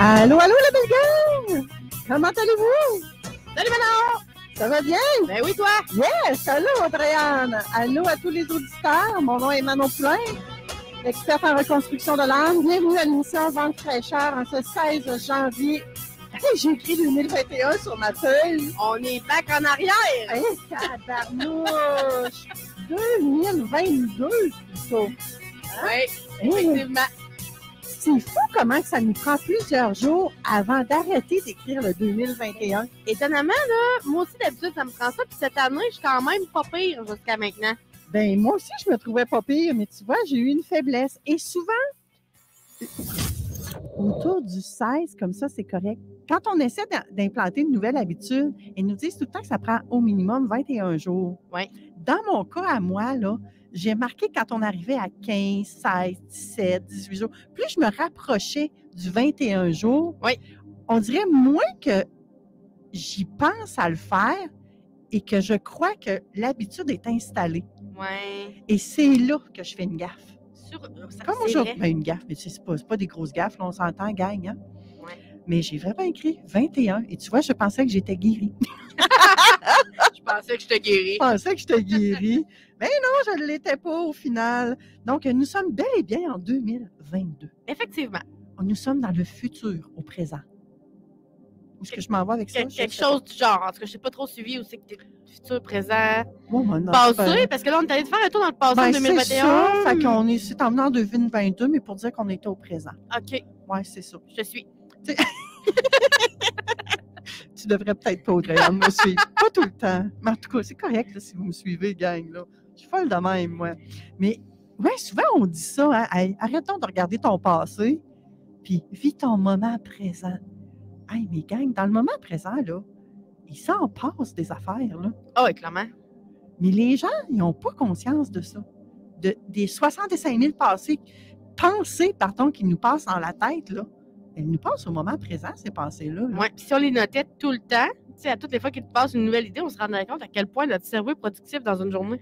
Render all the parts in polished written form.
Allô, allô, la belle gang! Comment allez-vous? Salut Manon! Ça va bien? Ben oui, toi? Yes! Allô, Andréane! Allô à tous les auditeurs. Mon nom est Manon Poulain, experte en reconstruction de l'âme. Bienvenue à l'émission Vente fraîcheur en ce 16 janvier. Hey, j'ai écrit 2021 sur ma feuille. On est back en arrière! Hey, tabarnouche! 2022, plutôt. Oui, effectivement. C'est fou comment ça nous prend plusieurs jours avant d'arrêter d'écrire le 2021. Étonnamment, là, moi aussi, d'habitude, ça me prend ça. Puis cette année, je suis quand même pas pire jusqu'à maintenant. Ben moi aussi, je me trouvais pas pire, mais tu vois, j'ai eu une faiblesse. Et souvent, autour du 16, comme ça, c'est correct. Quand on essaie d'implanter une nouvelle habitude, ils nous disent tout le temps que ça prend au minimum 21 jours. Oui. Dans mon cas, à moi, là, j'ai marqué quand on arrivait à 15, 16, 17, 18 jours. Plus je me rapprochais du 21 jours, oui. On dirait moins que j'y pense à le faire et que je crois que l'habitude est installée. Oui. Et c'est là que je fais une gaffe. Comme aujourd'hui, vrai. Une gaffe, mais c'est pas des grosses gaffes, là, on s'entend, gang. Hein? Oui. Mais j'ai vraiment écrit 21 et tu vois, je pensais que j'étais guérie. Je pensais que je te guéris. Je pensais que j'étais guérie. Mais non, je ne l'étais pas au final. Donc, nous sommes bel et bien en 2022. Effectivement. Nous sommes dans le futur, au présent. Où est-ce que je m'en vais avec ça? Quelque chose du genre. En tout cas, je n'ai pas trop suivi où c'est que tu es futur, présent, passé. Parce que là, on est allé te faire un tour dans le passé en 2021. C'est ça. Fait qu'on est emmené en 2022, mais pour dire qu'on était au présent. OK. Oui, c'est ça. Je suis. Tu devrais peut-être pas, Audrey-Anne, me suivre. Pas tout le temps. Mais en tout cas, c'est correct là, si vous me suivez, gang. Là. Je suis folle de même, moi. Mais ouais, souvent, on dit ça. Hein? Hey, arrêtons de regarder ton passé, puis vis ton moment présent. Hey, mais gang, dans le moment présent, là, il s'en passe des affaires. Là. Ah oui, clairement. Mais les gens, ils n'ont pas conscience de ça. Des 65 000 pensées qui nous passent dans la tête, là, elles nous passent au moment présent, ces pensées-là. Oui, puis si on les notait tout le temps, tu sais, à toutes les fois qu'il te passe une nouvelle idée, on se rendrait compte à quel point notre cerveau est productif dans une journée.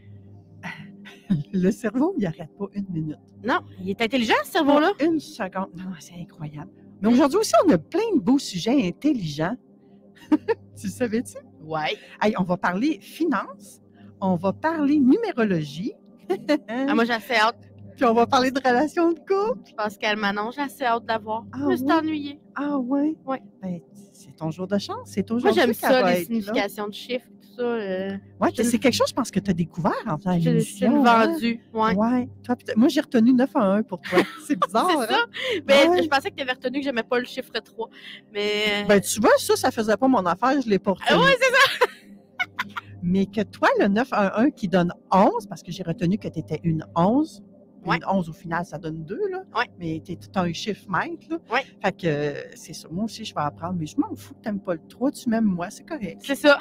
Le cerveau, il n'arrête pas une minute. Non, il est intelligent, ce cerveau-là. Une seconde. Non, c'est incroyable. Mais aujourd'hui aussi, on a plein de beaux sujets intelligents. Tu le savais-tu? Oui. Hey, on va parler finances, on va parler numérologie. Moi, j'ai assez hâte. Puis on va parler de relations de couple. Pascal Manon, j'ai assez hâte d'avoir. Ah, je me suis ennuyée. Ah oui? Oui. Ben, c'est ton jour de chance. C'est aujourd'hui. Moi, j'aime ça, les significations de chiffres, tout ça. Oui, c'est quelque chose, je pense, que tu as découvert en faisant l'émission. Je l'ai vendu. Oui. Ouais. Moi, j'ai retenu 9 à 1 pour toi. C'est bizarre. C'est ça. Hein? Ben, je pensais que tu avais retenu que j'aimais pas le chiffre 3. Mais... Ben, tu vois, ça faisait pas mon affaire. Je l'ai pas retenu. Oui, c'est ça. Mais que toi, le 9 à 1 qui donne 11, parce que j'ai retenu que tu étais une 11. Ouais. Une 11 au final, ça donne 2, là. Ouais. Mais tu as un chiffre maître, là. Ouais. Fait que c'est ça. Moi aussi, je vais apprendre. Mais je m'en fous que tu n'aimes pas le 3. Tu m'aimes moi, c'est correct. C'est ça.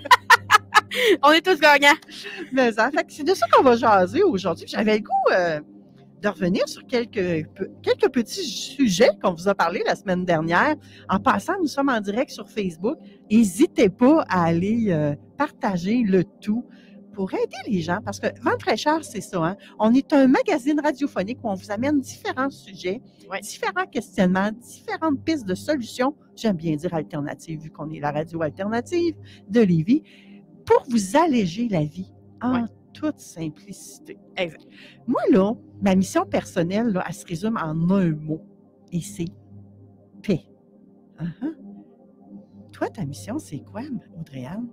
On est tous gagnants. Mais ça, fait que c'est de ça qu'on va jaser aujourd'hui. J'avais le goût de revenir sur quelques petits sujets qu'on vous a parlé la semaine dernière. En passant, nous sommes en direct sur Facebook. N'hésitez pas à aller partager le tout pour aider les gens, parce que Vente fraîcheur, c'est ça. Hein? On est un magazine radiophonique où on vous amène différents sujets, différents questionnements, différentes pistes de solutions. J'aime bien dire alternatives, vu qu'on est la radio alternative de Lévis, pour vous alléger la vie en toute simplicité. Exact. Moi, là, ma mission personnelle, là, elle se résume en un mot, et c'est paix. Uh-huh. Toi, ta mission, c'est quoi, Audrey-Anne?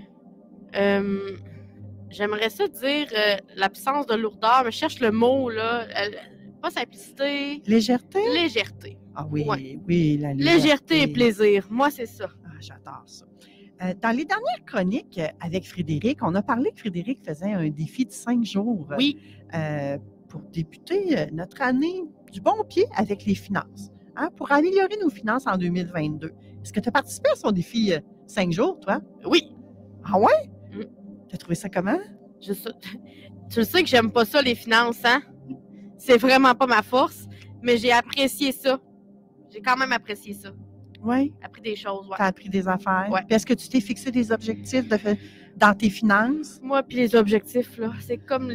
J'aimerais ça dire l'absence de lourdeur, mais je cherche le mot, là. Pas simplicité. Légèreté? Légèreté. Ah oui, oui, la légèreté. Légèreté et plaisir. Moi, c'est ça. Ah, j'adore ça. Dans les dernières chroniques avec Frédéric, on a parlé que Frédéric faisait un défi de 5 jours pour débuter notre année du bon pied avec les finances, hein, pour améliorer nos finances en 2022. Est-ce que tu as participé à son défi 5 jours, toi? Oui. Ah ouais? T'as trouvé ça comment? Tu le sais que j'aime pas ça, les finances, hein? C'est vraiment pas ma force, mais j'ai apprécié ça. J'ai quand même apprécié ça. Oui. Appris des choses, Tu as appris des affaires. Ouais. Puis est-ce que tu t'es fixé des objectifs dans tes finances? Moi, puis les objectifs, là, c'est comme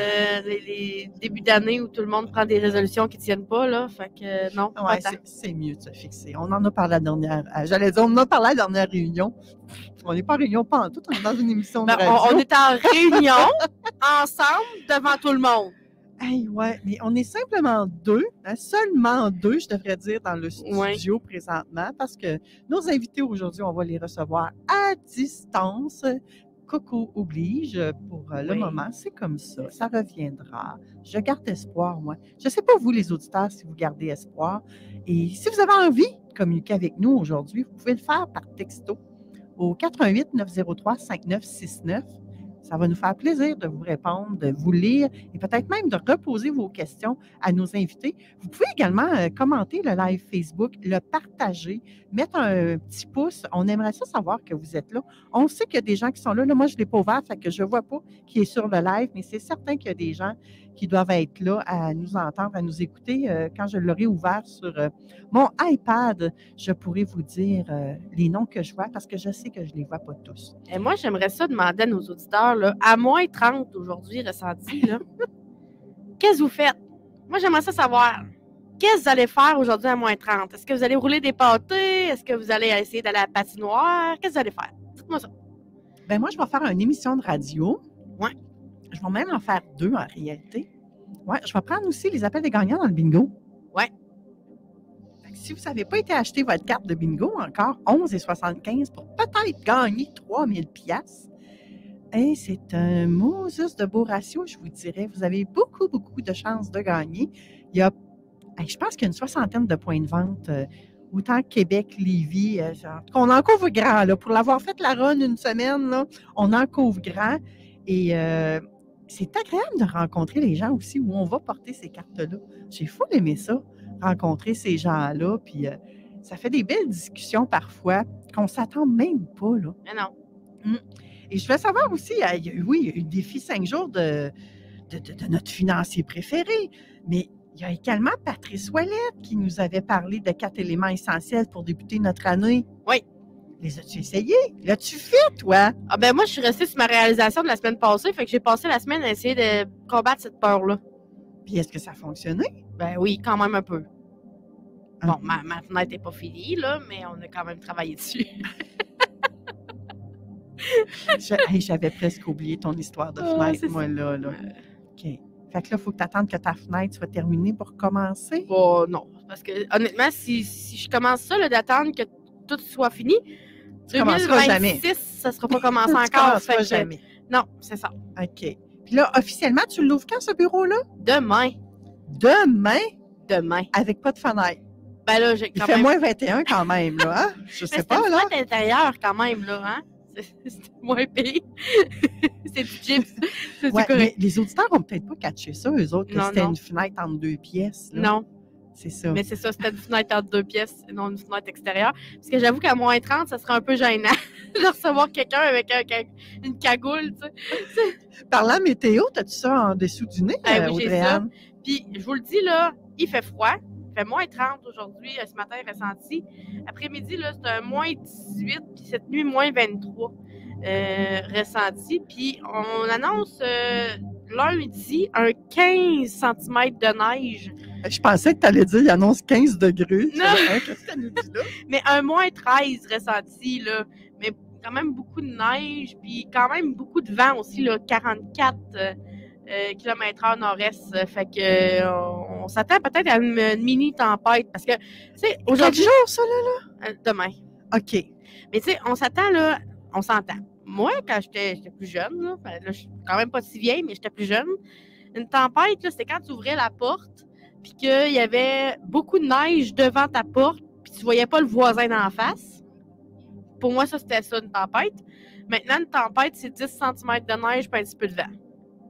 les débuts d'année où tout le monde prend des résolutions qui ne tiennent pas, là. Fait que non, Ouais, pas tant. c'est mieux de se fixer. On en a parlé à la dernière. J'allais dire, on en a parlé à la dernière réunion. On n'est pas en réunion, pas en tout. On est dans une émission de Ben, radio. on est en réunion, ensemble, devant tout le monde. Hey, ouais, mais on est simplement deux, hein, seulement deux, je devrais dire, dans le studio présentement, parce que nos invités aujourd'hui, on va les recevoir à distance. Coco oblige pour le moment, c'est comme ça reviendra. Je garde espoir, moi. Je ne sais pas vous, les auditeurs, si vous gardez espoir. Et si vous avez envie de communiquer avec nous aujourd'hui, vous pouvez le faire par texto au 88 903 5969. Ça va nous faire plaisir de vous répondre, de vous lire et peut-être même de reposer vos questions à nos invités. Vous pouvez également commenter le live Facebook, le partager, mettre un petit pouce. On aimerait ça savoir que vous êtes là. On sait qu'il y a des gens qui sont là. Là, moi, je ne l'ai pas ouvert, fait que je ne vois pas qui est sur le live, mais c'est certain qu'il y a des gens qui doivent être là à nous entendre, à nous écouter. Quand je l'aurai ouvert sur mon iPad, je pourrai vous dire les noms que je vois parce que je sais que je ne les vois pas tous. Et moi, j'aimerais ça demander à nos auditeurs, là, à moins 30 aujourd'hui, ressenti, là. Qu'est-ce que vous faites? Moi, j'aimerais ça savoir. Qu'est-ce que vous allez faire aujourd'hui à moins 30? Est-ce que vous allez rouler des pâtés? Est-ce que vous allez essayer d'aller à la patinoire? Qu'est-ce que vous allez faire? Dites-moi ça. Ben moi, je vais faire une émission de radio. Ouais. Je vais même en faire 2 en réalité. Ouais, je vais prendre aussi les appels des gagnants dans le bingo. Ouais. Si vous n'avez pas été acheter votre carte de bingo encore, 11,75 pour peut-être gagner 3000 pièces. Et c'est un Moses de beau ratio, je vous dirais. Vous avez beaucoup, beaucoup de chances de gagner. Il y a, je pense qu'il y a une 60aine de points de vente, autant Québec, Lévis. On en couvre grand. Là. Pour l'avoir fait la run une semaine, là, on en couvre grand. Et c'est agréable de rencontrer les gens aussi où on va porter ces cartes-là. J'ai fou aimé ça, rencontrer ces gens-là. Puis ça fait des belles discussions parfois qu'on ne s'attend même pas. Là. Mais non. Et je voulais savoir aussi, il y a eu le défi 5 jours de notre financier préféré, mais il y a également Patrice Ouellette qui nous avait parlé de 4 éléments essentiels pour débuter notre année. Oui. Les as-tu essayés? L'as-tu fait, toi? Ah ben moi, je suis restée sur ma réalisation de la semaine passée, fait que j'ai passé la semaine à essayer de combattre cette peur-là. Puis est-ce que ça a fonctionné? Ben oui, quand même un peu. Bon, ma fenêtre n'est pas finie, là, mais on a quand même travaillé dessus. J'avais presque oublié ton histoire de fenêtre, moi, là. OK. Fait que là, il faut que tu attendes que ta fenêtre soit terminée pour commencer? Bon, non. Parce que, honnêtement, si je commence ça, d'attendre que tout soit fini, tu commenceras jamais. Ça ne sera pas commencé encore. Tu commenceras jamais. Non, c'est ça. OK. Puis là, officiellement, tu l'ouvres quand, ce bureau-là? Demain. Demain? Demain. Avec pas de fenêtre. Ben là, j'ai quand même... Il fait moins 21 quand même, là. Hein? Je sais pas, là. C'est intérieur quand même, là, hein? C'est moins pire. C'est du chips. C'est ouais, correct. Mais les auditeurs n'ont peut-être pas catché ça, eux autres, que c'était une fenêtre entre 2 pièces. Là. Non. C'est ça. Mais c'est ça, c'était une fenêtre entre 2 pièces et non une fenêtre extérieure. Parce que j'avoue qu'à moins 30, ça serait un peu gênant de recevoir quelqu'un avec une cagoule, tu sais. Parlant météo, as-tu ça en dessous du nez, oui, j'ai ça. Puis, je vous le dis, là, il fait froid. Il fait moins 30 aujourd'hui, ce matin ressenti. Après-midi, là, c'est un moins 18, puis cette nuit, moins 23 ressenti. Puis, on annonce lundi un 15 cm de neige. Je pensais que tu allais dire, il annonce 15 degrés. Non! Qu'est-ce que ça nous dit là? Mais un moins 13 ressenti, là. Mais quand même beaucoup de neige, puis quand même beaucoup de vent aussi, là, 44 km/h nord-est. Fait que on s'attend peut-être à une mini-tempête. Parce que, tu sais, aujourd'hui. Quel jour, ça, là? Demain. OK. Mais, tu sais, on s'attend, là, on s'entend. Moi, quand j'étais plus jeune, là, je suis quand même pas si vieille, mais j'étais plus jeune, une tempête, là, c'était quand tu ouvrais la porte, puis qu'il y avait beaucoup de neige devant ta porte, puis tu voyais pas le voisin d'en face. Pour moi, ça, c'était ça, une tempête. Maintenant, une tempête, c'est 10 cm de neige puis un petit peu de vent.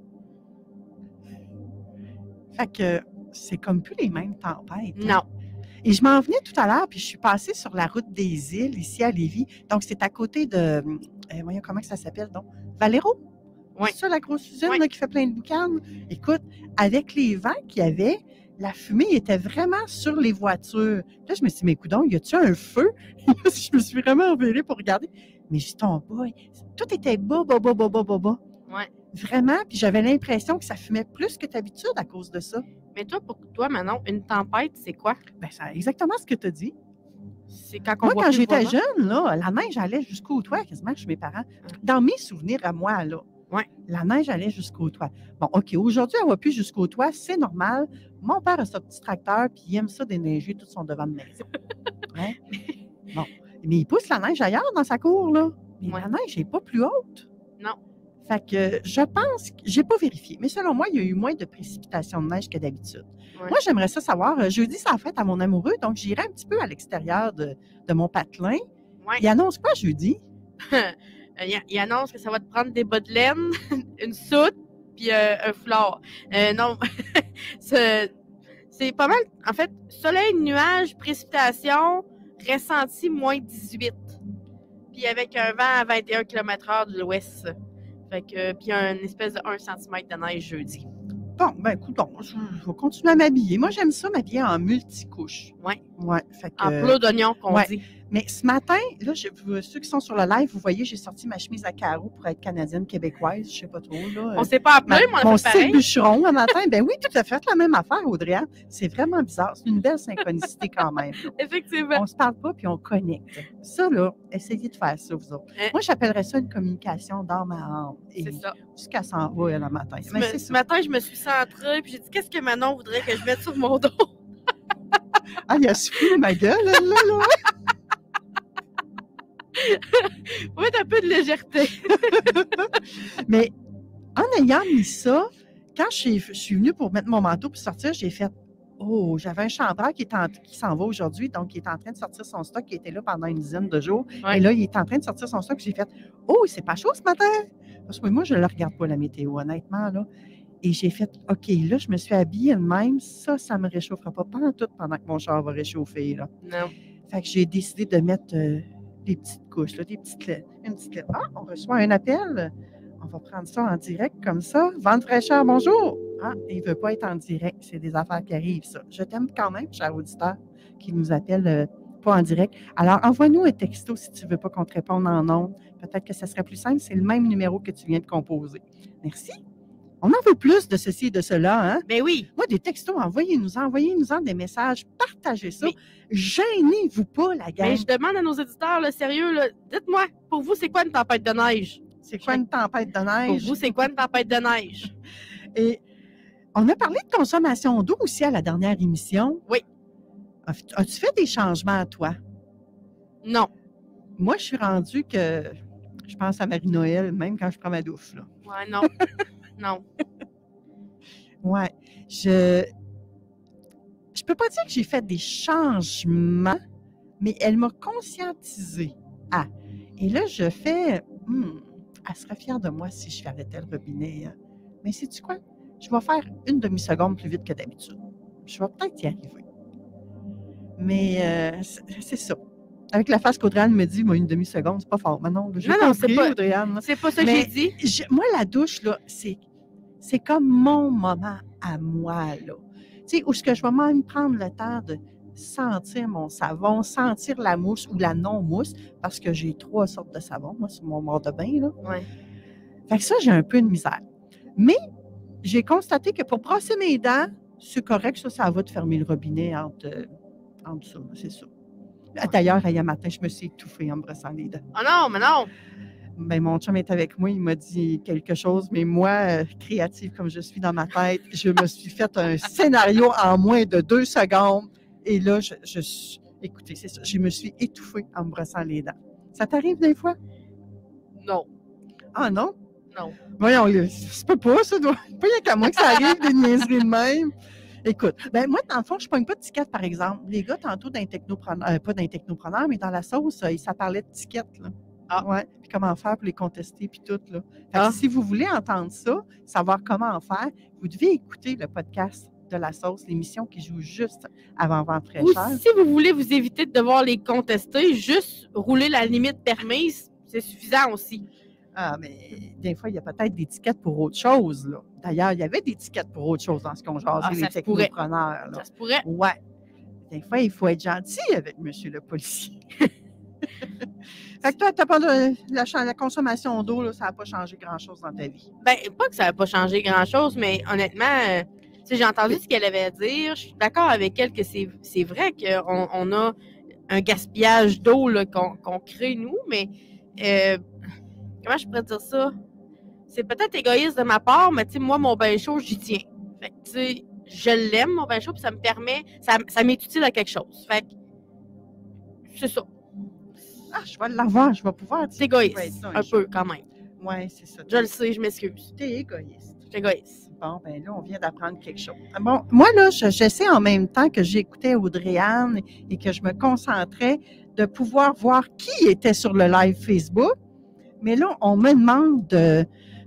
Fait que c'est comme plus les mêmes tempêtes. Non. Hein? Et je m'en venais tout à l'heure, puis je suis passée sur la route des îles, ici à Lévis. Donc, c'est à côté de... voyons comment ça s'appelle, donc? Valero? Oui. C'est ça, la grosse usine là, qui fait plein de boucanes? Écoute, avec les vents qu'il y avait, la fumée était vraiment sur les voitures. Là, je me suis dit, mais coudonc, y a-tu un feu? Je me suis vraiment revirée pour regarder. Mais je tombe bas. Tout était bas, bas, bas, bas, bas, bas, bas. Ouais. Vraiment. Puis j'avais l'impression que ça fumait plus que d'habitude à cause de ça. Mais toi, pour toi, Manon, une tempête, c'est quoi? Ben, c'est exactement ce que tu as dit. C'est quand on Moi, voit quand plus le j'étais voisin? jeune, là, la neige allait jusqu'au toit, quasiment chez mes parents. Dans mes souvenirs à moi, là, Ouais. la neige allait jusqu'au toit. Bon, OK, aujourd'hui, elle ne va plus jusqu'au toit, c'est normal. Mon père a son petit tracteur, puis il aime ça déneiger tout son devant de maison. Hein? Bon. Mais il pousse la neige ailleurs dans sa cour, là. Mais Ouais. la neige n'est pas plus haute. Non. Fait que je pense, j'ai pas vérifié, mais selon moi, il y a eu moins de précipitations de neige que d'habitude. Ouais. Moi, j'aimerais ça savoir. Jeudi, c'est la fête à mon amoureux, donc j'irai un petit peu à l'extérieur de mon patelin. Ouais. Il annonce quoi jeudi? Il annonce que ça va te prendre des bas de laine, une soute, puis un foulard. Non, c'est pas mal. En fait, soleil, nuages, précipitation, ressenti moins 18. Puis avec un vent à 21 km/h de l'ouest. Fait que, puis une espèce de 1 cm de neige jeudi. Bon, ben écoute, je vais continuer à m'habiller. Moi, j'aime ça m'habiller en multicouche. Ouais. Ouais. Fait que, En plat d'oignon qu'on ouais. dit. Mais ce matin, là, ceux qui sont sur le live, vous voyez, j'ai sorti ma chemise à carreaux pour être canadienne québécoise. Je sais pas trop, là. On s'est pas appelé, mais on Mon a fait style pareil. bûcheron un matin. Ben oui, tout à fait la même affaire, Audrey. C'est vraiment bizarre. C'est une belle synchronicité quand même. Effectivement. On se parle pas puis on connecte. Ça, là, essayez de faire ça, vous autres. Moi, j'appellerais ça une communication d'âme à âme. C'est ça. Jusqu'à s'en va, le matin. Mais c'est Ce ça. matin, je me suis centrée, puis j'ai dit, qu'est-ce que Manon voudrait que je mette sur mon dos? Ah, il a soufflé ma gueule, là. Faut mettre un peu de légèreté. Mais en ayant mis ça, quand je suis venue pour mettre mon manteau pour sortir, j'ai fait oh, j'avais un chandail qui s'en va aujourd'hui, donc il est en train de sortir son stock qui était là pendant une dizaine de jours. Ouais. Et là, il est en train de sortir son stock. J'ai fait oh, c'est pas chaud ce matin. Parce que moi, je ne regarde pas la météo, honnêtement, là. Et j'ai fait OK, là, je me suis habillée de même. Ça ne me réchauffera pas tout pendant que mon char va réchauffer, là. Non. Fait que j'ai décidé de mettre des petites couches, là, une petite lettre. Ah, on reçoit un appel. On va prendre ça en direct comme ça. Vente fraîcheur, bonjour. Ah, il ne veut pas être en direct. C'est des affaires qui arrivent, ça. Je t'aime quand même, cher auditeur, qui nous appelle pas en direct. Alors, envoie-nous un texto si tu ne veux pas qu'on te réponde en ondes. Peut-être que ça serait plus simple. C'est le même numéro que tu viens de composer. Merci. On en veut plus de ceci et de cela, hein? Mais oui. Moi, des textos, envoyez-nous-en des messages, partagez ça. Mais, gênez-vous pas, la gang. Mais je demande à nos éditeurs, là, sérieux, là, dites-moi, pour vous, c'est quoi une tempête de neige? C'est quoi une tempête de neige? Pour vous, c'est quoi une tempête de neige? Et on a parlé de consommation d'eau aussi à la dernière émission. Oui. As-tu fait des changements, toi? Non. Moi, je suis rendue que je pense à Marie-Noël, même quand je prends ma douche, là. Ouais, non. Non. Ouais. Je peux pas dire que j'ai fait des changements, mais elle m'a conscientisée. Ah. Et là, je fais, elle serait fière de moi si je arrêtais le robinet. Hein. Mais sais-tu quoi? Je vais faire une demi-seconde plus vite que d'habitude. Je vais peut-être y arriver. Mais c'est ça. Avec la face qu'Audrey-Anne me dit, moi, une demi-seconde, c'est pas fort. Mais non, c'est pas ça que j'ai dit. Moi, la douche, là, c'est comme mon moment à moi, là. Tu sais, où est-ce que je vais même prendre le temps de sentir mon savon, sentir la mousse ou la non-mousse, parce que j'ai 3 sortes de savon, moi, sur mon bord de bain, là. Ouais. Fait que ça, j'ai un peu de misère. Mais j'ai constaté que pour brosser mes dents, c'est correct, ça va te fermer le robinet entre ça, c'est ça. D'ailleurs, hier matin, je me suis étouffée en me brossant les dents. Oh non, mais non! Ben, mon chum est avec moi, il m'a dit quelque chose, mais moi, créative comme je suis dans ma tête, je me suis fait un scénario en moins de 2 secondes. Et là, écoutez, c'est ça, je me suis étouffée en me brossant les dents. Ça t'arrive des fois? Non. Ah non? Non. Voyons, c'est pas ça, doit pas rien qu'à moi que ça arrive, des niaiseries de même. Écoute, ben moi, dans le fond, je ne pogne pas de tickets, par exemple. Les gars, tantôt, pas d'un technopreneur, mais dans la sauce, ça parlait de tickets, là. Ah. Ouais. Puis comment faire pour les contester, puis tout, là. Fait que si vous voulez entendre ça, savoir comment faire, vous devez écouter le podcast de la sauce, l'émission qui joue juste avant Vente fraîcheur. Ou si vous voulez vous éviter de devoir les contester, juste rouler la limite permise, c'est suffisant aussi. Ah, mais des fois, il y a peut-être des tickets pour autre chose, là. D'ailleurs, il y avait des tickets pour autre chose dans ce qu'on jasait, les technopreneurs, là. Ça se pourrait. Ouais. Des fois, il faut être gentil avec monsieur le policier. Fait que toi, t'as pas la consommation d'eau, là, ça n'a pas changé grand-chose dans ta vie. Ben, pas que ça n'a pas changé grand-chose, mais honnêtement, tu sais, j'ai entendu ce qu'elle avait à dire. Je suis d'accord avec elle que c'est vrai qu'on a un gaspillage d'eau là, qu'on crée nous, mais comment je pourrais dire ça? C'est peut-être égoïste de ma part, mais tu sais, moi, mon bain chaud, j'y tiens. Fait que, tu sais, je l'aime, mon bain chaud, puis ça me permet, ça m'est utile à quelque chose. Fait que, c'est ça. Ah, je vais l'avoir, je vais pouvoir. C'est égoïste, un peu, quand même. Oui, c'est ça. Je le sais, je m'excuse. T'es égoïste. Je suis égoïste. Bon, ben là, on vient d'apprendre quelque chose. Bon, moi, là, j'essaie en même temps que j'écoutais Audrey-Anne et que je me concentrais de pouvoir voir qui était sur le live Facebook. Mais là, on me demande de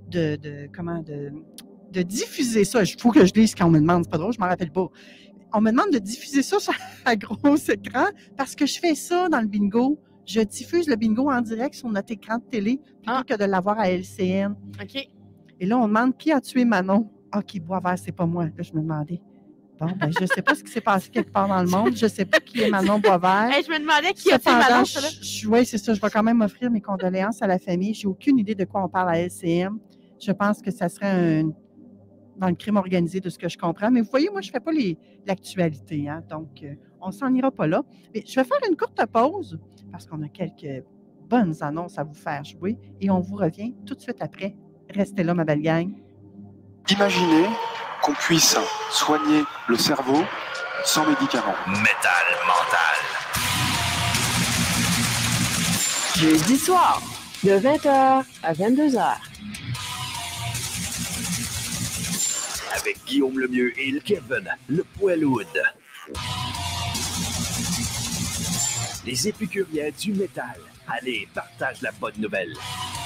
diffuser ça. Il faut que je lise ce qu'on me demande, c'est pas drôle, je ne m'en rappelle pas. On me demande de diffuser ça sur un gros écran parce que je fais ça dans le bingo. Je diffuse le bingo en direct sur notre écran de télé plutôt que de l'avoir à LCN. OK. Et là, on demande qui a tué Manon. Ah, qui boit vert, c'est pas moi. Là, je me demandais. Bon, ben, je ne sais pas ce qui s'est passé quelque part dans le monde. Je ne sais pas qui est Manon Boisvert. Hey, je me demandais qui a tué Manon, ça là. Oui, c'est ça. Je vais quand même offrir mes condoléances à la famille. J'ai aucune idée de quoi on parle à LCM. Je pense que ça serait dans le crime organisé de ce que je comprends. Mais vous voyez, moi, je ne fais pas l'actualité. Hein, donc, on ne s'en ira pas là. Mais je vais faire une courte pause parce qu'on a quelques bonnes annonces à vous faire jouer et on vous revient tout de suite après. Restez là, ma belle gang. Imaginez qu'on puisse soigner le cerveau sans médicaments. Métal mental. Jeudi soir, de 20h à 22h. Avec Guillaume Lemieux et le Kevin, le Poilwood. Les épicuriens du métal. Allez, partage la bonne nouvelle.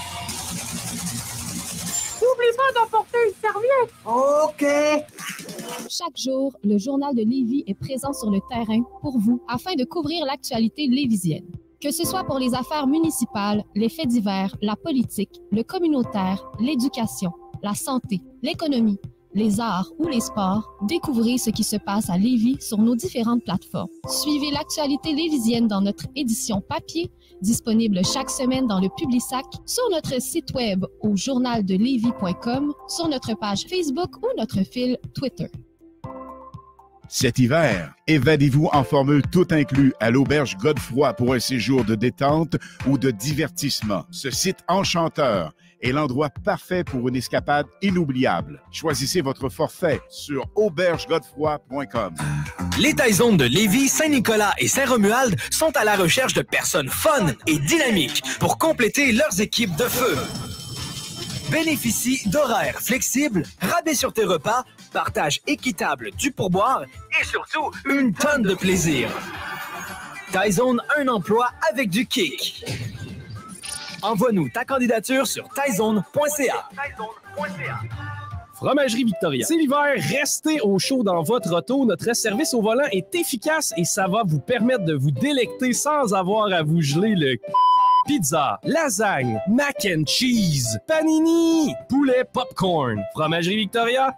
N'oublie pas d'emporter une serviette. OK. Chaque jour, le Journal de Lévis est présent sur le terrain pour vous afin de couvrir l'actualité lévisienne. Que ce soit pour les affaires municipales, les faits divers, la politique, le communautaire, l'éducation, la santé, l'économie, les arts ou les sports, découvrez ce qui se passe à Lévis sur nos différentes plateformes. Suivez l'actualité lévisienne dans notre édition papier, disponible chaque semaine dans le Publisac, sur notre site web au journaldelevis.com, sur notre page Facebook ou notre fil Twitter. Cet hiver, évadez-vous en formule tout inclus à l'auberge Godefroy pour un séjour de détente ou de divertissement. Ce site enchanteur est l'endroit parfait pour une escapade inoubliable. Choisissez votre forfait sur aubergegodefroy.com. Les Taizones de Lévis, Saint-Nicolas et Saint-Romuald sont à la recherche de personnes fun et dynamiques pour compléter leurs équipes de feu. Bénéficie d'horaires flexibles, rabais sur tes repas, partage équitable du pourboire et surtout une tonne de plaisir. Taizone, un emploi avec du kick. Envoie-nous ta candidature sur taizone.ca. Fromagerie Victoria. C'est l'hiver, restez au chaud dans votre auto. Notre service au volant est efficace et ça va vous permettre de vous délecter sans avoir à vous geler le pizza, lasagne, mac and cheese, panini, poulet popcorn. Fromagerie Victoria.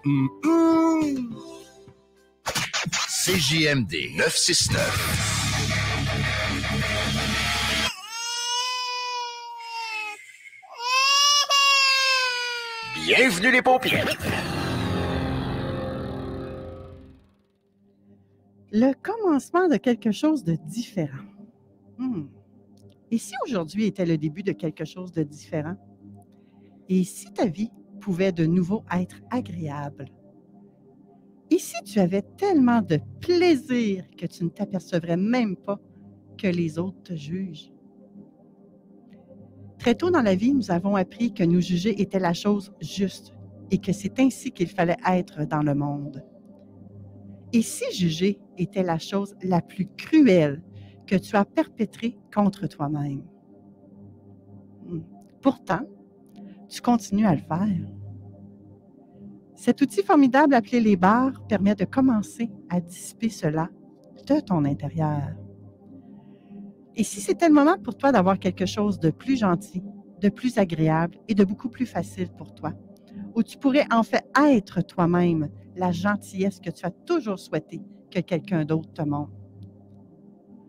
CJMD 969. Bienvenue les pompiers! Le commencement de quelque chose de différent. Et si aujourd'hui était le début de quelque chose de différent? Et si ta vie pouvait de nouveau être agréable? Et si tu avais tellement de plaisir que tu ne t'apercevrais même pas que les autres te jugent? Très tôt dans la vie, nous avons appris que nous juger était la chose juste et que c'est ainsi qu'il fallait être dans le monde. Et si juger était la chose la plus cruelle que tu as perpétrée contre toi-même? Pourtant, tu continues à le faire. Cet outil formidable appelé les barres permet de commencer à dissiper cela de ton intérieur. Et si c'était le moment pour toi d'avoir quelque chose de plus gentil, de plus agréable et de beaucoup plus facile pour toi, où tu pourrais en fait être toi-même la gentillesse que tu as toujours souhaité que quelqu'un d'autre te montre.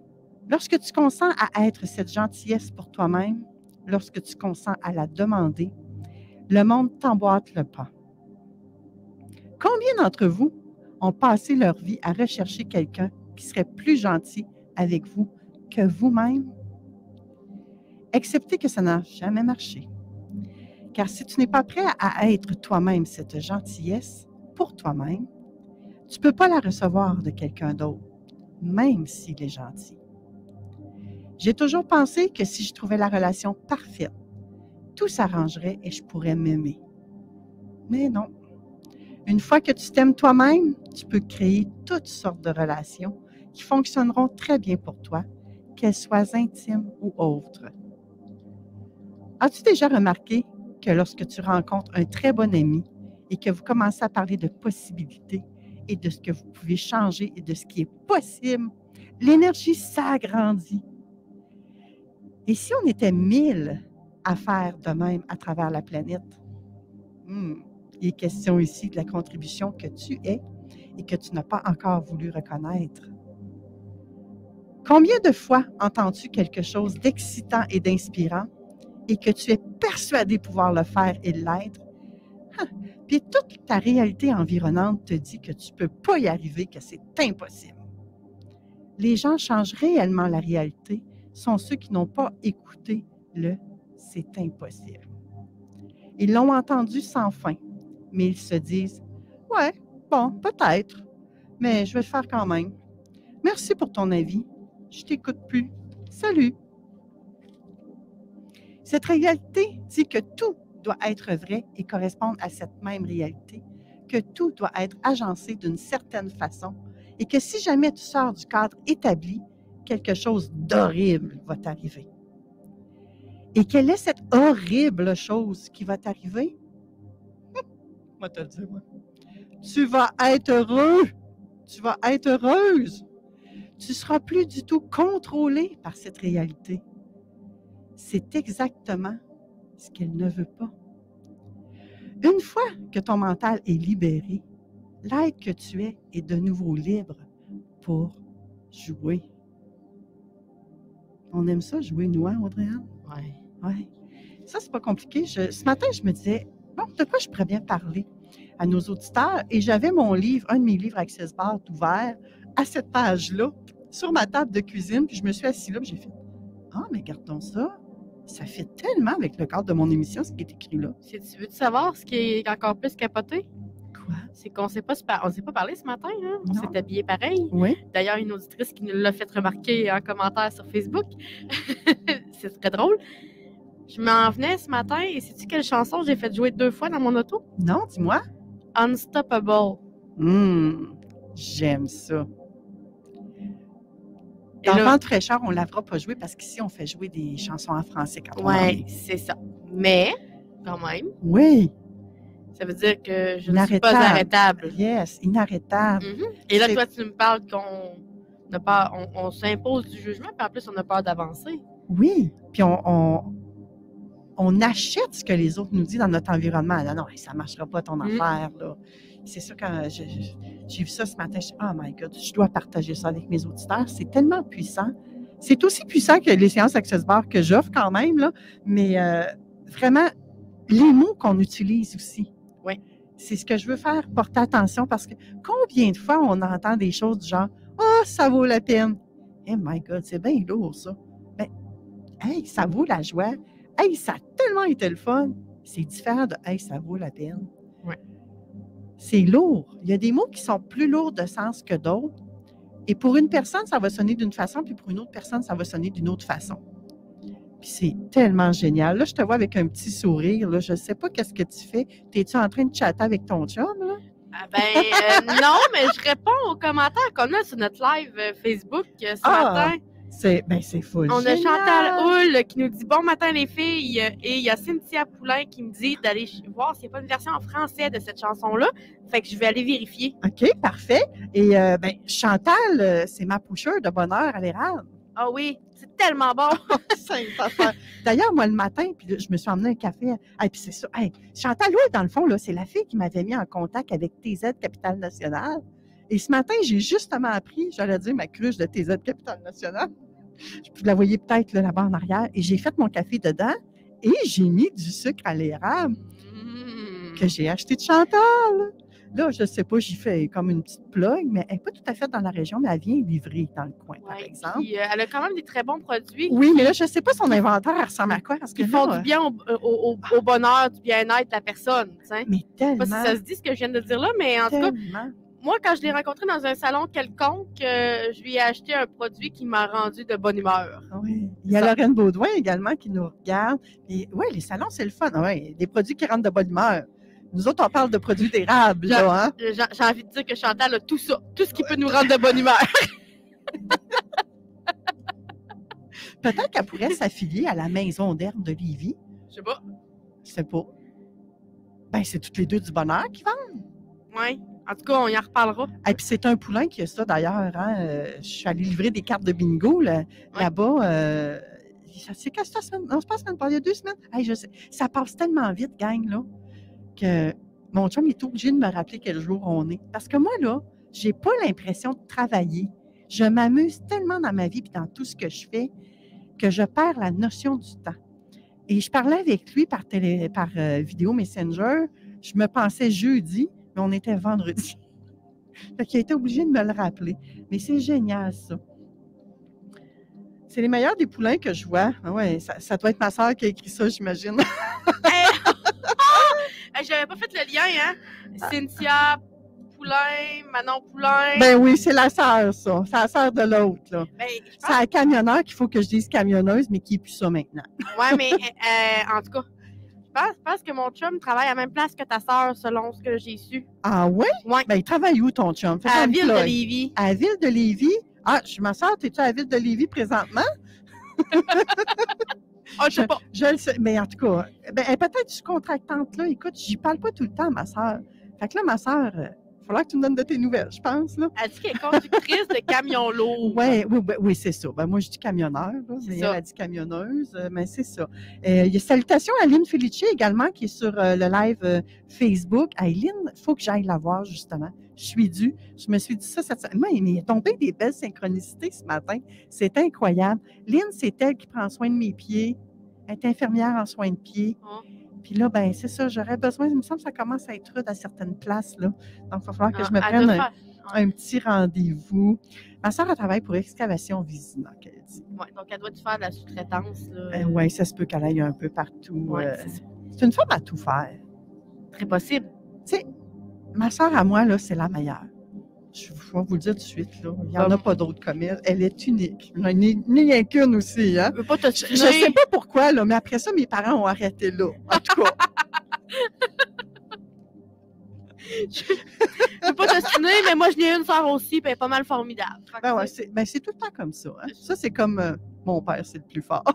Lorsque tu consens à être cette gentillesse pour toi-même, lorsque tu consens à la demander, le monde t'emboîte le pas. Combien d'entre vous ont passé leur vie à rechercher quelqu'un qui serait plus gentil avec vous que vous-même? Acceptez que ça n'a jamais marché. Car si tu n'es pas prêt à être toi-même cette gentillesse pour toi-même, tu ne peux pas la recevoir de quelqu'un d'autre, même s'il est gentil. J'ai toujours pensé que si je trouvais la relation parfaite, tout s'arrangerait et je pourrais m'aimer. Mais non. Une fois que tu t'aimes toi-même, tu peux créer toutes sortes de relations qui fonctionneront très bien pour toi, qu'elles soient intimes ou autres. As-tu déjà remarqué que lorsque tu rencontres un très bon ami et que vous commencez à parler de possibilités et de ce que vous pouvez changer et de ce qui est possible, l'énergie s'agrandit. Et si on était 1000 à faire de même à travers la planète? Il est question ici de la contribution que tu es et que tu n'as pas encore voulu reconnaître. Combien de fois entends-tu quelque chose d'excitant et d'inspirant et que tu es persuadé pouvoir le faire et l'être? Puis toute ta réalité environnante te dit que tu ne peux pas y arriver, que c'est impossible. Les gens changent réellement la réalité sont ceux qui n'ont pas écouté le « c'est impossible ». Ils l'ont entendu sans fin, mais ils se disent « ouais, bon, peut-être, mais je vais le faire quand même. Merci pour ton avis. Je t'écoute plus. Salut. » Cette réalité dit que tout doit être vrai et correspondre à cette même réalité, que tout doit être agencé d'une certaine façon et que si jamais tu sors du cadre établi, quelque chose d'horrible va t'arriver. Et quelle est cette horrible chose qui va t'arriver? Moi, te le dire, moi. Tu vas être heureux. Tu vas être heureuse. Tu ne seras plus du tout contrôlé par cette réalité. C'est exactement ce qu'elle ne veut pas. Une fois que ton mental est libéré, l'être que tu es est de nouveau libre pour jouer. On aime ça, jouer, nous, hein, Audrey-Anne? Oui. Oui. Ça, c'est pas compliqué. Ce matin, je me disais, bon, de quoi je pourrais bien parler à nos auditeurs? Et j'avais mon livre, un de mes livres Access Bar ouvert à cette page-là, sur ma table de cuisine. Puis je me suis assise là, puis j'ai fait, ah, mais regardons ça. Ça fait tellement avec le cadre de mon émission, ce qui est écrit là. Veux-tu savoir ce qui est encore plus capoté? Quoi? C'est qu'on ne s'est pas parlé ce matin. Hein? On s'est habillés pareil. Oui. D'ailleurs, une auditrice qui nous l'a fait remarquer en commentaire sur Facebook. C'est très drôle. Je m'en venais ce matin et sais-tu quelle chanson j'ai fait jouer 2 fois dans mon auto? Non, dis-moi. Unstoppable. J'aime ça. Et Dans là, Vent de fraîcheur, on ne la fera pas jouer parce qu'ici, on fait jouer des chansons en français quand on en ouais, est. c'est ça. Mais, quand même, Oui. ça veut dire que je ne suis pas arrêtable. Yes, inarrêtable. Et là, toi, tu me parles on s'impose du jugement, puis en plus, on a peur d'avancer. Oui. Puis on achète ce que les autres nous disent dans notre environnement. Non, non, ça ne marchera pas ton affaire, là. C'est sûr, quand j'ai vu ça ce matin, je me suis dit, oh my God, je dois partager ça avec mes auditeurs. C'est tellement puissant. C'est aussi puissant que les séances Access Bar que j'offre quand même, là. Mais vraiment, les mots qu'on utilise aussi. Oui. C'est ce que je veux faire, porter attention, parce que combien de fois on entend des choses du genre, oh, ça vaut la peine. Oh my God, c'est bien lourd, ça. Ben, hey, ça vaut la joie. Hey, ça a tellement été le fun. C'est différent de hey, ça vaut la peine. Oui. C'est lourd. Il y a des mots qui sont plus lourds de sens que d'autres. Et pour une personne, ça va sonner d'une façon, puis pour une autre personne, ça va sonner d'une autre façon. Puis c'est tellement génial. Là, je te vois avec un petit sourire. Là, je ne sais pas qu'est-ce que tu fais. Es-tu en train de chatter avec ton chum, là? Non, mais je réponds aux commentaires qu'on a sur notre live Facebook ce matin. C'est fou. On a Chantal Houle qui nous dit « Bon matin les filles » et il y a Cynthia Poulain qui me dit d'aller voir s'il n'y a pas une version en français de cette chanson-là. Fait que je vais aller vérifier. OK, parfait. Et Chantal, c'est ma pusher de bonheur à l'érable. Ah oui, c'est tellement bon! D'ailleurs, moi, le matin, puis je me suis emmené un café. Puis c'est ça. Hey, Chantal Houle, dans le fond, là, c'est la fille qui m'avait mis en contact avec TZ Capital National. Et ce matin, j'ai justement appris, j'allais dire, ma cruche de TZ Capital National. Vous la voyez peut-être là, là-bas en arrière. Et j'ai fait mon café dedans et j'ai mis du sucre à l'érable que j'ai acheté de Chantal. Là, je ne sais pas, j'y fais comme une petite plug, mais elle n'est pas tout à fait dans la région, mais elle vient livrer dans le coin, par exemple. Puis, elle a quand même des très bons produits. Oui, mais là, je ne sais pas son inventaire elle ressemble à quoi. Parce Qui que font là, du bien au bonheur, du bien-être de la personne. T'sais. Mais tellement. Je sais pas si ça se dit ce que je viens de dire là, mais en tout cas, Tellement. moi, quand je l'ai rencontré dans un salon quelconque, je lui ai acheté un produit qui m'a rendu de bonne humeur. Oui. Il y a Lorraine Baudouin également qui nous regarde. Oui, les salons, c'est le fun. Oui, des produits qui rendent de bonne humeur. Nous autres, on parle de produits d'érable, là, hein? J'ai envie de dire que Chantal a tout ça, tout ce qui peut nous rendre de bonne humeur. Peut-être qu'elle pourrait s'affilier à la Maison d'herbe de Lévis. Je sais pas. Je sais pas. Ben, c'est toutes les deux du bonheur qui vendent. Oui. En tout cas, on y en reparlera. Et puis c'est un poulain qui a ça, d'ailleurs. Hein? Je suis allée livrer des cartes de bingo là-bas. C'est quand cette semaine? Non, c'est pas la semaine, il y a 2 semaines. Hey, je sais. Ça passe tellement vite, gang, là, que mon chum est obligé de me rappeler quel jour on est. Parce que moi, là, j'ai pas l'impression de travailler. Je m'amuse tellement dans ma vie et dans tout ce que je fais que je perds la notion du temps. Et je parlais avec lui par vidéo Messenger. Je me pensais jeudi, mais on était vendredi. Fait qu'il a été obligé de me le rappeler. Mais c'est génial, ça. C'est les meilleurs des poulains que je vois. Ah ouais, ça doit être ma soeur qui a écrit ça, j'imagine. J'avais pas fait le lien, hein? Cynthia Poulain, Manon Poulain. Ben oui, c'est la sœur, ça. C'est la sœur de l'autre, là. Ben, c'est la camionneur qu'il faut que je dise camionneuse, mais qui n'est plus ça maintenant. Ouais, mais en tout cas, je pense que mon chum travaille à la même place que ta sœur, selon ce que j'ai su. Ah oui? Oui. Ben, il travaille où, ton chum? À la ville de Lévis. À la ville de Lévis? Ah, je suis ma soeur, es-tu à la ville de Lévis présentement? Ah, je sais pas. Je le sais, mais en tout cas, ben, peut-être je suis contractante là. Écoute, j'y parle pas tout le temps, ma soeur. Fait que là, ma soeur, il faudra que tu me donnes de tes nouvelles, je pense. Là. Elle dit qu'elle est conductrice de camion lourd. Oui, c'est ça. Ben, moi, je dis camionneur, là, mais elle a dit camionneuse, mais c'est ça. Il y a salutations à Lynn Felici également, qui est sur le live Facebook. Hey, Lynn, il faut que j'aille la voir, justement. Je suis due. Je me suis dit ça cette semaine. Mais il est tombé des belles synchronicités ce matin. C'est incroyable. Lynn, c'est elle qui prend soin de mes pieds. Elle est infirmière en soins de pieds. Puis là, ben c'est ça, j'aurais besoin, il me semble que ça commence à être rude à certaines places, là. Donc, il va falloir que je me prenne un petit rendez-vous. Ma soeur, elle travaille pour Excavation Vizina, qu'elle dit. Oui, donc elle doit te faire de la sous-traitance. Oui, ça se peut qu'elle aille un peu partout. Ouais, c'est une femme à tout faire. Très possible. Tu sais, ma soeur à moi, là, c'est la meilleure. Je vais vous le dire tout de suite, là. Il n'y en a pas d'autres comme elle. Elle est unique. Il n'y en a ni qu'une aussi, hein. Je ne sais pas pourquoi, là, mais après ça, mes parents ont arrêté là. En tout cas. Je ne veux pas t'ostiner, mais moi, je n'ai une soeur aussi, puis elle est pas mal formidable. C'est tout le temps comme ça. Hein. Ça, c'est comme mon père, c'est le plus fort.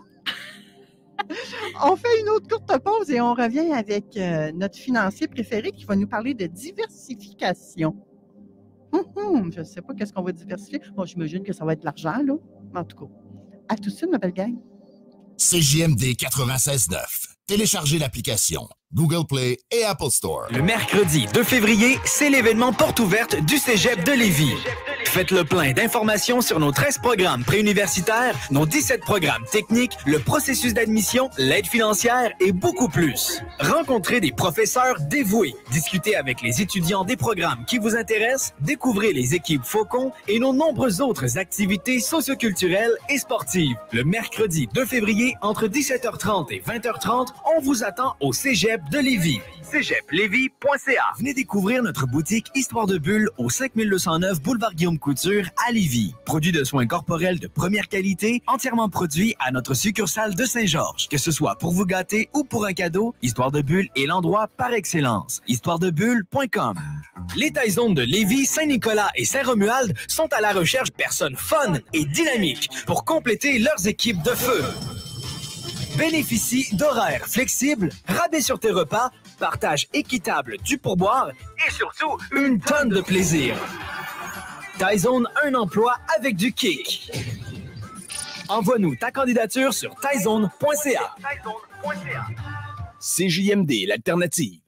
On fait une autre courte pause et on revient avec notre financier préféré qui va nous parler de diversification. Je ne sais pas qu'est-ce qu'on va diversifier. Bon, j'imagine que ça va être l'argent, là. En tout cas, à tout de suite, ma belle gang. CJMD 96.9. Téléchargez l'application Google Play et Apple Store. Le mercredi 2 février, c'est l'événement porte ouverte du Cégep de Lévis. Faites le plein d'informations sur nos 13 programmes préuniversitaires, nos 17 programmes techniques, le processus d'admission, l'aide financière et beaucoup plus. Rencontrez des professeurs dévoués, discutez avec les étudiants des programmes qui vous intéressent, découvrez les équipes Faucon et nos nombreuses autres activités socioculturelles et sportives. Le mercredi 2 février, entre 17h30 et 20h30, on vous attend au Cégep de Lévis. cégeplevy.ca. Venez découvrir notre boutique Histoire de Bulle au 5209 boulevard Guillaume Couture à Lévis. Produit de soins corporels de première qualité, entièrement produit à notre succursale de Saint-Georges. Que ce soit pour vous gâter ou pour un cadeau, Histoire de Bulle est l'endroit par excellence. Histoiredebulle.com. Les Taizones de Lévis, Saint-Nicolas et Saint-Romuald sont à la recherche de personnes fun et dynamiques pour compléter leurs équipes de feu. Bénéficie d'horaires flexibles, rabais sur tes repas, partage équitable du pourboire et surtout une tonne de plaisir. Taizone, un emploi avec du kick. Envoie-nous ta candidature sur taizone.ca. CJMD, l'alternative.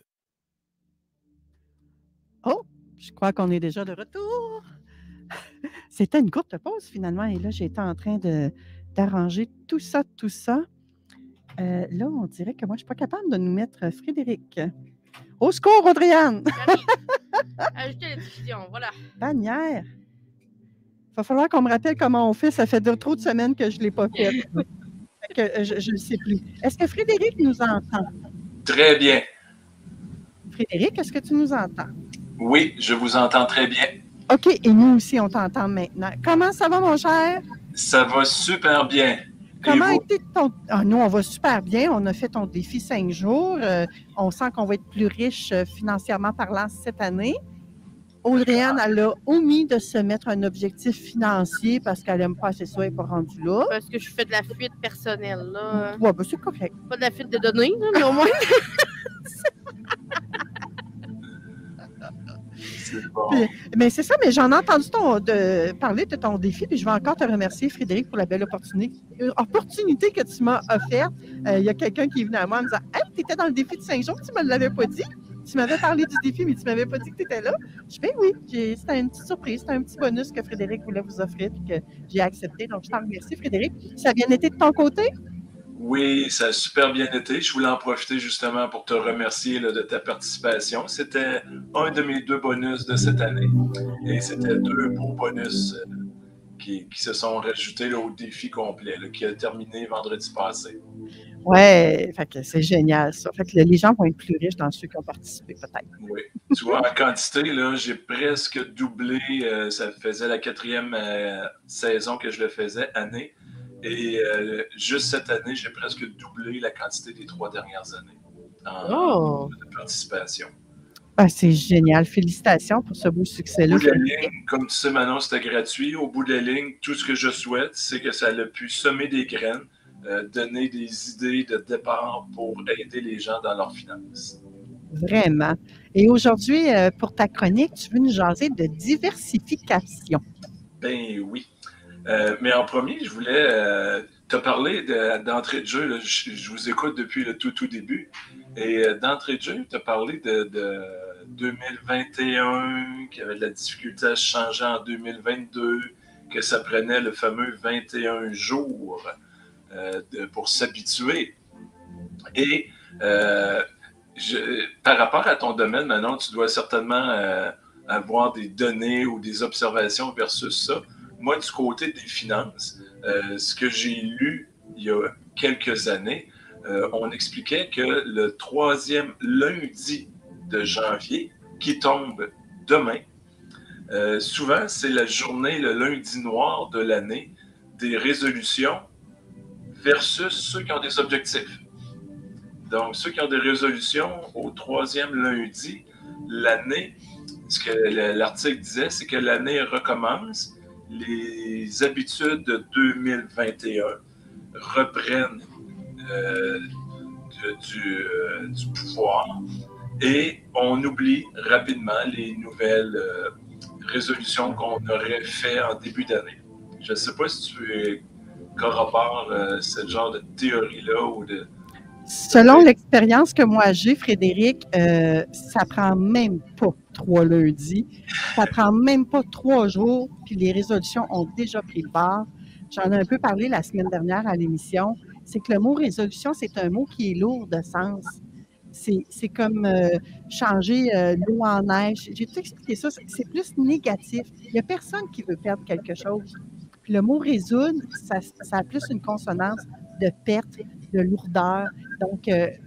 Oh, je crois qu'on est déjà de retour. C'était une courte pause finalement et là, j'étais en train de d'arranger tout ça. Là, on dirait que moi, je ne suis pas capable de nous mettre Frédéric. Au secours, Audrey-Anne! Ajouter la diffusion, voilà. Bannière! Il va falloir qu'on me rappelle comment on fait. Ça fait trop de semaines que je ne l'ai pas fait. Je ne sais plus. Est-ce que Frédéric nous entend? Très bien. Frédéric, est-ce que tu nous entends? Oui, je vous entends très bien. OK, et nous aussi, on t'entend maintenant. Comment ça va, mon cher? Ça va super bien. Comment était ton... Ah, nous, on va super bien. On a fait ton défi 5 jours. On sent qu'on va être plus riche financièrement parlant cette année. Audrey-Anne, elle a omis de se mettre un objectif financier parce qu'elle n'aime pas assez ça, elle n'est pas rendue là. Parce que je fais de la fuite personnelle, là. Ouais, ben c'est correct. Pas de la fuite de données, là, mais au moins... Bon. Mais c'est ça, mais j'en ai entendu parler de ton défi, puis je vais encore te remercier, Frédéric, pour la belle opportunité que tu m'as offerte. Il y a quelqu'un qui est venu à moi en me disant « Hey, tu étais dans le défi de 5 jours, tu ne me l'avais pas dit. Tu m'avais parlé du défi, mais tu ne m'avais pas dit que tu étais là. » Je fais oui, c'était une petite surprise, c'était un petit bonus que Frédéric voulait vous offrir, puis que j'ai accepté. Donc, je t'en remercie, Frédéric. Ça a bien été de ton côté? Oui, ça a super bien été. Je voulais en profiter justement pour te remercier là, de ta participation. C'était un de mes 2 bonus de cette année. Et c'était 2 beaux bonus qui se sont rajoutés là, au défi complet, là, qui a terminé vendredi passé. Ouais, fait que c'est génial ça. Fait que les gens vont être plus riches dans ceux qui ont participé, peut-être. Oui. Tu vois, en quantité, là, j'ai presque doublé. Ça faisait la 4e saison que je le faisais, année. Et juste cette année, j'ai presque doublé la quantité des 3 dernières années en de participation. Ah, c'est génial. Félicitations pour ce beau succès-là. Au bout de la ligne, comme tu sais, Manon, c'était gratuit. Au bout de la ligne, tout ce que je souhaite, c'est que ça a pu semer des graines, donner des idées de départ pour aider les gens dans leurs finances. Vraiment. Et aujourd'hui, pour ta chronique, tu veux nous jaser de diversification. Ben oui. Mais en premier, je voulais te parler d'entrée de jeu. Là, je vous écoute depuis le tout début. Et d'entrée de jeu, tu as parlé de 2021, qu'il y avait de la difficulté à se changer en 2022, que ça prenait le fameux 21 jours pour s'habituer. Et par rapport à ton domaine, maintenant, tu dois certainement avoir des données ou des observations versus ça. Moi, du côté des finances, ce que j'ai lu il y a quelques années, on expliquait que le 3e lundi de janvier, qui tombe demain, souvent, c'est la journée, le lundi noir de l'année, des résolutions versus ceux qui ont des objectifs. Donc, ceux qui ont des résolutions au 3e lundi, l'année, ce que l'article disait, c'est que l'année recommence. Les habitudes de 2021 reprennent du pouvoir et on oublie rapidement les nouvelles résolutions qu'on aurait fait en début d'année. Je ne sais pas si tu corrobores ce genre de théorie-là ou de... Selon l'expérience que moi j'ai, Frédéric, ça prend même pas 3 lundis, ça prend même pas 3 jours, puis les résolutions ont déjà pris le bord. J'en ai un peu parlé la semaine dernière à l'émission. C'est que le mot résolution, c'est un mot qui est lourd de sens. C'est comme changer l'eau en neige. J'ai tout expliqué ça. C'est plus négatif. Il n'y a personne qui veut perdre quelque chose. Puis le mot résoudre, ça a plus une consonance de perte, de lourdeur. Donc,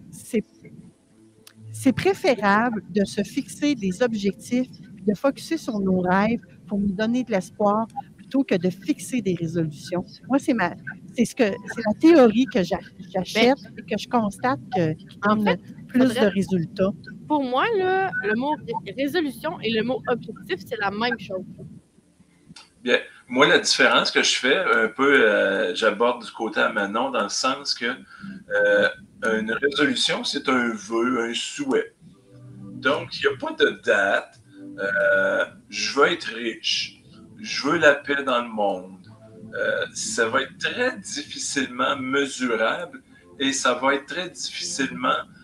c'est préférable de se fixer des objectifs, de focusser sur nos rêves pour nous donner de l'espoir plutôt que de fixer des résolutions. Moi, c'est la théorie que j'achète et que je constate qui donne plus de résultats. Pour moi, là, le mot résolution et le mot objectif, c'est la même chose. Bien, moi, la différence que je fais, un peu, j'aborde du côté à Manon, dans le sens que une résolution, c'est un vœu, un souhait. Donc, il n'y a pas de date. Je veux être riche. Je veux la paix dans le monde. Ça va être très difficilement mesurable et ça va être très difficile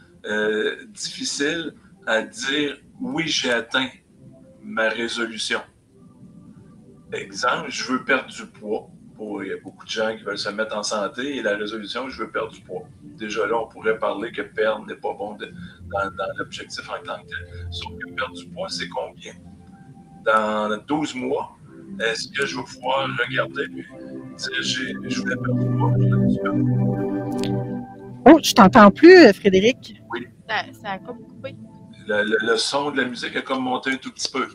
à dire « oui, j'ai atteint ma résolution ». Exemple, je veux perdre du poids il y a beaucoup de gens qui veulent se mettre en santé et la résolution, je veux perdre du poids. Déjà là, on pourrait parler que perdre n'est pas bon dans l'objectif en tant que tel. Sauf que perdre du poids, c'est combien? Dans 12 mois, est-ce que je vais pouvoir regarder et dire je voulais perdre du poids? Oh, je t'entends plus, Frédéric. Oui. Ça a comme coupé. Le son de la musique a comme monté un tout petit peu.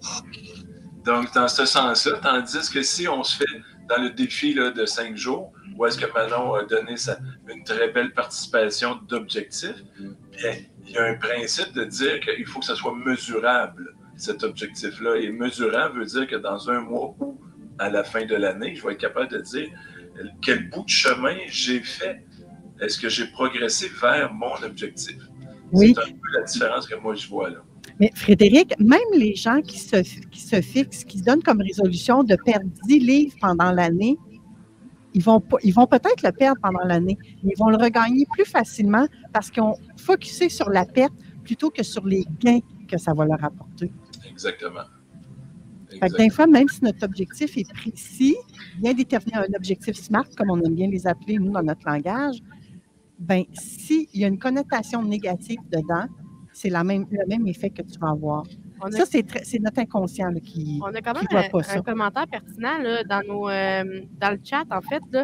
Donc, dans ce sens-là, tandis que si on se fait dans le défi là, de 5 jours, où est-ce que Manon a donné une très belle participation d'objectifs, bien, il y a un principe de dire qu'il faut que ça soit mesurable, cet objectif-là. Et mesurable veut dire que dans un mois ou à la fin de l'année, je vais être capable de dire quel bout de chemin j'ai fait. Est-ce que j'ai progressé vers mon objectif? Oui. C'est un peu la différence que moi, je vois là. Mais Frédéric, même les gens qui se fixent, qui se donnent comme résolution de perdre 10 livres pendant l'année, ils vont peut-être le perdre pendant l'année, mais ils vont le regagner plus facilement parce qu'ils ont focusé sur la perte plutôt que sur les gains que ça va leur apporter. Exactement. Fait que des fois, même si notre objectif est précis, bien déterminé, un objectif SMART, comme on aime bien les appeler, nous, dans notre langage, bien, s'il y a une connotation négative dedans, c'est le même effet que tu vas avoir. Ça, c'est notre inconscient là, qui on a quand même voit pas ça. Un commentaire pertinent là, dans le chat, en fait. Là.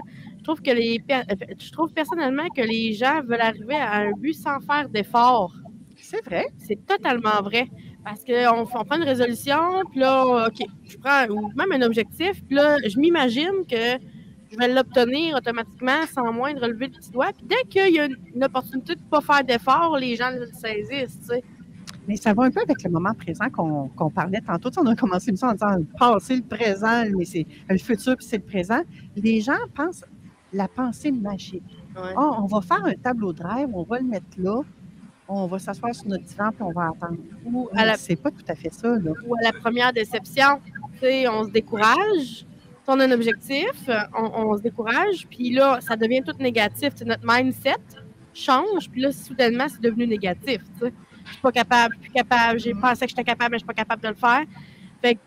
Je trouve personnellement que les gens veulent arriver à un but sans faire d'effort. C'est vrai. C'est totalement vrai. Parce qu'on prend une résolution, puis là, OK, je prends ou même un objectif, puis là, je m'imagine que je vais l'obtenir automatiquement sans moins de relever le petit doigt. Puis dès qu'il y a une opportunité de ne pas faire d'effort, les gens le saisissent, tu sais. Mais ça va un peu avec le moment présent qu'on parlait tantôt. On a commencé une fois en disant le passé, le présent, mais c'est le futur, puis c'est le présent. Les gens pensent la pensée magique. Ouais. Oh, on va faire un tableau de rêve, on va le mettre là, on va s'asseoir sur notre divan, puis on va attendre. Ou c'est pas tout à fait ça. Là. Ou à la première déception, tu sais, on se décourage. Si on a un objectif, on se décourage, puis là, ça devient tout négatif. T'sais, notre mindset change, puis là, soudainement, c'est devenu négatif. T'sais. Je suis pas capable, plus capable, j'ai pensé que j'étais capable, mais je suis pas capable de le faire. Fait que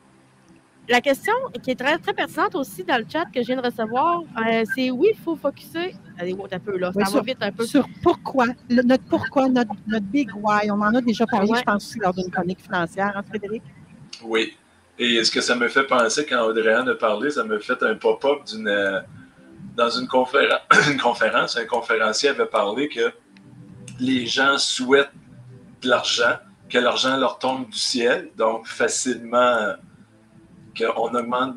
la question qui est très, très pertinente aussi dans le chat que je viens de recevoir, c'est oui, il faut focuser. Allez, un peu là, ça va vite un peu. Sur pourquoi, notre big why. On en a déjà parlé, je pense aussi, lors d'une chronique financière, hein, Frédéric? Oui. Et ce que ça me fait penser, quand Audrey-Anne a parlé, ça me fait un pop-up dans une conférence. Un conférencier avait parlé que les gens souhaitent de l'argent, que l'argent leur tombe du ciel, donc facilement qu'on augmente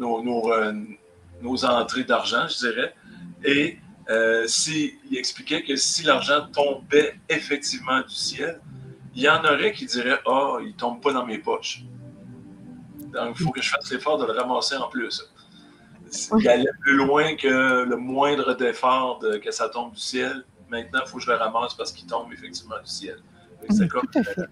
nos entrées d'argent, je dirais. Et il expliquait que si l'argent tombait effectivement du ciel, il y en aurait qui diraient « Ah, il ne tombe pas dans mes poches ». Donc, il faut que je fasse l'effort de le ramasser en plus. Il allait plus loin que le moindre effort que ça tombe du ciel. Maintenant, il faut que je le ramasse parce qu'il tombe effectivement du ciel. C'est comme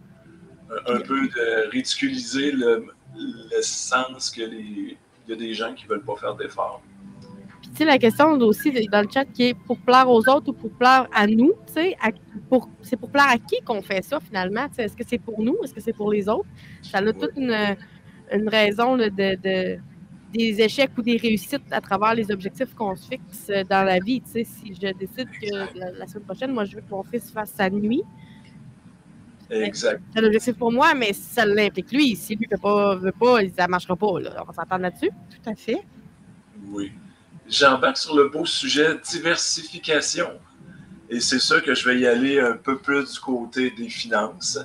un peu de ridiculiser le sens qu'il y a des gens qui ne veulent pas faire d'efforts. Puis, tu sais, la question aussi dans le chat qui est pour plaire aux autres ou pour plaire à nous, tu sais, c'est pour plaire à qui qu'on fait ça finalement? Est-ce que c'est pour nous? Est-ce que c'est pour les autres? Ça a toute une raison là, des échecs ou des réussites à travers les objectifs qu'on se fixe dans la vie. Tu sais, si je décide que la semaine prochaine, moi, je veux que mon fils fasse sa nuit. Exact. C'est un objectif pour moi, mais si ça l'implique lui, si lui ne veut pas, ça ne marchera pas. Là. On va s'entendre là-dessus. Tout à fait. Oui. J'embarque sur le beau sujet diversification. Et c'est sûr que je vais y aller un peu plus du côté des finances.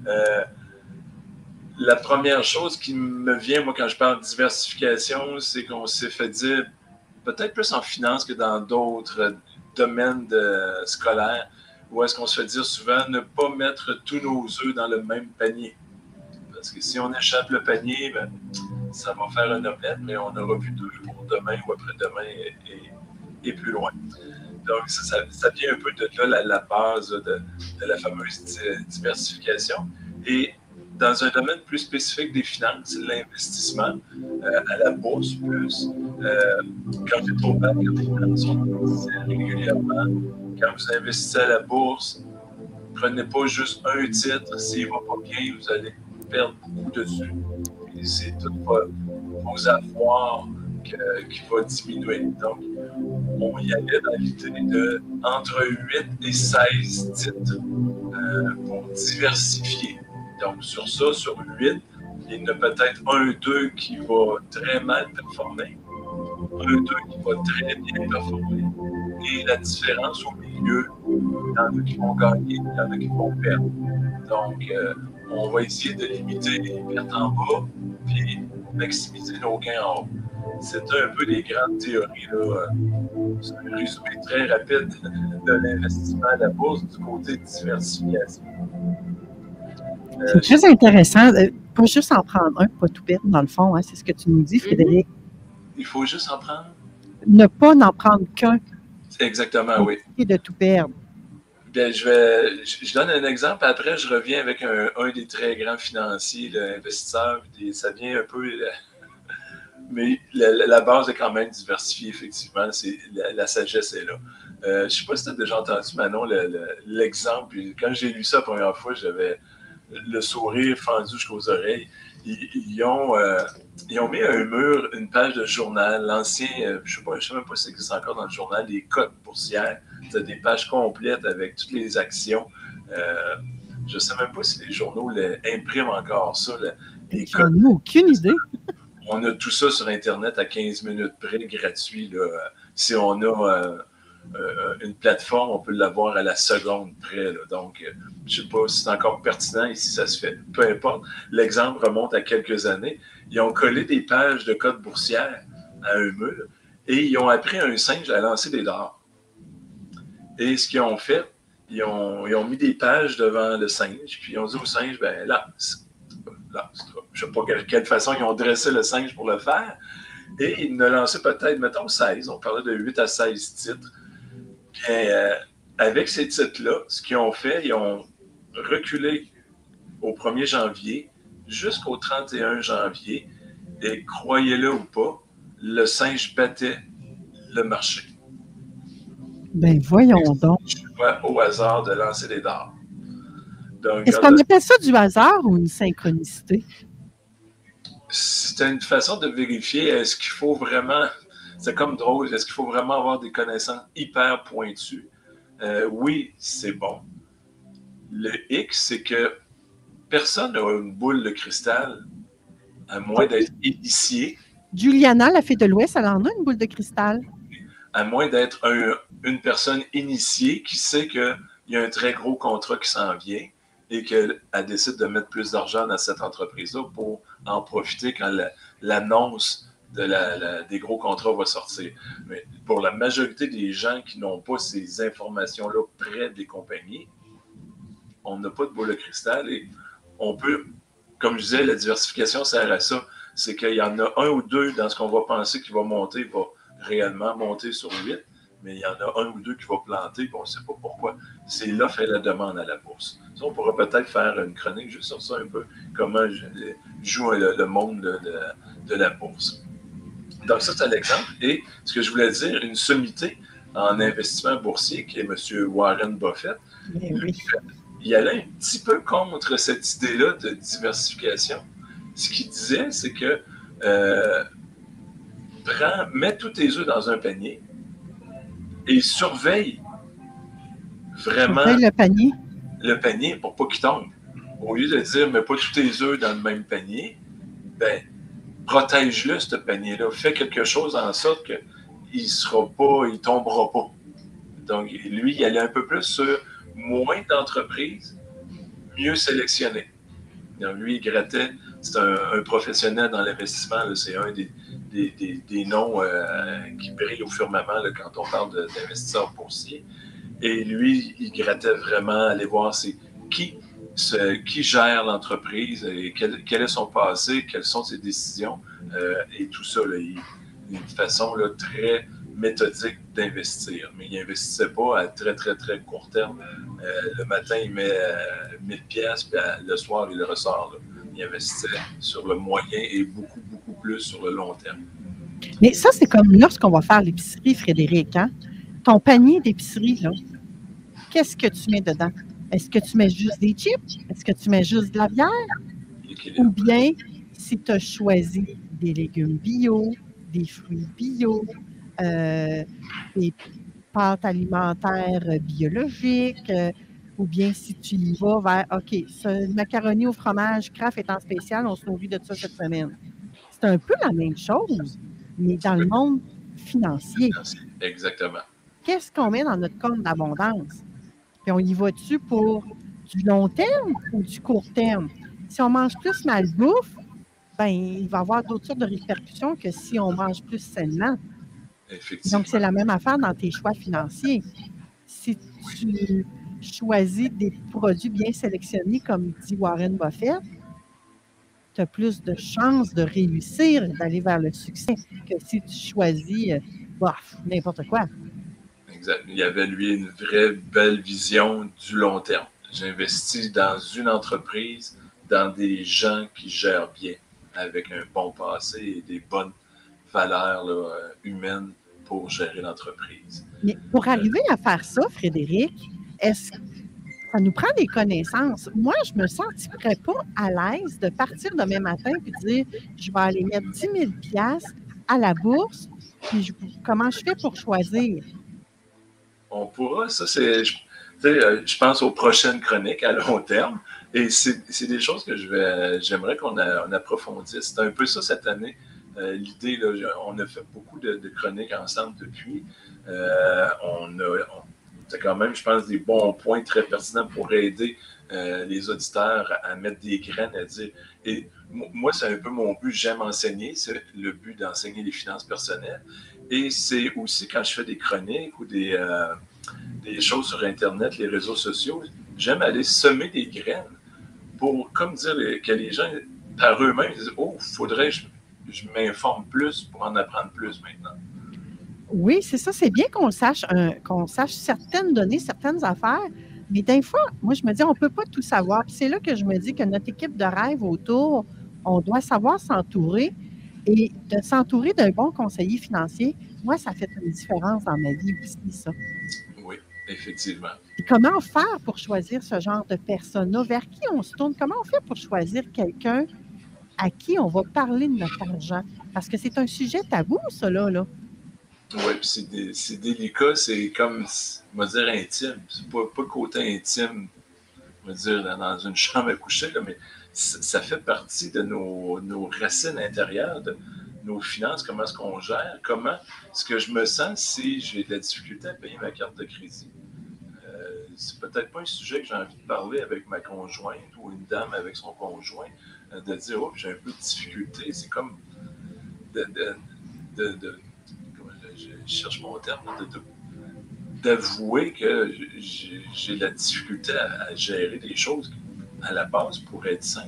La première chose qui me vient, moi, quand je parle de diversification, c'est qu'on s'est fait dire, peut-être plus en finance que dans d'autres domaines scolaires, où est-ce qu'on se fait dire souvent ne pas mettre tous nos œufs dans le même panier. Parce que si on échappe le panier, ben, ça va faire un omelette, mais on n'aura plus d'œufs pour demain ou après-demain et plus loin. Donc, ça vient un peu de là la base de la fameuse diversification. Et dans un domaine plus spécifique des finances, l'investissement à la bourse plus, quand tu es trop bas, quand les finances sont difficiles régulièrement, quand vous investissez à la bourse, prenez pas juste un titre. S'il ne va pas bien, vous allez perdre beaucoup dessus. Et c'est tout vos avoirs qui va diminuer. Donc, on y allait dans l'idée de entre 8 et 16 titres pour diversifier. Donc, sur 8, il y en a peut-être 1-2 qui va très mal performer, 1-2 qui va très bien performer. Et la différence au milieu, il y en a qui vont gagner, il y en a qui vont perdre. Donc, on va essayer de limiter les pertes en bas, puis maximiser nos gains en haut. C'est un peu les grandes théories, là. C'est un résumé très rapide de l'investissement à la bourse du côté de diversification. C'est très intéressant. Pas juste en prendre un, pas tout perdre, dans le fond. Hein, c'est ce que tu nous dis, Frédéric. Il faut juste en prendre? Ne pas n'en prendre qu'un. Exactement, oui. Et de tout perdre. Bien, je donne un exemple. Après, je reviens avec un des très grands financiers, investisseurs. Ça vient un peu... mais la base est quand même diversifiée, effectivement. La sagesse est là. Je ne sais pas si tu as déjà entendu, Manon, l'exemple. Quand j'ai lu ça la première fois, j'avais le sourire fendu jusqu'aux oreilles. Ils ont mis à un mur une page de journal, l'ancien, je ne sais même pas si ça existe encore dans le journal, les cotes boursières. Tu as des pages complètes avec toutes les actions. Je ne sais même pas si les journaux impriment encore ça. Les cotes. J'en ai aucune idée. On a tout ça sur Internet à 15 minutes près, gratuit. Là. Si on a une plateforme, on peut l'avoir à la seconde près. Là. Donc, je ne sais pas si c'est encore pertinent et si ça se fait. Peu importe. L'exemple remonte à quelques années. Ils ont collé des pages de cotes boursières à un mur et ils ont appris à un singe à lancer des dards. Et ce qu'ils ont fait, ils ont mis des pages devant le singe, puis ils ont dit au singe, ben là, je ne sais pas de quelle façon ils ont dressé le singe pour le faire, et ils ne lançaient peut-être, mettons, 16. On parlait de 8 à 16 titres. Bien, avec ces titres-là, ce qu'ils ont fait, ils ont reculé au 1er janvier jusqu'au 31 janvier, et croyez-le ou pas, le singe battait le marché. Ben voyons donc. Au hasard de lancer des dards. Est-ce qu'on appelle ça du hasard ou une synchronicité? C'est une façon de vérifier, est-ce qu'il faut vraiment, c'est comme drôle, est-ce qu'il faut vraiment avoir des connaissances hyper pointues? Oui, c'est bon. Le hic, c'est que personne n'a une boule de cristal, à moins d'être initié. Juliana, la fée de l'Ouest, elle en a une boule de cristal. À moins d'être une personne initiée qui sait qu'il y a un très gros contrat qui s'en vient et qu'elle décide de mettre plus d'argent dans cette entreprise-là pour en profiter quand l'annonce des gros contrats va sortir. Mais pour la majorité des gens qui n'ont pas ces informations-là près des compagnies, on n'a pas de boule de cristal et on peut, comme je disais, la diversification sert à ça. C'est qu'il y en a un ou deux dans ce qu'on va penser qui va monter, va réellement monter sur 8, mais il y en a un ou deux qui va planter, puis on ne sait pas pourquoi. C'est l'offre et la demande à la bourse. Ça, on pourrait peut-être faire une chronique juste sur ça un peu, comment joue le monde de la bourse. Donc ça, c'est l'exemple. Et ce que je voulais dire, une sommité en investissement boursier, qui est M. Warren Buffett, oui. Il allait un petit peu contre cette idée-là de diversification. Ce qu'il disait, c'est que mets tous tes œufs dans un panier et surveille vraiment le panier pour pas qu'il tombe. Au lieu de dire, mets pas tous tes œufs dans le même panier, ben, protège-le, ce panier-là. Fais quelque chose en sorte qu'il ne tombera pas. Donc, lui, il allait un peu plus sur moins d'entreprises, mieux sélectionnées. Donc, lui, il grattait, c'est un professionnel dans l'investissement, c'est un des noms qui brillent au firmament là, quand on parle d'investisseurs boursiers. Et lui, il grattait vraiment, aller voir qui gère l'entreprise, et quel est son passé, quelles sont ses décisions, et tout ça. Là, une façon là, très méthodique d'investir. Mais il n'investissait pas à très, très, très court terme. Le matin, il met 1000$, puis le soir, il le ressort. Là. Il investissait sur le moyen et beaucoup, beaucoup plus sur le long terme. Mais ça, c'est comme lorsqu'on va faire l'épicerie, Frédéric. Hein? Ton panier d'épicerie, là, qu'est-ce que tu mets dedans? Est-ce que tu mets juste des chips? Est-ce que tu mets juste de la bière? Ou bien, si tu as choisi des légumes bio, des fruits bio, des pâtes alimentaires biologiques, ou bien si tu y vas vers, OK, ce macaroni au fromage Kraft est en spécial, on se nourrit de ça cette semaine. C'est un peu la même chose, mais dans le monde financier. Exactement. Qu'est-ce qu'on met dans notre compte d'abondance? Puis on y va-tu pour du long terme ou du court terme? Si on mange plus malbouffe, ben il va y avoir d'autres sortes de répercussions que si on mange plus sainement. Effectivement. Donc, c'est la même affaire dans tes choix financiers. Si tu choisis des produits bien sélectionnés, comme dit Warren Buffett, tu as plus de chances de réussir, d'aller vers le succès, que si tu choisis n'importe quoi. Exact. Il y avait, lui, une vraie belle vision du long terme. J'investis dans une entreprise, dans des gens qui gèrent bien, avec un bon passé et des bonnes valeurs là, humaines pour gérer l'entreprise. Mais pour arriver à faire ça, Frédéric, est-ce que ça nous prend des connaissances? Moi, je ne me sentirais pas à l'aise de partir demain matin et de dire je vais aller mettre 10 000 $ à la bourse, puis comment je fais pour choisir? On pourra, ça c'est, je pense aux prochaines chroniques à long terme, et c'est des choses que j'aimerais qu'on approfondisse. C'est un peu ça cette année. L'idée, là, on a fait beaucoup de chroniques ensemble depuis. On a quand même, je pense, des bons points très pertinents pour aider les auditeurs à mettre des graines, à dire. Et moi, c'est un peu mon but. J'aime enseigner. C'est le but d'enseigner les finances personnelles. Et c'est aussi quand je fais des chroniques ou des choses sur Internet, les réseaux sociaux, j'aime aller semer des graines pour, comme dire, que les gens, par eux-mêmes, disent « Oh, faudrait que je m'informe plus pour en apprendre plus maintenant. » Oui, c'est ça. C'est bien qu'on sache certaines données, certaines affaires, mais des fois, moi, je me dis, on ne peut pas tout savoir. Puis c'est là que je me dis que notre équipe de rêve autour, on doit savoir s'entourer et de s'entourer d'un bon conseiller financier. Moi, ça fait une différence dans ma vie aussi, ça. Oui, effectivement. Et comment faire pour choisir ce genre de personne-là? Vers qui on se tourne? Comment on fait pour choisir quelqu'un à qui on va parler de notre argent? Parce que c'est un sujet tabou, ça, là. Oui, c'est délicat, c'est comme, on va dire, intime. C'est pas le côté intime, on va dire, dans une chambre à coucher, là, mais ça fait partie de nos racines intérieures, de nos finances, comment est-ce qu'on gère, comment est-ce que je me sens si j'ai de la difficulté à payer ma carte de crédit. C'est peut-être pas un sujet que j'ai envie de parler avec ma conjointe ou une dame avec son conjoint, de dire « Oh, j'ai un peu de difficulté ». C'est comme je cherche mon terme, d'avouer que j'ai de la difficulté à gérer des choses à la base pour être simple.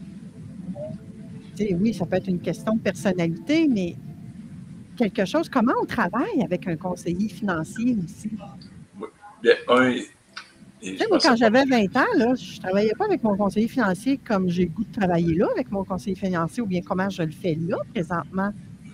Oui, ça peut être une question de personnalité, mais quelque chose, comment on travaille avec un conseiller financier aussi? Oui. Bien, moi, quand j'avais 20 ans, là, je ne travaillais pas avec mon conseiller financier comme j'ai le goût de travailler là avec mon conseiller financier ou bien comment je le fais là, présentement.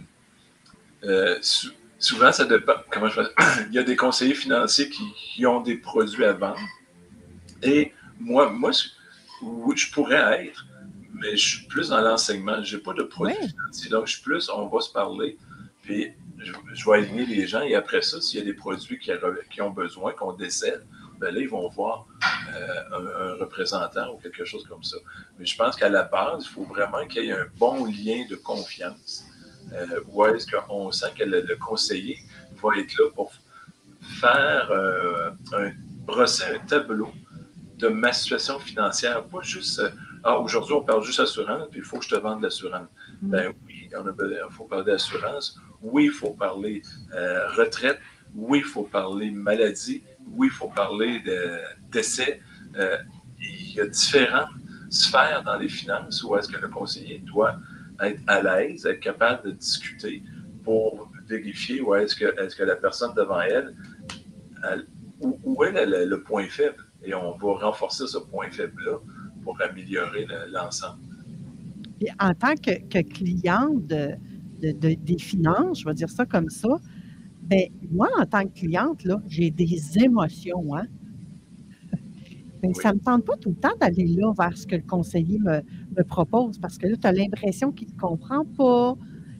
Souvent, ça dépend. Comment je fais? Il y a des conseillers financiers qui ont des produits à vendre. Et moi, oui, je pourrais être, mais je suis plus dans l'enseignement. Je n'ai pas de produits financiers. Donc, je suis plus, on va se parler, puis je vais aligner les gens. Et après ça, s'il y a des produits qui ont besoin, qu'on décède, ben là, ils vont voir un représentant ou quelque chose comme ça. Mais je pense qu'à la base, il faut vraiment qu'il y ait un bon lien de confiance. Où est-ce qu'on sent que le conseiller va être là pour faire brosser un tableau de ma situation financière. Pas juste, aujourd'hui, on parle juste assurance, puis il faut que je te vende l'assurance. Ben oui, il faut parler d'assurance. Oui, il faut parler retraite. Oui, il faut parler maladie. Oui, il faut parler de décès. Il y a différentes sphères dans les finances où est-ce que le conseiller doit être à l'aise, être capable de discuter pour vérifier où est-ce que la personne devant elle, où est le point faible. Et on va renforcer ce point faible-là pour améliorer l'ensemble. Et en tant que cliente des finances, je vais dire ça comme ça, bien, moi, en tant que cliente, là, j'ai des émotions, hein? Mais ça ne me tente pas tout le temps d'aller là vers ce que le conseiller me propose parce que là, tu as l'impression qu'il ne te comprend pas,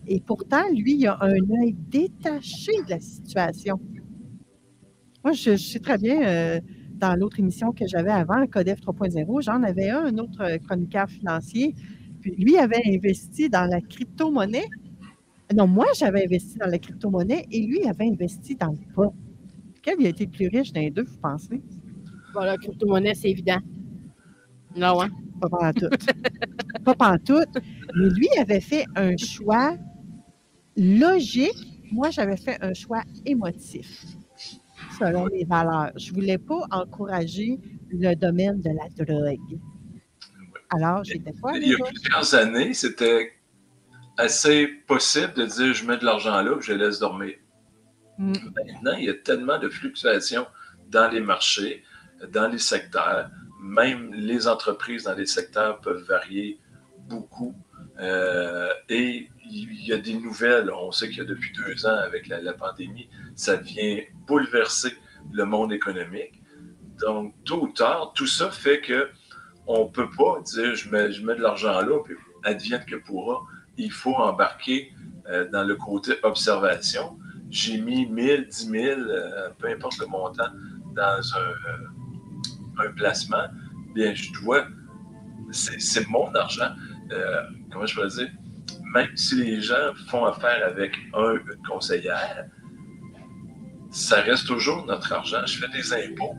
Et pourtant, lui, il a un œil détaché de la situation. Moi, je sais très bien, dans l'autre émission que j'avais avant, Codef 3.0, j'en avais un autre chroniqueur financier. Puis lui avait investi dans la crypto-monnaie. Non, moi, j'avais investi dans la crypto-monnaie et lui avait investi dans le pot. Quel il a été le plus riche des deux, vous pensez? Bon, la crypto-monnaie, c'est évident. Non, hein? Pas pantoute. Pas pantoute. Mais lui avait fait un choix logique. Moi, j'avais fait un choix émotif, selon mes valeurs. Je ne voulais pas encourager le domaine de la drogue. Alors, j'étais pas... Il y a plusieurs années, c'était assez possible de dire je mets de l'argent là et je laisse dormir. Maintenant, il y a tellement de fluctuations dans les marchés, dans les secteurs. Même les entreprises dans les secteurs peuvent varier beaucoup. Et il y a des nouvelles. On sait qu'il y a depuis 2 ans, avec la pandémie, ça vient bouleverser le monde économique. Donc, tôt ou tard, tout ça fait qu'on ne peut pas dire je mets de l'argent là, puis advienne que pourra. Il faut embarquer dans le côté observation. J'ai mis 1000, 10 000, peu importe le montant, dans un placement. Bien, je dois, c'est mon argent. Comment je peux dire? Même si les gens font affaire avec une conseillère, ça reste toujours notre argent. Je fais des impôts.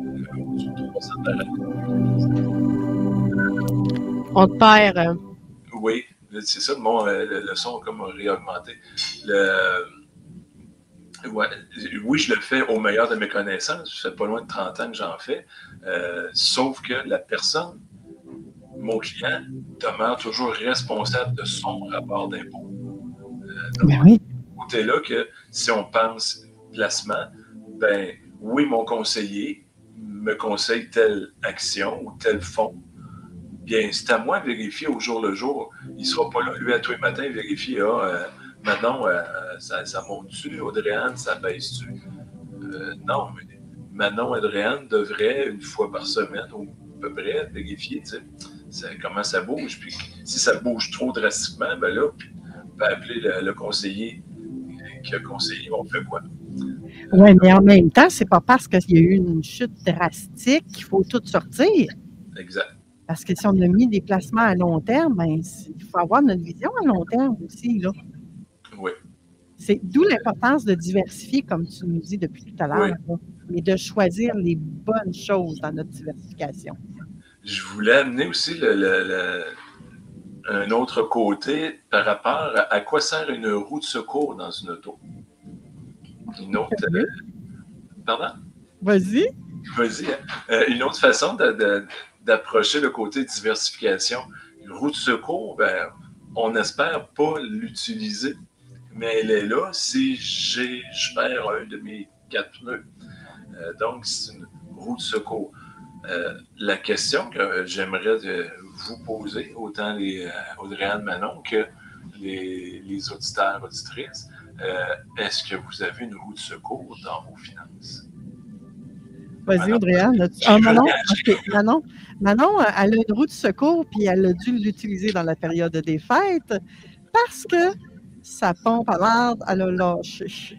On te perd. Oui, c'est ça. Le son a comme réaugmenté. Oui, je le fais au meilleur de mes connaissances. Ça fait pas loin de 30 ans que j'en fais. Sauf que la personne, mon client, demeure toujours responsable de son rapport d'impôt. Côté-là que si on pense placement, ben oui, mon conseiller me conseille telle action ou tel fonds. Bien, c'est à moi de vérifier au jour le jour. Il ne sera pas là, lui, à tous les matins, vérifier, Manon, ça monte-tu? Audrey-Anne, ça baisse-tu? Non, mais Manon, Audrey-Anne devrait, une fois par semaine, ou à peu près, vérifier, comment ça bouge. Puis si ça bouge trop drastiquement, ben là, on peut appeler le conseiller qui a conseillé, on fait quoi? Oui, mais en même temps, c'est pas parce qu'il y a eu une chute drastique qu'il faut tout sortir. Exact. Parce que si on a mis des placements à long terme, ben, il faut avoir notre vision à long terme aussi, là. Oui. C'est d'où l'importance de diversifier, comme tu nous dis depuis tout à l'heure, mais de choisir les bonnes choses dans notre diversification. Je voulais amener aussi un autre côté par rapport à quoi sert une roue de secours dans une auto. Une autre... Pardon? Vas-y. Vas-y. Une autre façon d'approcher le côté diversification. Une roue de secours, ben, on n'espère pas l'utiliser, mais elle est là si je perds un de mes 4 pneus. Donc, c'est une roue de secours. La question que j'aimerais vous poser, autant Audrey-Anne Manon que les auditeurs, auditrices, est-ce que vous avez une roue de secours dans vos finances? Vas-y, Audrey-Anne. Manon, elle a une roue de secours, puis elle a dû l'utiliser dans la période des fêtes parce que sa pompe à marde, elle a lâché.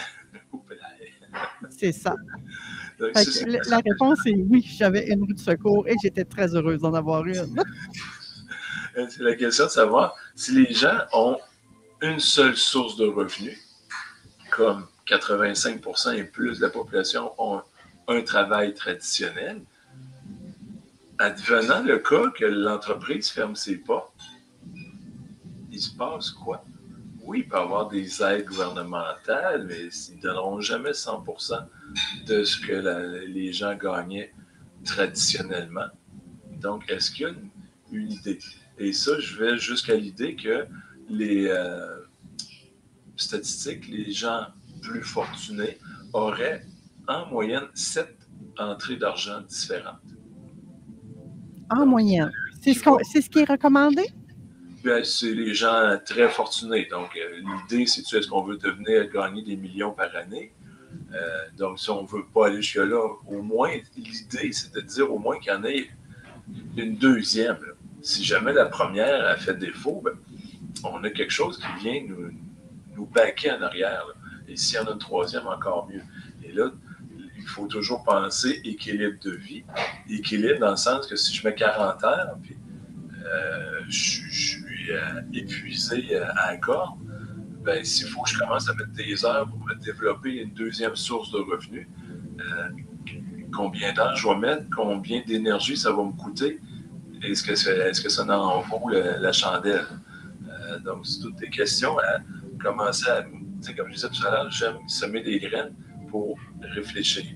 C'est ça. La réponse est oui, j'avais une roue de secours et j'étais très heureuse d'en avoir une. C'est la question de savoir si les gens ont une seule source de revenus, comme 85% et plus de la population ont un travail traditionnel. Advenant le cas que l'entreprise ferme ses portes, il se passe quoi? Oui, il peut y avoir des aides gouvernementales, mais ils ne donneront jamais 100% de ce que les gens gagnaient traditionnellement. Donc, est-ce qu'il y a une idée? Et ça, je vais jusqu'à l'idée que les statistiques, les gens plus fortunés auraient en moyenne 7 entrées d'argent différentes. En moyenne. C'est ce qui est recommandé? Bien, c'est les gens très fortunés. Donc, l'idée, c'est est-ce qu'on veut gagner des millions par année? Donc, si on ne veut pas aller jusque-là, au moins, l'idée, c'est de dire au moins qu'il y en ait une deuxième. Là. Si jamais la première a fait défaut, ben, on a quelque chose qui vient nous baquer en arrière. Là. Et s'il y en a une troisième, encore mieux. Et là, il faut toujours penser équilibre de vie. Équilibre dans le sens que si je mets 40 heures, puis je suis épuisé à la corde, ben, s'il faut que je commence à mettre des heures pour me développer une deuxième source de revenus, combien d'heures je vais mettre, combien d'énergie ça va me coûter, est-ce que ça en vaut la chandelle? Donc, c'est toutes des questions à commencer à... Comme je disais tout à l'heure, j'aime semer des graines pour réfléchir.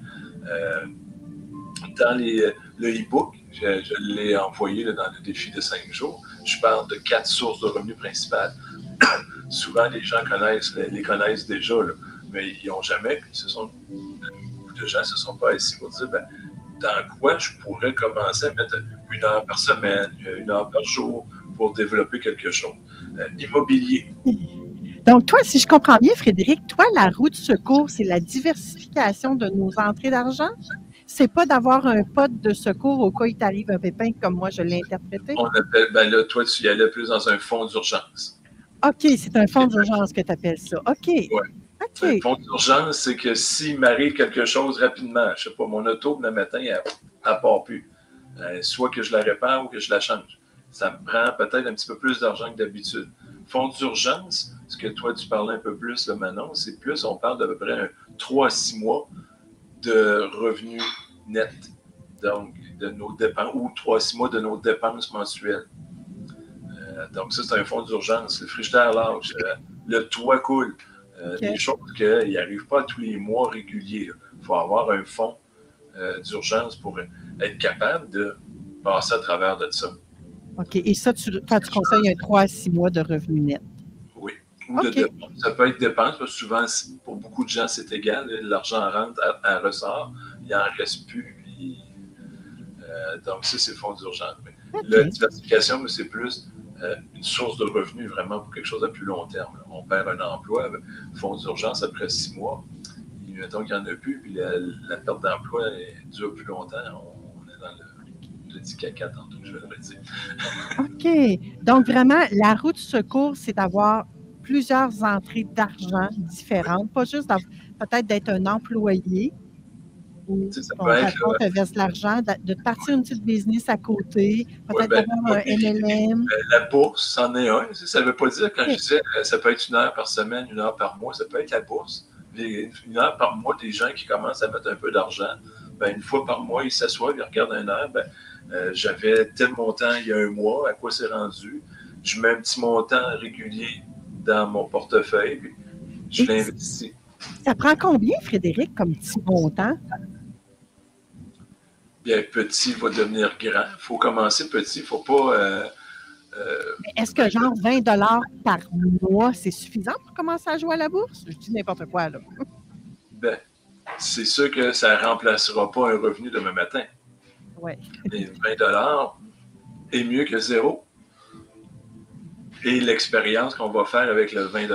Dans le e-book, je l'ai envoyé là, dans le défi de 5 jours, je parle de 4 sources de revenus principales. Souvent, les gens les connaissent déjà, là, mais ils n'ont jamais. Beaucoup de gens ne se sont pas assis pour dire dans quoi je pourrais commencer à mettre 1 heure par semaine, 1 heure par jour pour développer quelque chose. Immobilier. Donc, toi, si je comprends bien, Frédéric, toi, la roue de secours, c'est la diversification de nos entrées d'argent? C'est pas d'avoir un pot de secours au cas où il t'arrive un pépin, comme moi je l'ai interprété? On appelle, là, toi, tu y allais plus dans un fonds d'urgence. OK, c'est un fonds d'urgence que tu appelles ça. OK. Oui. OK. Un fonds d'urgence, c'est que s'il m'arrive quelque chose rapidement, je ne sais pas, mon auto, le matin, elle ne part plus. Soit que je la répare ou que je la change. Ça me prend peut-être un petit peu plus d'argent que d'habitude. Fonds d'urgence, ce que toi, tu parlais un peu plus, là, Manon, c'est plus, on parle d'à peu près 3 à 6 mois de revenus nets, donc de nos dépenses, ou 3 à 6 mois de nos dépenses mensuelles. Donc ça, c'est un fonds d'urgence. Le frigidaire lâche, le toit coule. Des choses qui n'arrivent pas tous les mois réguliers. Il faut avoir un fonds d'urgence pour être capable de passer à travers de ça. OK. Et ça, tu conseilles un 3 à 6 mois de revenus nets? Oui. Ou de dépenses. Ça peut être dépenses, parce que souvent, pour beaucoup de gens, c'est égal. L'argent rentre, elle ressort. Il n'en reste plus. Donc, ça, c'est le fonds d'urgence. La diversification, c'est plus une source de revenus vraiment pour quelque chose à plus long terme. On perd un emploi, fonds d'urgence après 6 mois. Mettons qu'il n'y en a plus, puis la perte d'emploi dure plus longtemps. On est dans le dit caca tantôt, je vais le redire. OK. Donc, vraiment, la roue de secours, c'est d'avoir plusieurs entrées d'argent différentes, pas juste peut-être d'être un employé ou ton patron te verse l'argent, de partir une petite business à côté, peut-être d'avoir un MLM. La bourse, c'en est un. Ça ne veut pas dire, quand je disais, ça peut être 1 heure par semaine, 1 heure par mois, ça peut être la bourse. 1 heure par mois, des gens qui commencent à mettre un peu d'argent, une fois par mois, ils s'assoient, ils regardent un heure, j'avais tel montant il y a 1 mois, à quoi c'est rendu? Je mets un petit montant régulier dans mon portefeuille, puis je l'investis. Ça prend combien, Frédéric, comme petit montant? Bien, petit va devenir grand. Il faut commencer petit, il ne faut pas... Est-ce que genre 20 $ par mois, c'est suffisant pour commencer à jouer à la bourse? Je dis n'importe quoi, là. C'est sûr que ça ne remplacera pas un revenu demain matin. Oui. Et 20 $ est mieux que 0. Et l'expérience qu'on va faire avec le 20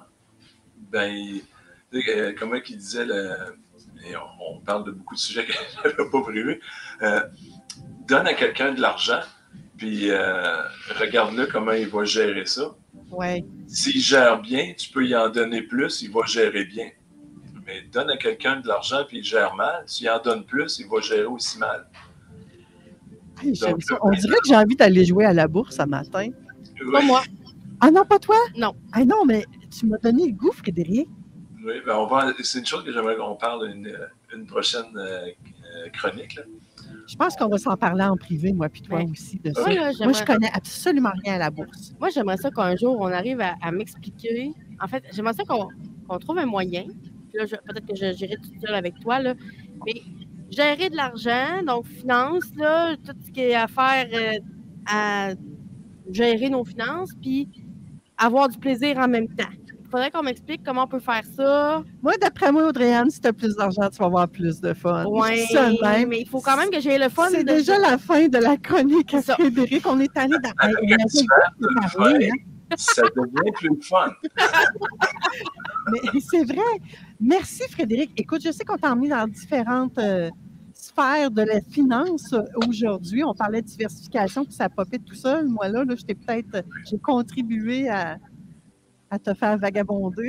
$, comment il disait, et on parle de beaucoup de sujets que je n'avais pas prévus, donne à quelqu'un de l'argent, puis regarde-le comment il va gérer ça. Ouais. S'il gère bien, tu peux y en donner plus, il va gérer bien. Mais donne à quelqu'un de l'argent, puis il gère mal, tu y en donnes plus, il va gérer aussi mal. Hey, donc, on dirait que j'ai envie d'aller jouer à la bourse ce matin. Oui. Pas moi. Ah non, pas toi? Non. Ah non, mais tu m'as donné le goût, Frédéric. Oui, c'est une chose que j'aimerais qu'on parle une prochaine chronique. Là. Je pense qu'on va s'en parler en privé, moi puis toi aussi. De ça. Moi, je connais absolument rien à la bourse. Moi, j'aimerais ça qu'un jour, on arrive à m'expliquer. En fait, j'aimerais ça qu'on trouve un moyen. Puis là, peut-être que j'irai tout seul avec toi, là. Mais gérer de l'argent, donc finance, là, tout ce qui est à faire à gérer nos finances, puis avoir du plaisir en même temps. Il faudrait qu'on m'explique comment on peut faire ça. Moi, d'après moi, Audrey-Anne, si tu as plus d'argent, tu vas avoir plus de fun. Oui, mais il faut quand même que j'aie le fun. C'est déjà la fin de la chronique à Frédéric. On est allé dans... Ça devient plus fun. Mais c'est vrai. Merci, Frédéric. Écoute, je sais qu'on t'a emmené dans différentes sphère de la finance aujourd'hui. On parlait de diversification, puis ça a popé tout seul. Moi, là j'ai contribué à te faire vagabonder.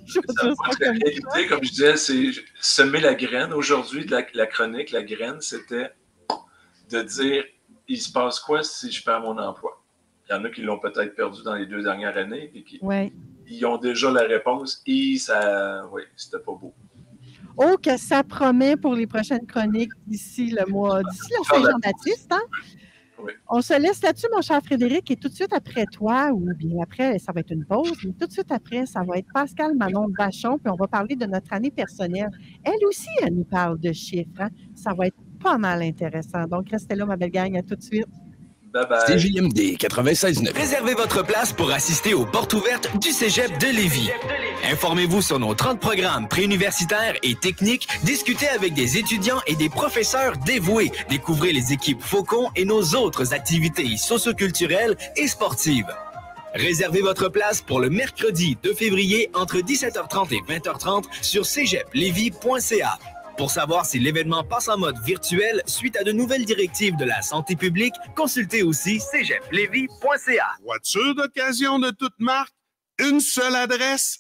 Comme je disais, c'est semer la graine. Aujourd'hui, la chronique, la graine, c'était de dire, il se passe quoi si je perds mon emploi? Il y en a qui l'ont peut-être perdu dans les 2 dernières années et qui ils ont déjà la réponse et c'était pas beau. Oh, que ça promet pour les prochaines chroniques d'ici la Saint-Jean-Baptiste, hein? Oui. On se laisse là-dessus, mon cher Frédéric, et tout de suite après toi, ou bien après, ça va être une pause, mais tout de suite après, ça va être Pascal Manon-Vachon, puis on va parler de notre année personnelle. Elle aussi, elle nous parle de chiffres, hein? Ça va être pas mal intéressant. Donc, restez là, ma belle gang, à tout de suite. Bye-bye. CJMD 96.9. Réservez votre place pour assister aux portes ouvertes du Cégep de Lévis. Informez-vous sur nos 30 programmes préuniversitaires et techniques, discutez avec des étudiants et des professeurs dévoués, découvrez les équipes Faucon et nos autres activités socioculturelles et sportives. Réservez votre place pour le mercredi 2 février entre 17h30 et 20h30 sur cégeplevy.ca. Pour savoir si l'événement passe en mode virtuel suite à de nouvelles directives de la santé publique, consultez aussi cégeplevy.ca. Voiture d'occasion de toute marque, une seule adresse,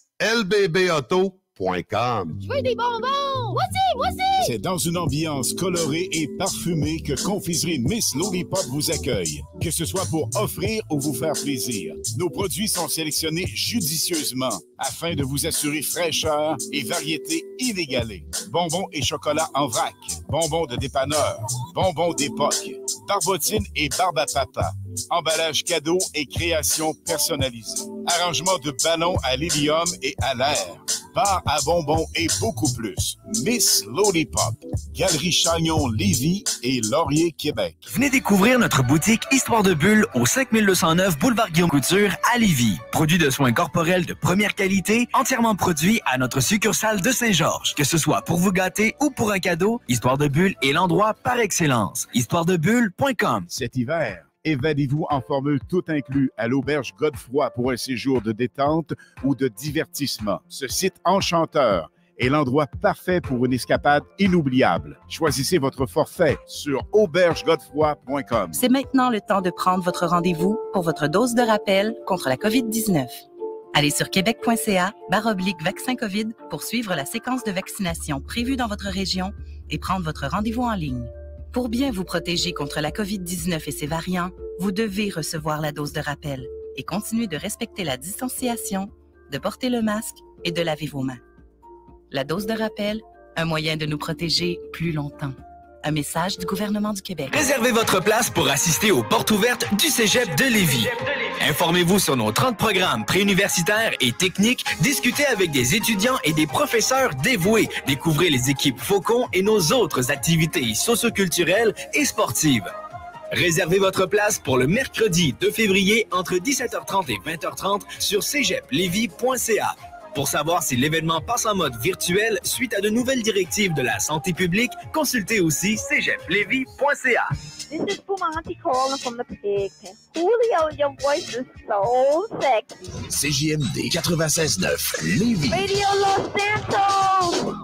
lbbauto.com. Je veux des bonbons! Voici! C'est dans une ambiance colorée et parfumée que Confiserie Miss Lollipop vous accueille. Que ce soit pour offrir ou vous faire plaisir, nos produits sont sélectionnés judicieusement afin de vous assurer fraîcheur et variété inégalée. Bonbons et chocolat en vrac, bonbons de dépanneur, bonbons d'époque, barbotines et barbe à papa, emballage cadeau et création personnalisée, arrangement de ballons à l'hélium et à l'air, bar à bonbons et beaucoup plus. Miss Lollipop, Galerie Chagnon Lévis et Laurier Québec. Venez découvrir notre boutique Histoire de Bulle au 5209 Boulevard Guillaume Couture à Lévis. Produit de soins corporels de première qualité, entièrement produit à notre succursale de Saint-Georges. Que ce soit pour vous gâter ou pour un cadeau, Histoire de Bulle est l'endroit par excellence. Histoiredebulle.com. Cet hiver, évadez-vous en formule tout inclus à l'auberge Godefroy pour un séjour de détente ou de divertissement. Ce site enchanteur est l'endroit parfait pour une escapade inoubliable. Choisissez votre forfait sur aubergegodefroy.com. C'est maintenant le temps de prendre votre rendez-vous pour votre dose de rappel contre la COVID-19. Allez sur québec.ca/vaccin COVID pour suivre la séquence de vaccination prévue dans votre région et prendre votre rendez-vous en ligne. Pour bien vous protéger contre la COVID-19 et ses variants, vous devez recevoir la dose de rappel et continuer de respecter la distanciation, de porter le masque et de laver vos mains. La dose de rappel, un moyen de nous protéger plus longtemps. Un message du gouvernement du Québec. Réservez votre place pour assister aux portes ouvertes du Cégep de Lévis. Informez-vous sur nos 30 programmes préuniversitaires et techniques, discutez avec des étudiants et des professeurs dévoués, découvrez les équipes Faucon et nos autres activités socioculturelles et sportives. Réservez votre place pour le mercredi 2 février entre 17h30 et 20h30 sur cégeplevy.ca. Pour savoir si l'événement passe en mode virtuel suite à de nouvelles directives de la santé publique, consultez aussi cégeplevy.ca. This is Pumanti calling from the pig. Julio, your voice is so sexy. CJMD 96.9 Lévis. Radio Los Santos!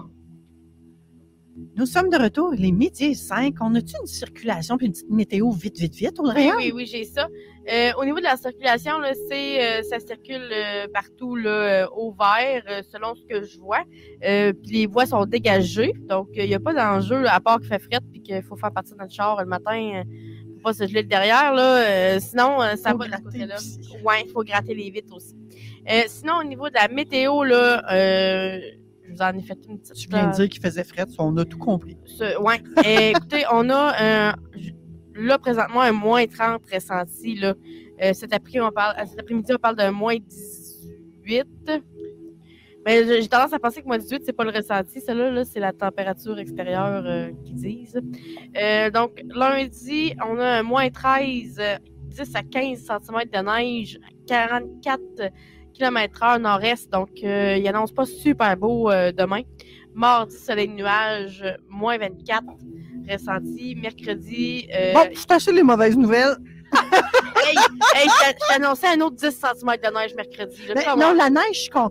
Nous sommes de retour, les midi 5. On a-tu une circulation puis une petite météo vite, Audrey? Oui, j'ai ça. Au niveau de la circulation, là, ça circule partout là, au vert, selon ce que je vois. Puis les voies sont dégagées, donc il n'y a pas d'enjeu à part qu'il fait fret puis qu'il faut faire partir notre char le matin pour pas se geler le derrière. Là. Sinon, ça va de ce côté-là. Oui, il faut gratter les vitres aussi. Sinon, au niveau de la météo, là, je vous en ai fait une petite... Tu viens de dire qu'il faisait fret, on a tout compris. Oui. Écoutez, on a là, présentement, un moins 30 ressenti. Là. Cet après-midi, on parle d'un moins 18. Mais j'ai tendance à penser que moins 18, c'est pas le ressenti. Celle-là, là, c'est la température extérieure qu'ils disent. Donc, lundi, on a un moins 13, 10 à 15 cm de neige, 44 km/h nord-est, donc il annonce pas super beau demain. Mardi, soleil de nuages, moins 24 ressenti. Mercredi... Bon, je t'achète les mauvaises nouvelles. je t'annonçais un autre 10 cm de neige mercredi. Là, non, la neige, je suis contente.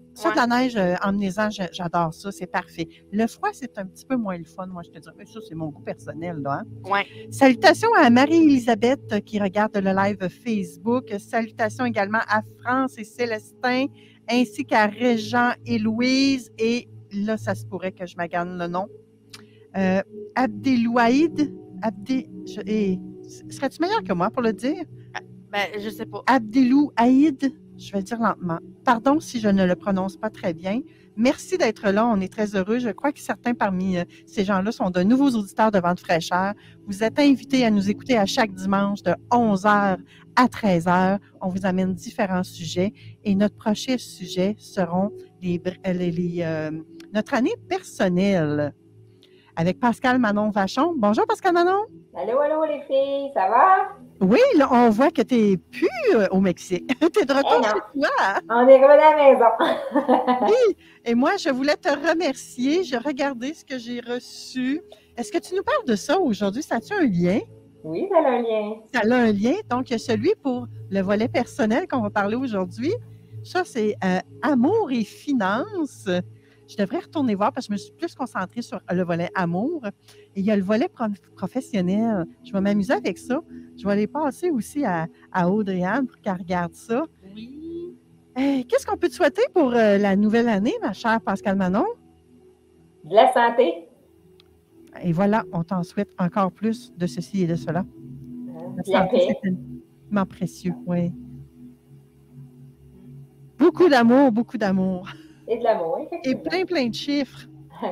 Ça, de la neige, emmenez-en, j'adore ça, c'est parfait. Le froid, c'est un petit peu moins le fun, moi, je te dirais. Mais ça, c'est mon goût personnel, là. Hein? Ouais. Salutations à Marie-Élisabeth qui regarde le live Facebook. Salutations également à France et Célestin, ainsi qu'à Régent et Louise. Et là, ça se pourrait que je magane le nom. Abdelouaïd. Serais-tu meilleur que moi pour le dire? Ben, je sais pas. Abdelouaïd. Je vais le dire lentement. Pardon si je ne le prononce pas très bien. Merci d'être là. On est très heureux. Je crois que certains parmi ces gens-là sont de nouveaux auditeurs de Vente fraîcheur. Vous êtes invités à nous écouter à chaque dimanche de 11h à 13h. On vous amène différents sujets. Et notre prochain sujet seront notre année personnelle avec Pascal Manon Vachon. Bonjour Pascal Manon. Allô, allô les filles, ça va? Oui, là, on voit que tu n'es plus au Mexique. Tu es de retour chez toi. On est revenu à la maison. Oui, et moi, je voulais te remercier. J'ai regardé ce que j'ai reçu. Est-ce que tu nous parles de ça aujourd'hui? Ça a-tu un lien? Oui, ça a un lien. Ça a un lien. Donc, il y a celui pour le volet personnel qu'on va parler aujourd'hui. Ça, c'est amour et finances. Je devrais retourner voir parce que je me suis plus concentrée sur le volet amour. Et il y a le volet professionnel. Je vais m'amuser avec ça. Je vais aller passer aussi à Audrey-Anne pour qu'elle regarde ça. Oui. Qu'est-ce qu'on peut te souhaiter pour la nouvelle année, ma chère Pascal Manon? De la santé. Et voilà, on t'en souhaite encore plus de ceci et de cela. De la paix. C'est tellement précieux, oui. Beaucoup d'amour, beaucoup d'amour. Et de l'amour, effectivement. Et plein de chiffres.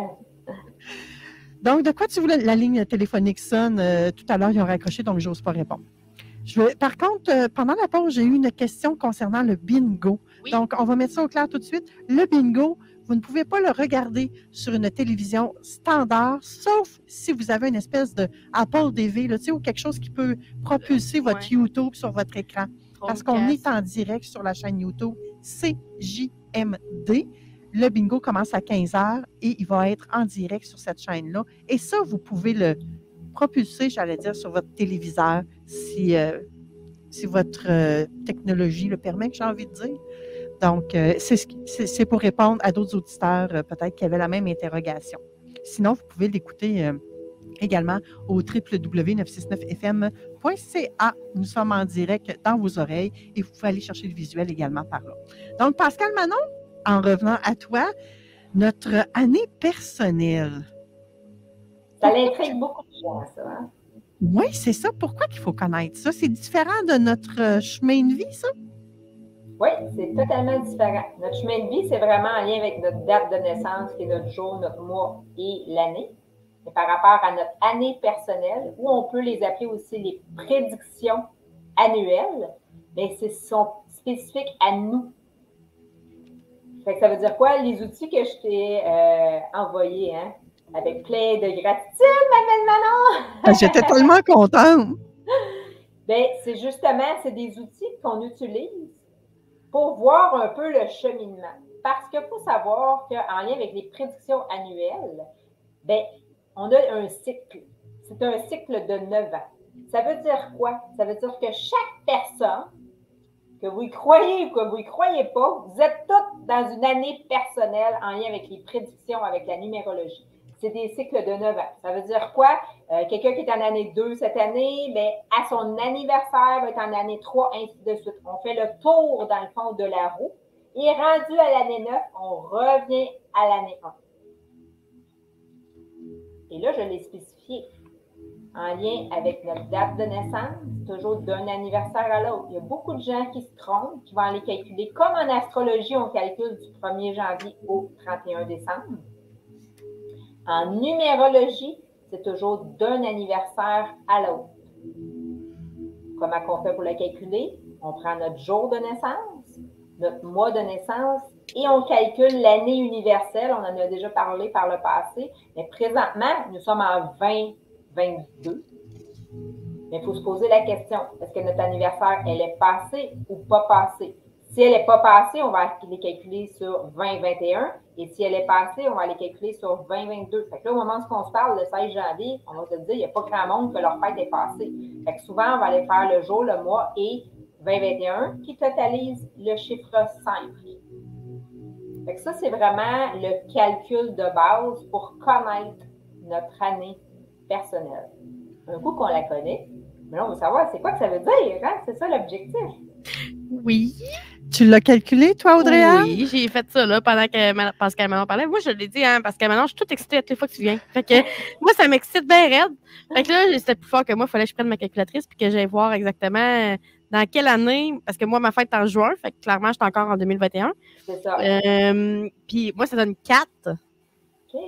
Donc, de quoi tu voulais? La ligne téléphonique sonne. Tout à l'heure, ils ont raccroché, donc je n'ose pas répondre. Par contre, pendant la pause, j'ai eu une question concernant le bingo. Oui. Donc, on va mettre ça au clair tout de suite. Le bingo, vous ne pouvez pas le regarder sur une télévision standard, sauf si vous avez une espèce de Apple TV, là, ou quelque chose qui peut propulser votre YouTube sur votre écran. Parce qu'on est en direct sur la chaîne YouTube CJMD. Le bingo commence à 15h et il va être en direct sur cette chaîne-là. Et ça, vous pouvez le propulser, j'allais dire, sur votre téléviseur si votre technologie le permet, que j'ai envie de dire. Donc, c'est pour répondre à d'autres auditeurs peut-être qui avaient la même interrogation. Sinon, vous pouvez l'écouter également au www.969fm.ca. Nous sommes en direct dans vos oreilles et vous pouvez aller chercher le visuel également par là. Donc, Pascal Manon, en revenant à toi, notre année personnelle. Ça l'intrigue beaucoup de gens, ça. Hein? Oui, c'est ça. Pourquoi qu'il faut connaître ça? C'est différent de notre chemin de vie, ça? Oui, c'est totalement différent. Notre chemin de vie, c'est vraiment en lien avec notre date de naissance, qui est notre jour, notre mois et l'année. Et par rapport à notre année personnelle, ou on peut les appeler aussi les prédictions annuelles, bien, sont spécifiques à nous. Fait que ça veut dire quoi? Les outils que je t'ai envoyés, hein? Avec plein de gratitude, ma belle Manon! J'étais tellement contente! Bien, c'est des outils qu'on utilise pour voir un peu le cheminement. Parce qu'il faut savoir qu'en lien avec les prédictions annuelles, bien, on a un cycle. C'est un cycle de 9 ans. Ça veut dire quoi? Ça veut dire que chaque personne, que vous y croyez ou que vous y croyez pas, vous êtes toutes dans une année personnelle en lien avec les prédictions, avec la numérologie. C'est des cycles de 9 ans. Ça veut dire quoi? Quelqu'un qui est en année 2 cette année, bien, à son anniversaire, va être en année 3, ainsi de suite. On fait le tour, dans le fond, de la roue. Et rendu à l'année 9, on revient à l'année 1. Et là, je l'ai spécifié. En lien avec notre date de naissance, toujours d'un anniversaire à l'autre. Il y a beaucoup de gens qui se trompent, qui vont aller calculer. Comme en astrologie, on calcule du 1er janvier au 31 décembre. En numérologie, c'est toujours d'un anniversaire à l'autre. Comment on fait pour le calculer? On prend notre jour de naissance, notre mois de naissance, et on calcule l'année universelle. On en a déjà parlé par le passé. Mais présentement, nous sommes en 2022. Mais il faut se poser la question, est-ce que notre anniversaire, elle est passée ou pas passée? Si elle n'est pas passée, on va les calculer sur 2021. Et si elle est passée, on va les calculer sur 2022. Fait que là, au moment où on se parle, le 16 janvier, on va se dire, il n'y a pas grand monde que leur fête est passée. Fait que souvent, on va aller faire le jour, le mois et 2021 qui totalise le chiffre 5. Fait que ça, c'est vraiment le calcul de base pour connaître notre année personnelle. Un coup qu'on la connaît, mais là, on veut savoir c'est quoi que ça veut dire, hein? C'est ça l'objectif. Oui. Tu l'as calculé, toi, Audrey? Oui, j'ai fait ça là, pendant que Pascal Manon parlait. Moi, je l'ai dit, hein, Pascal Manon, je suis toute excitée à toutes les fois que tu viens. Fait que moi, ça m'excite bien raide. Fait que là, c'était plus fort que moi, il fallait que je prenne ma calculatrice puis que j'aille voir exactement dans quelle année, parce que moi, ma fête est en juin, fait que clairement, je suis encore en 2021. C'est ça. Puis moi, ça donne 4. OK.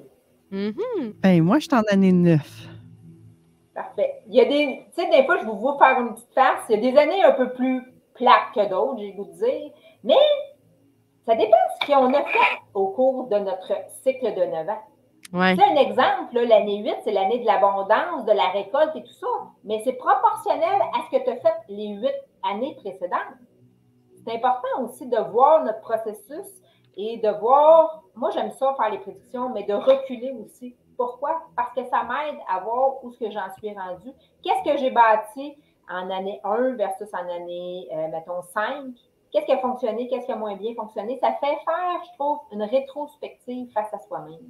Ben, moi, je suis en année 9. Parfait. Il y a des, tu sais, des fois, je vous vois faire une petite face. Il y a des années un peu plus plates que d'autres, j'ai le goût de dire. Mais ça dépend de ce qu'on a fait au cours de notre cycle de 9 ans. Ouais. Tu sais, un exemple, là, l'année 8, c'est l'année de l'abondance, de la récolte et tout ça. Mais c'est proportionnel à ce que tu as fait les 8 années précédentes. C'est important aussi de voir notre processus et de voir, moi j'aime ça faire les prédictions, mais de reculer aussi. Pourquoi? Parce que ça m'aide à voir où est-ce que j'en suis rendue. Qu'est-ce que j'ai bâti en année 1 versus en année, mettons, 5? Qu'est-ce qui a fonctionné? Qu'est-ce qui a moins bien fonctionné? Ça fait faire, je trouve, une rétrospective face à soi-même.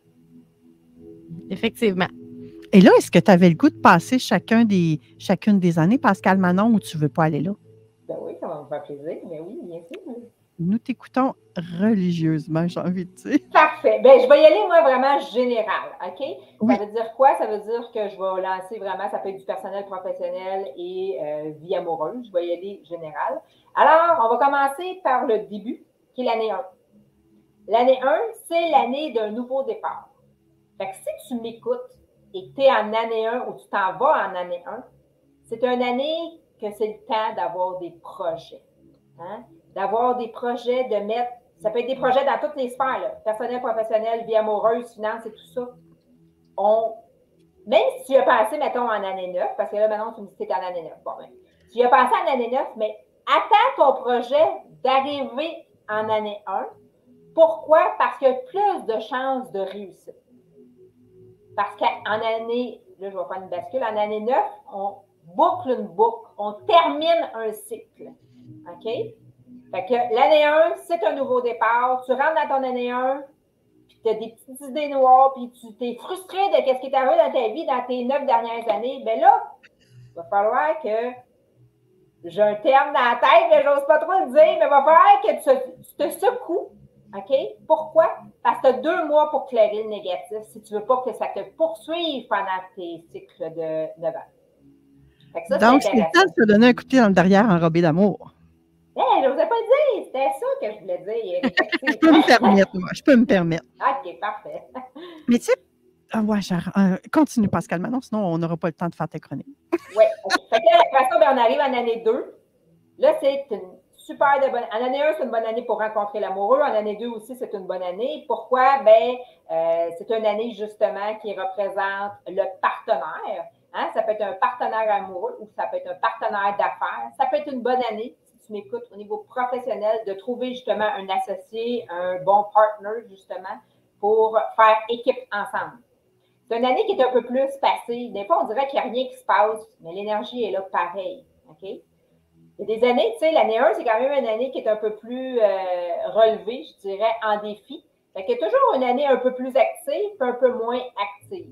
Effectivement. Et là, est-ce que tu avais le goût de passer chacune des années, Pascal Manon, ou tu ne veux pas aller là? Ben oui, ça va me faire plaisir. Mais oui, bien sûr. Nous t'écoutons religieusement, j'ai envie de dire. Parfait. Ben, je vais y aller, moi, vraiment général, OK? Oui. Ça veut dire quoi? Ça veut dire que je vais lancer vraiment, ça peut être du personnel professionnel et vie amoureuse. Je vais y aller général. Alors, on va commencer par le début, qui est l'année 1. L'année 1, c'est l'année d'un nouveau départ. Fait que si tu m'écoutes et que tu es en année 1 ou tu t'en vas en année 1, c'est une année que c'est le temps d'avoir des projets. Hein? D'avoir des projets, de mettre, ça peut être des projets dans toutes les sphères, là, personnel, professionnel, vie amoureuse, finance et tout ça. Même si tu y as pensé, mettons, en année 9, parce que là, maintenant, tu me dis que tu es en année 9. Bon, ben, tu y as pensé en année 9, mais attends ton projet d'arriver en année 1. Pourquoi? Parce qu'il y a plus de chances de réussite. Parce qu'en année, là, je vais faire une bascule, en année 9, on boucle une boucle, on termine un cycle. OK? Fait que l'année 1, c'est un nouveau départ. Tu rentres dans ton année 1, puis tu as des petites idées noires, puis tu t'es frustré de ce qui est arrivé dans ta vie dans tes 9 dernières années. Bien là, il va falloir que j'ai un terme dans la tête, mais j'ose pas trop le dire, mais il va falloir que tu te secoues. OK? Pourquoi? Parce que tu as 2 mois pour clairer le négatif si tu ne veux pas que ça te poursuive pendant tes cycles de 9 ans. Fait que ça, donc, c'est le temps de te donner un coup de pied dans le derrière enrobé d'amour. Je n'osais pas le dire. C'était ça que je voulais dire. Je peux me permettre, moi. Je peux me permettre. OK, parfait. Mais tu sais, continue, Pascal Manon, sinon on n'aura pas le temps de faire tes chroniques. Oui. Fait que là, après ça, on arrive en année 2. Là, c'est une super de bonne. En année 1, c'est une bonne année pour rencontrer l'amoureux. En année 2 aussi, c'est une bonne année. Pourquoi? C'est une année justement qui représente le partenaire. Hein? Ça peut être un partenaire amoureux ou ça peut être un partenaire d'affaires. Ça peut être une bonne année, si tu m'écoutes, au niveau professionnel, de trouver justement un associé, un bon partner, justement, pour faire équipe ensemble. C'est une année qui est un peu plus passive. Des fois, on dirait qu'il n'y a rien qui se passe, mais l'énergie est là pareil. OK? Il y a des années, tu sais, l'année 1, c'est quand même une année qui est un peu plus relevée, je dirais, en défi. Fait qu'il y a toujours une année un peu plus active, un peu moins active.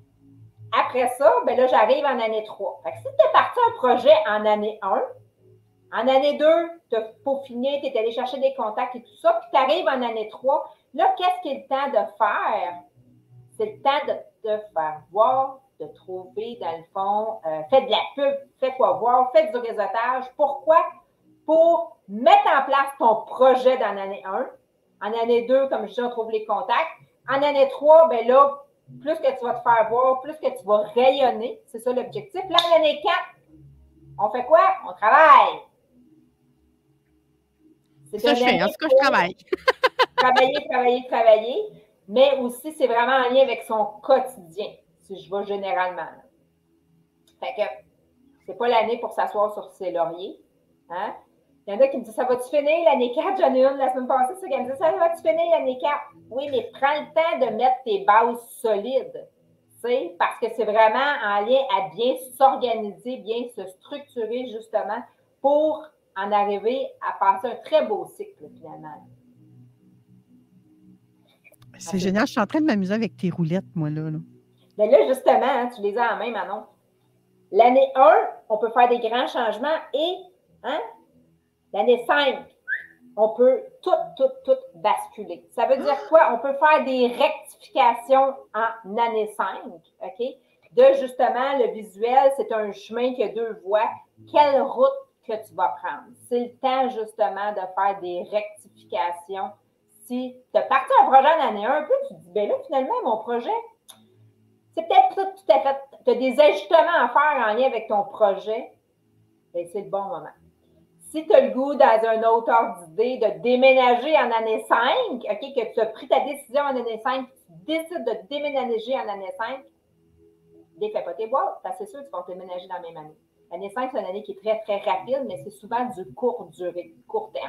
Après ça, ben là, j'arrive en année 3. Fait que si tu es parti un projet en année 1, en année 2, tu as peaufiné, tu es allé chercher des contacts et tout ça, puis tu arrives en année 3, là, qu'est-ce qui est le temps de faire? C'est le temps de te faire voir, de trouver, dans le fond, fais de la pub, fais-toi voir, fais du réseautage. Pourquoi? Pour mettre en place ton projet dans l'année 1. En année 2, comme je dis, on trouve les contacts. En année 3, ben là, plus que tu vas te faire voir, plus que tu vas rayonner. C'est ça l'objectif. Là, en année 4, on fait quoi? On travaille. C'est ça que je fais. En tout cas, je travaille. Travailler. Mais aussi, c'est vraiment en lien avec son quotidien, si je vais généralement. Là. Fait que c'est pas l'année pour s'asseoir sur ses lauriers. Hein? Il y en a qui me disent, ça va-tu finir l'année 4? J'en ai une la semaine passée, ça qui me dit, ça va-tu finir l'année 4? Oui, mais prends le temps de mettre tes bases solides. Parce que c'est vraiment en lien à bien s'organiser, bien se structurer justement pour en arriver à passer un très beau cycle finalement. C'est génial. Je suis en train de m'amuser avec tes roulettes, moi, là. Mais là, justement, hein, tu les as en main, Manon. L'année 1, on peut faire des grands changements et l'année 5, on peut tout basculer. Ça veut dire quoi? On peut faire des rectifications en année 5, OK? De justement, le visuel, c'est un chemin qui a 2 voies. Quelle route que tu vas prendre? C'est le temps, justement, de faire des rectifications. Si tu as parti un projet en année 1, tu te dis, bien là, finalement, mon projet, c'est peut-être tout à fait, tu as des ajustements à faire en lien avec ton projet, bien, c'est le bon moment. Si tu as le goût, dans un autre ordre d'idée, de déménager en année 5, OK, que tu as pris ta décision en année 5, tu décides de déménager en année 5, défais pas tes boîtes, parce que c'est sûr que tu vas déménager dans la même année. L'année 5, c'est une année qui est très, très rapide, mais c'est souvent du court terme.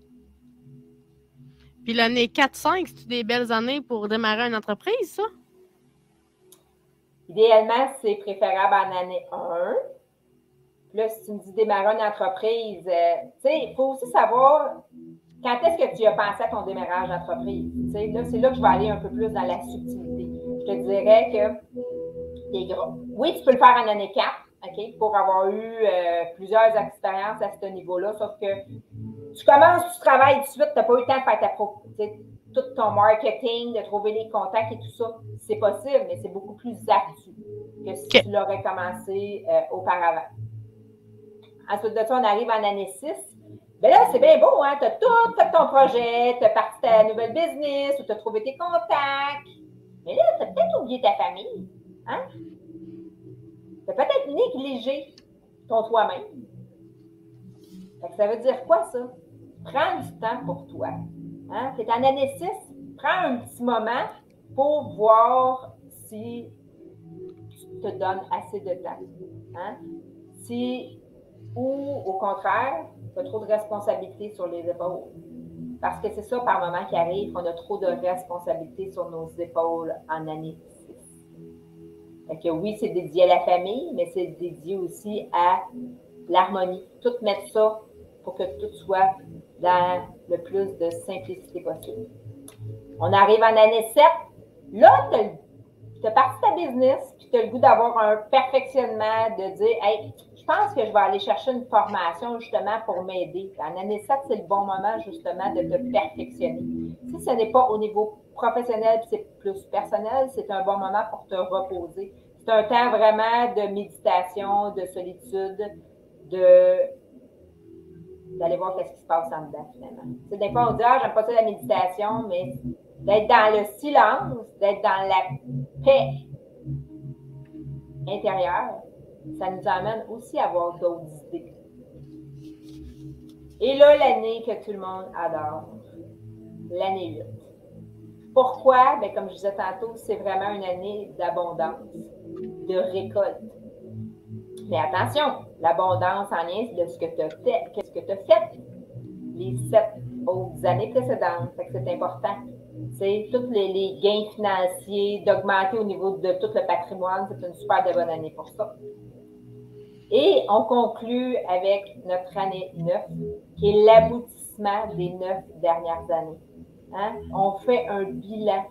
Puis l'année 4-5, c'est-tu des belles années pour démarrer une entreprise, ça? Idéalement, c'est préférable en année 1. Là, si tu me dis démarrer une entreprise, tu sais, il faut aussi savoir quand est-ce que tu as pensé à ton démarrage d'entreprise. Tu sais, là, c'est là que je vais aller un peu plus dans la subtilité. Je te dirais que oui, tu peux le faire en année 4, OK, pour avoir eu plusieurs expériences à ce niveau-là, sauf que tu commences, tu travailles tout de suite, tu n'as pas eu le temps de faire tout ton marketing, de trouver les contacts et tout ça. C'est possible, mais c'est beaucoup plus actu que si tu l'aurais commencé auparavant. Ensuite de ça, on arrive en année 6. Bien là, c'est bien beau, hein? Tu as tout fait ton projet, tu as parti ta nouvelle business ou tu as trouvé tes contacts. Mais là, tu as peut-être oublié ta famille. Hein? Tu as peut-être négligé ton toi-même. Ça veut dire quoi, ça? Prends du temps pour toi. Hein? Tu es en année 6, prends un petit moment pour voir si tu te donnes assez de temps. Hein? Ou au contraire, tu as trop de responsabilités sur les épaules. Parce que c'est ça par moment qui arrive, qu'on a trop de responsabilités sur nos épaules en année 6. Fait que oui, c'est dédié à la famille, mais c'est dédié aussi à l'harmonie. Tout mettre ça pour que tout soit dans le plus de simplicité possible. On arrive en année 7. Là, tu as parti ta business, puis tu as le goût d'avoir un perfectionnement, de dire « Hey, je pense que je vais aller chercher une formation justement pour m'aider. » En année 7, c'est le bon moment justement de te perfectionner. Si ce n'est pas au niveau professionnel, c'est plus personnel, c'est un bon moment pour te reposer. C'est un temps vraiment de méditation, de solitude, d'aller voir ce qui se passe en dedans, finalement. Tu sais, des fois, on dit « Ah, j'aime pas ça la méditation », mais d'être dans le silence, d'être dans la paix intérieure, ça nous amène aussi à avoir d'autres idées. Et là, l'année que tout le monde adore, l'année 8. Pourquoi? Bien, comme je disais tantôt, c'est vraiment une année d'abondance, de récolte. Mais attention, l'abondance en lien de ce que tu as fait, qu'est-ce que tu as fait les 7 autres années précédentes. Fait que c'est important. C'est tous les gains financiers, d'augmenter au niveau de tout le patrimoine, c'est une super de bonne année pour ça. Et on conclut avec notre année 9, qui est l'aboutissement des 9 dernières années. Hein? On fait un bilan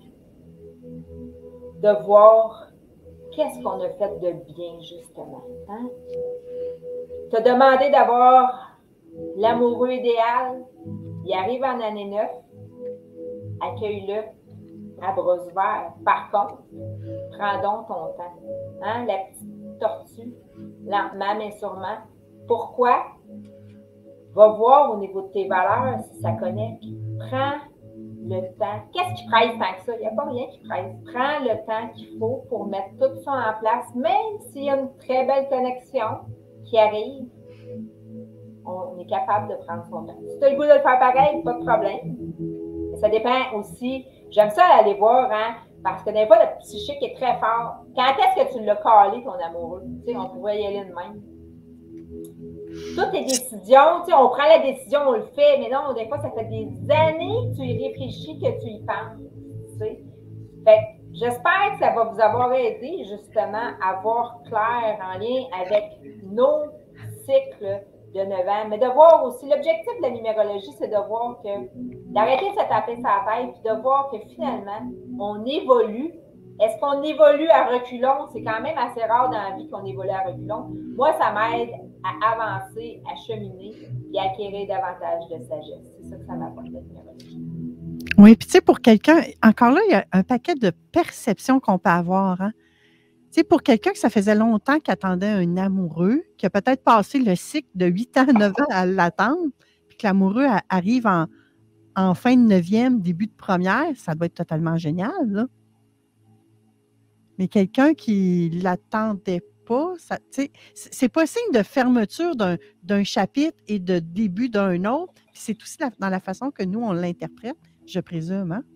de voir qu'est-ce qu'on a fait de bien, justement. Hein? Tu as demandé d'avoir l'amoureux idéal. Il arrive en année 9. Accueille-le à bras ouverts. Par contre, prends donc ton temps. Hein? La petite tortue, lentement mais sûrement. Pourquoi? Va voir au niveau de tes valeurs si ça connecte. Prends le temps. Qu'est-ce qui presse tant que ça? Il n'y a pas rien qui presse. Prends le temps qu'il faut pour mettre tout ça en place, même s'il y a une très belle connexion qui arrive. On est capable de prendre son temps. Si tu as le goût de le faire pareil, pas de problème. Mais ça dépend aussi. J'aime ça aller voir, hein, parce que des fois, le psychique est très fort. Quand est-ce que tu l'as calé, ton amoureux? Tu sais, on pourrait y aller de même. Toutes tes décisions, tu sais, on prend la décision, on le fait, mais non, des fois, ça fait des années que tu y réfléchis, que tu y penses. Tu sais. Fait que j'espère que ça va vous avoir aidé, justement, à voir clair en lien avec nos cycles de 9 ans, mais de voir aussi, l'objectif de la numérologie, c'est de voir d'arrêter de se taper sa tête, puis de voir que finalement, on évolue. Est-ce qu'on évolue à reculons? C'est quand même assez rare dans la vie qu'on évolue à reculons. Moi, ça m'aide à avancer, à cheminer et à acquérir davantage de sagesse. C'est ça que ça m'apporte, la numérologie. Oui, puis tu sais, pour quelqu'un, encore là, il y a un paquet de perceptions qu'on peut avoir, hein. Tu sais, pour quelqu'un que ça faisait longtemps qu'il attendait un amoureux, qui a peut-être passé le cycle de 8 ans, 9 ans à l'attendre, puis que l'amoureux arrive en fin de 9e, début de première, ça doit être totalement génial, là. Mais quelqu'un qui ne l'attendait pas, c'est pas signe de fermeture d'un chapitre et de début d'un autre. Puis c'est aussi dans la façon que nous, on l'interprète, je présume, hein?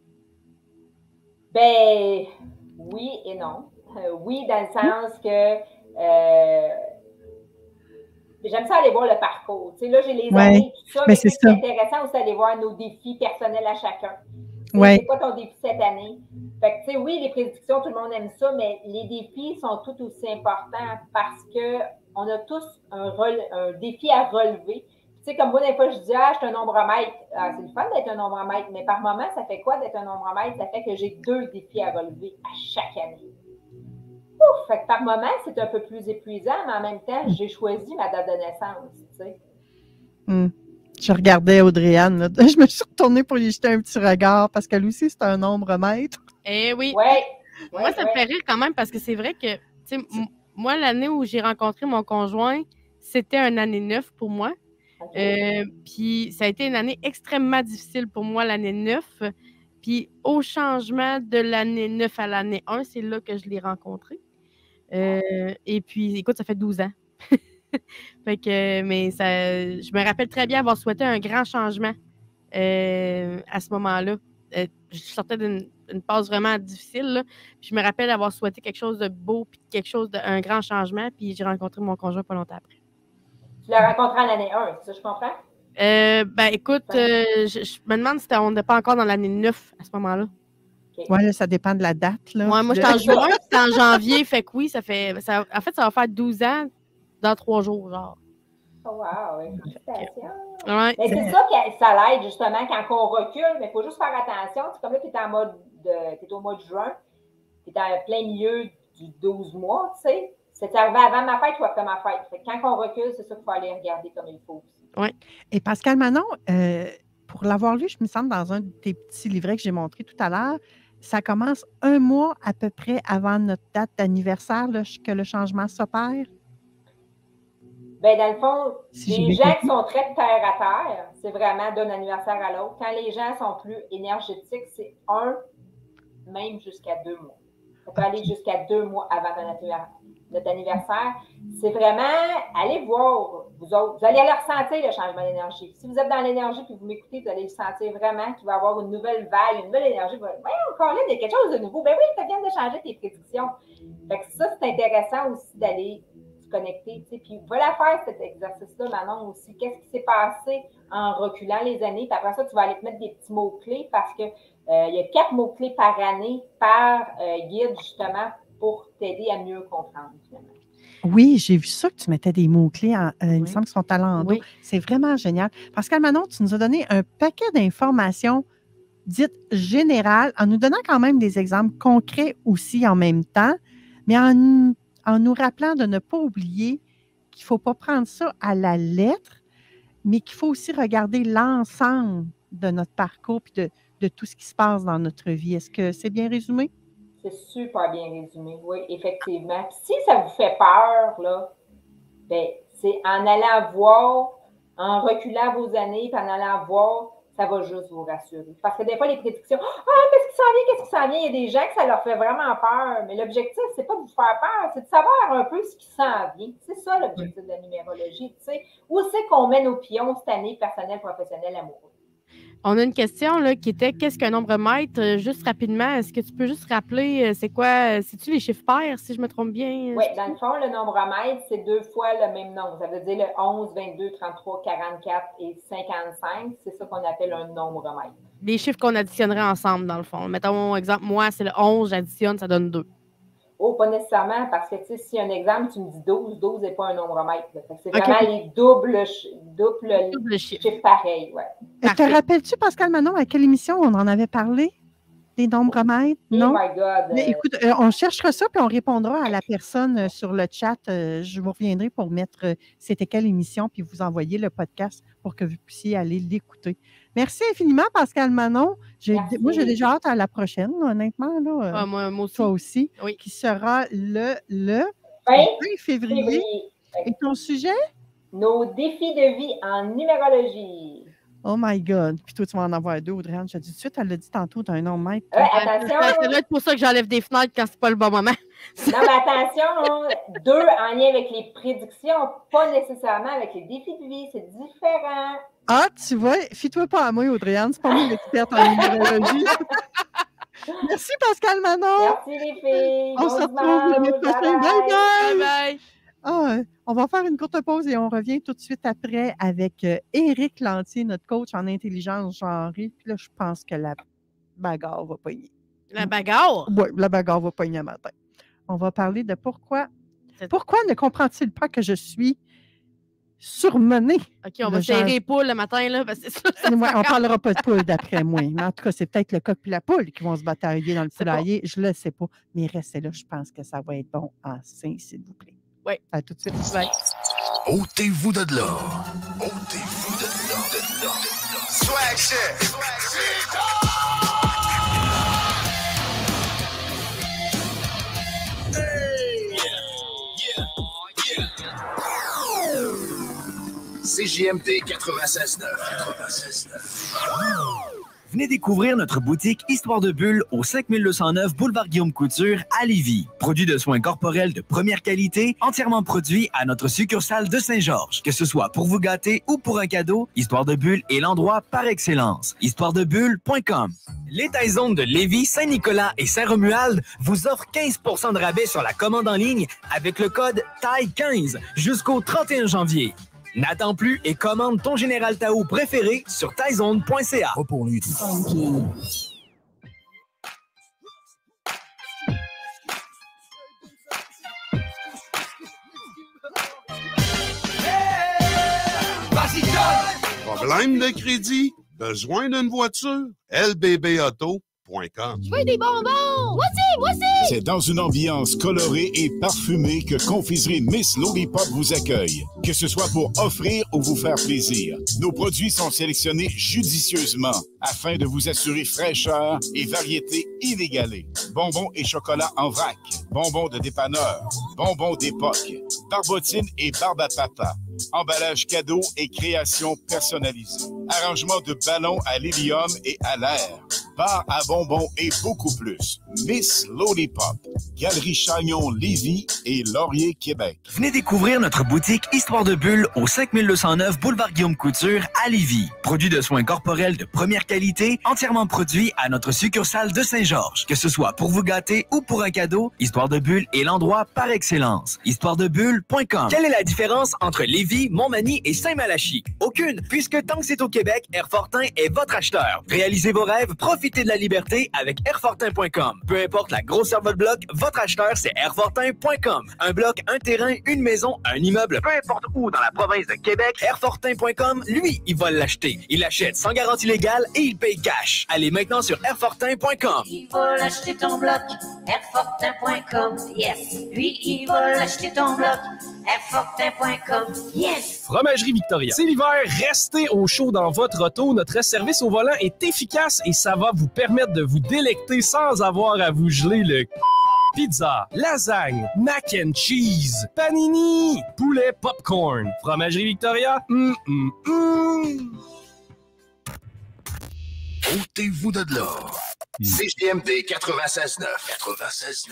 Ben, oui et non. Oui, dans le sens que j'aime ça aller voir le parcours. Tu sais, là, j'ai les années, tout ça, mais c'est intéressant aussi d'aller voir nos défis personnels à chacun. C'est quoi ton défi cette année? Fait que, tu sais, oui, les prédictions, tout le monde aime ça, mais les défis sont tout aussi importants parce qu'on a tous un défi à relever. Tu sais, comme moi, des fois, je dis, je suis un nombromètre. C'est le fun d'être un nombromètre, mais par moment, ça fait quoi d'être un nombromètre? Ça fait que j'ai 2 défis à relever à chaque année. Ouf! Fait que par moment, c'est un peu plus épuisant, mais en même temps, j'ai choisi ma date de naissance, tu sais. Je regardais Audrey-Anne, là. Je me suis retournée pour lui jeter un petit regard parce qu'elle aussi, c'est un nombromètre. Eh oui. Ouais. Moi, ça me fait rire quand même parce que c'est vrai que, tu sais, moi, l'année où j'ai rencontré mon conjoint, c'était une année 9 pour moi. Okay. Puis ça a été une année extrêmement difficile pour moi, l'année 9. Puis au changement de l'année 9 à l'année 1, c'est là que je l'ai rencontré. Et puis, écoute, ça fait 12 ans. Fait que, mais je me rappelle très bien avoir souhaité un grand changement à ce moment-là. Je sortais d'une phase vraiment difficile, là, puis je me rappelle avoir souhaité quelque chose de beau, puis un grand changement, puis j'ai rencontré mon conjoint pas longtemps après. Tu l'as rencontré en l'année 1, ça, je comprends? Ben, écoute, je me demande si on n'est pas encore dans l'année 9 à ce moment-là. Okay. Oui, là, ça dépend de la date. Là. Ouais, moi, j'étais en juin, c'était en janvier, fait que oui, en fait, ça va faire 12 ans dans 3 jours, genre. Oh, wow, félicitations! Ouais. Mais c'est ça que ça l'aide, justement, quand on recule, mais il faut juste faire attention. C'est comme là, tu es au mois de juin, tu es en plein milieu du 12 mois, tu sais. C'est arrivé avant ma fête ou après ma fête. Fait que quand on recule, c'est ça qu'il faut aller regarder comme il faut aussi. Oui. Et Pascal Manon, pour l'avoir lu, je me semble dans un de tes petits livrets que j'ai montré tout à l'heure, ça commence 1 mois à peu près avant notre date d'anniversaire que le changement s'opère. Bien, dans le fond, les gens qui sont très terre à terre, c'est vraiment d'un anniversaire à l'autre. Quand les gens sont plus énergétiques, c'est 1, même jusqu'à 2 mois. Ça peut aller jusqu'à 2 mois avant notre anniversaire. C'est vraiment, allez voir, vous autres. Vous allez le ressentir, le changement d'énergie. Si vous êtes dans l'énergie et vous m'écoutez, vous allez le sentir vraiment qu'il va y avoir une nouvelle vague, une nouvelle énergie. Voyons, encore là, il y a quelque chose de nouveau. Ben oui, ça vient de changer tes prédictions. Fait que ça, c'est intéressant aussi d'aller connecter. Puis voilà faire cet exercice-là, Manon, aussi. Qu'est-ce qui s'est passé en reculant les années? Puis après ça, tu vas aller te mettre des petits mots-clés parce que il y a 4 mots-clés par année, par guide, justement, pour t'aider à mieux comprendre, finalement. Oui, j'ai vu ça que tu mettais des mots-clés, il me semble qu'ils sont à l'endos. Oui. C'est vraiment génial. Pascal Manon, tu nous as donné un paquet d'informations dites générales, en nous donnant quand même des exemples concrets aussi en même temps, mais en nous rappelant de ne pas oublier qu'il ne faut pas prendre ça à la lettre, mais qu'il faut aussi regarder l'ensemble de notre parcours et de tout ce qui se passe dans notre vie. Est-ce que c'est bien résumé? C'est super bien résumé, oui, effectivement. Puis si ça vous fait peur, là, ben, c'est en allant voir, en reculant vos années, puis en allant voir, ça va juste vous rassurer. Parce que des fois, les prédictions, qu'est-ce qui s'en vient, qu'est-ce qui s'en vient? Il y a des gens que ça leur fait vraiment peur. Mais l'objectif, c'est pas de vous faire peur, c'est de savoir un peu ce qui s'en vient. C'est ça l'objectif de la numérologie, tu sais. Où c'est qu'on met nos pions cette année, personnel, professionnel, amoureux? On a une question là, qui était qu'est-ce qu'un nombromètre? Juste rapidement, est-ce que tu peux juste rappeler c'est quoi? C'est-tu les chiffres pairs, si je me trompe bien? Oui, dans le fond, le nombromètre, c'est 2 fois le même nombre. Ça veut dire le 11, 22, 33, 44 et 55. C'est ça qu'on appelle un nombromètre. Les chiffres qu'on additionnerait ensemble, dans le fond. Mettons, exemple, moi, c'est le 11, j'additionne, ça donne 2. Oh, pas nécessairement, parce que, tu sais, si un exemple, tu me dis 12, 12 n'est pas un nombromètre. Là. Fait que c'est OK. vraiment les doubles chiffres pareils, ouais. Te rappelles-tu, Pascal Manon, à quelle émission on en avait parlé? Des nombromètres? Non? Oh my God! Mais écoute, on cherchera ça, puis on répondra à la personne sur le chat. Je vous reviendrai pour mettre c'était quelle émission, puis vous envoyer le podcast pour que vous puissiez aller l'écouter. Merci infiniment, Pascal Manon. Moi, j'ai déjà hâte à la prochaine, là, honnêtement. Là, moi aussi. Toi aussi. Oui. Qui sera le 20 février. Et ton sujet? Nos défis de vie en numérologie. Oh my God. Puis toi, tu vas en avoir 2, Audrey-Anne. Je te dis tout de suite, elle l'a dit tantôt, tu as un nombromètre. Attention! Ça doit être pour ça que j'enlève des fenêtres quand c'est pas le bon moment. Non, mais attention, 2 en lien avec les prédictions, pas nécessairement avec les défis de vie, c'est différent. Ah, tu vois, fie-toi pas à moi, Audrey-Anne, c'est pas moi l'experte en numérologie. Merci, Pascal Manon. Merci, les filles. On se retrouve l'année prochaine. Bye bye. Bye. On va faire une courte pause et on revient tout de suite après avec Éric Lantier, notre coach en intelligence genrée. Puis là, je pense que la bagarre va pogner. La bagarre? Oui, la bagarre va pogner matin. On va parler de pourquoi ne comprend-il pas que je suis surmenée? OK, on va serrer les poules le matin, là, parce que c'est ça. Ouais, on ne parlera pas de poules d'après moi. Mais en tout cas, c'est peut-être le coq et la poule qui vont se batailler dans le poulailler. Je ne le sais pas. Mais restez là, je pense que ça va être bon en sein, s'il vous plaît. Oui. À tout de suite. Bye. Ôtez-vous de là. Ôtez-vous de là. Swag shit. CJMD 96.9. Venez découvrir notre boutique Histoire de Bulle au 5209 Boulevard Guillaume Couture à Lévis. Produit de soins corporels de première qualité, entièrement produit à notre succursale de Saint-Georges. Que ce soit pour vous gâter ou pour un cadeau, Histoire de Bulle est l'endroit par excellence. Histoiredebulle.com. Les Taizones de Lévis, Saint-Nicolas et Saint-Romuald vous offrent 15 % de rabais sur la commande en ligne avec le code TAI15 jusqu'au 31 janvier. N'attends plus et commande ton Général Tao préféré sur taizone.ca. Pour lui. Problème de crédit? Besoin d'une voiture? LBBauto.com. Je veux des bonbons! Voici! C'est dans une ambiance colorée et parfumée que Confiserie Miss Lollipop vous accueille. Que ce soit pour offrir ou vous faire plaisir, nos produits sont sélectionnés judicieusement afin de vous assurer fraîcheur et variété inégalée. Bonbons et chocolat en vrac, bonbons de dépanneur, bonbons d'époque, barbotines et barbe à papa, emballage cadeau et création personnalisée, arrangement de ballons à l'hélium et à l'air, bar à bonbons et beaucoup plus. Miss Lollipop, Galerie Chagnon Lévis et Laurier Québec. Venez découvrir notre boutique Histoire de Bulle au 5209 Boulevard Guillaume Couture à Lévis. Produit de soins corporels de première qualité, entièrement produit à notre succursale de Saint-Georges. Que ce soit pour vous gâter ou pour un cadeau, Histoire de Bulle est l'endroit par excellence. Histoiredebulle.com. Quelle est la différence entre Lévis, Montmagny et Saint-Malachie? Aucune, puisque tant que c'est au Québec, Airfortin est votre acheteur. Réalisez vos rêves, profitez de la liberté avec Airfortin.com. Peu importe la grosseur de votre bloc, votre acheteur, c'est Airfortin.com. Un bloc, un terrain, une maison, un immeuble, peu importe où dans la province de Québec, Airfortin.com, lui, il va l'acheter. Il l'achète sans garantie légale et il paye cash. Allez maintenant sur Airfortin.com. Il va l'acheter ton bloc, Airfortin.com, yes. Lui, il va l'acheter ton bloc, Airfortin.com, yes. Fromagerie Victoria. C'est l'hiver, restez au chaud dans votre auto. Notre service au volant est efficace et ça va vous permettre de vous délecter sans avoir à vous geler le pizza, lasagne, mac and cheese, panini, poulet popcorn. Fromagerie Victoria. Ôtez-vous de là. CJMD 96.9. 96.9.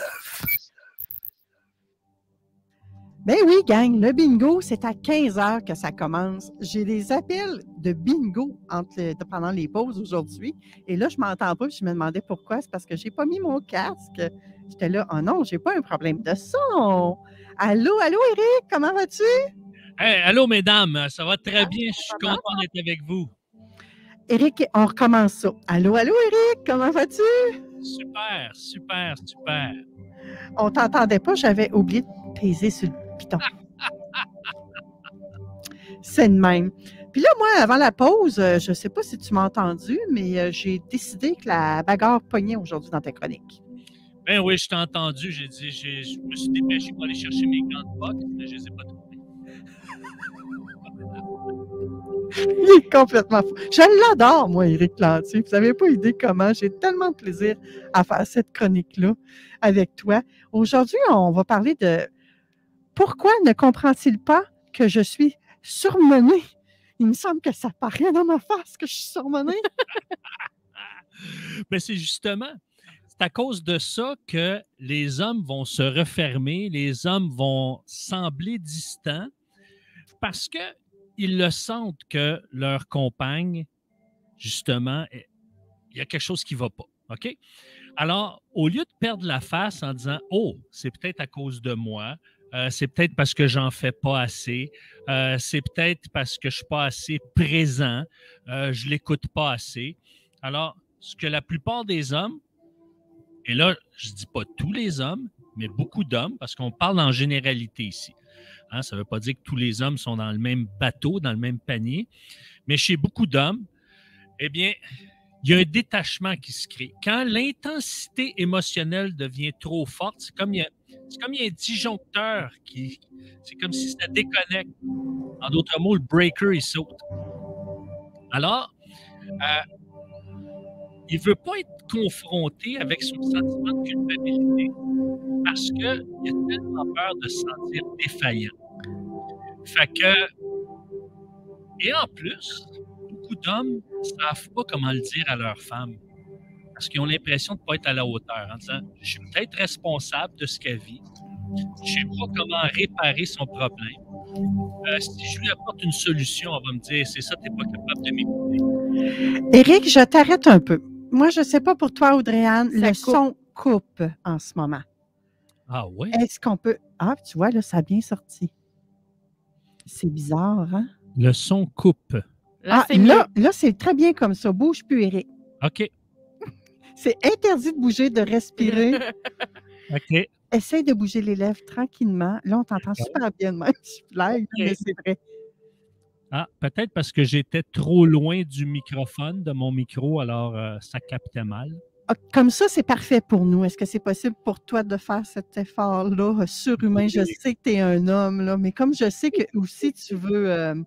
Ben oui, gang, le bingo, c'est à 15h que ça commence. J'ai des appels de bingo pendant les pauses aujourd'hui. Et là, je m'entends pas, puis je me demandais pourquoi. C'est parce que j'ai pas mis mon casque. J'étais là, oh non, j'ai pas un problème de son. Allô, Éric, comment vas-tu? Hey, allô, mesdames, ça va très bien, je suis content d'être avec vous. Éric, on recommence ça. Allô, Éric, comment vas-tu? Super. On t'entendait pas, j'avais oublié de peser sur le piton. C'est le même. Puis là, moi, avant la pause, je ne sais pas si tu m'as entendu, mais j'ai décidé que la bagarre pognait aujourd'hui dans ta chronique. Ben oui, je t'ai entendu. J'ai dit, je me suis dépêché pour aller chercher mes gants de boxe, mais je ne les ai pas trouvés. Il est complètement fou. Je l'adore, moi, Éric Lantier. Vous n'avez pas idée comment. J'ai tellement de plaisir à faire cette chronique-là avec toi. Aujourd'hui, on va parler de pourquoi ne comprend-il pas que je suis surmenée? Il me semble que ça paraît dans ma face que je suis surmenée. Mais c'est justement, c'est à cause de ça que les hommes vont se refermer, les hommes vont sembler distants parce qu'ils le sentent que leur compagne, justement, il y a quelque chose qui ne va pas. OK? Alors, au lieu de perdre la face en disant « Oh, c'est peut-être à cause de moi, c'est peut-être parce que j'en fais pas assez, c'est peut-être parce que je ne suis pas assez présent, je ne l'écoute pas assez. » Alors, ce que la plupart des hommes, et là, je ne dis pas tous les hommes, mais beaucoup d'hommes, parce qu'on parle en généralité ici. Hein, ça ne veut pas dire que tous les hommes sont dans le même bateau, dans le même panier, mais chez beaucoup d'hommes, eh bien, il y a un détachement qui se crée. Quand l'intensité émotionnelle devient trop forte, c'est comme il y a un disjoncteur c'est comme si ça déconnecte. En d'autres mots, le breaker, il saute. Alors, il ne veut pas être confronté avec son sentiment de culpabilité parce qu'il a tellement peur de se sentir défaillant. Fait que, et en plus, beaucoup d'hommes ne savent pas comment le dire à leur femme parce qu'ils ont l'impression de ne pas être à la hauteur en disant « Je suis peut-être responsable de ce qu'elle vit, je ne sais pas comment réparer son problème. Si je lui apporte une solution, on va me dire « C'est ça, tu n'es pas capable de m'écouter. » Éric, je t'arrête un peu. Moi, je ne sais pas pour toi, Audrey-Anne, le son coupe en ce moment. Ah oui? Est-ce qu'on peut... Ah, tu vois, là, ça a bien sorti. C'est bizarre, hein? Le son coupe. Là, c'est très bien comme ça. Bouge plus, Éric. OK. C'est interdit de bouger, de respirer. OK. Essaye de bouger les lèvres tranquillement. Là, on t'entend super bien de même. Je blague, mais c'est vrai. Ah, peut-être parce que j'étais trop loin du microphone, de mon micro, alors ça captait mal. Comme ça, c'est parfait pour nous. Est-ce que c'est possible pour toi de faire cet effort-là surhumain? Oui. Je sais que tu es un homme, là, mais comme je sais que aussi tu veux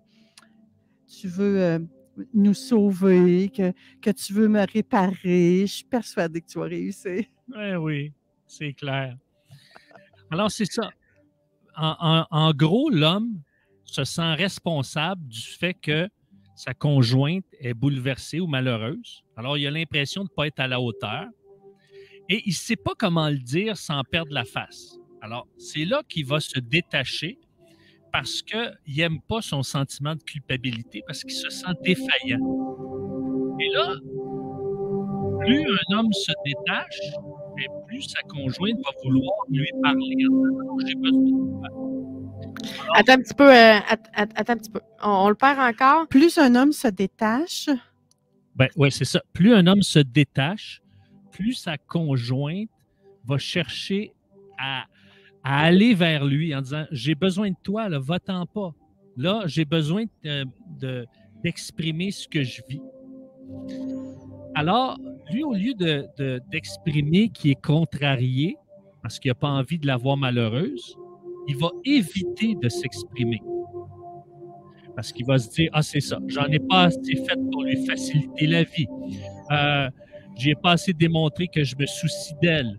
nous sauver, que tu veux me réparer, je suis persuadée que tu vas réussir. Oui, c'est clair. Alors, c'est ça. En gros, l'homme se sent responsable du fait que sa conjointe est bouleversée ou malheureuse. Alors, il a l'impression de ne pas être à la hauteur et il ne sait pas comment le dire sans perdre la face. Alors, c'est là qu'il va se détacher parce qu'il n'aime pas son sentiment de culpabilité, parce qu'il se sent défaillant. Et là, plus un homme se détache, et plus sa conjointe va vouloir lui parler en disant « J'ai besoin de toi ». Attends un petit peu. On le perd encore. Plus un homme se détache. Ben, oui, c'est ça. Plus un homme se détache, plus sa conjointe va chercher à aller vers lui en disant « J'ai besoin de toi, là, va-t'en pas. Là, j'ai besoin d'exprimer ce que je vis. » Alors, lui, au lieu d'exprimer qu'il est contrarié parce qu'il n'a pas envie de la voir malheureuse, il va éviter de s'exprimer. Parce qu'il va se dire « Ah, c'est ça, j'en ai pas assez fait pour lui faciliter la vie. J'ai pas assez démontré que je me soucie d'elle.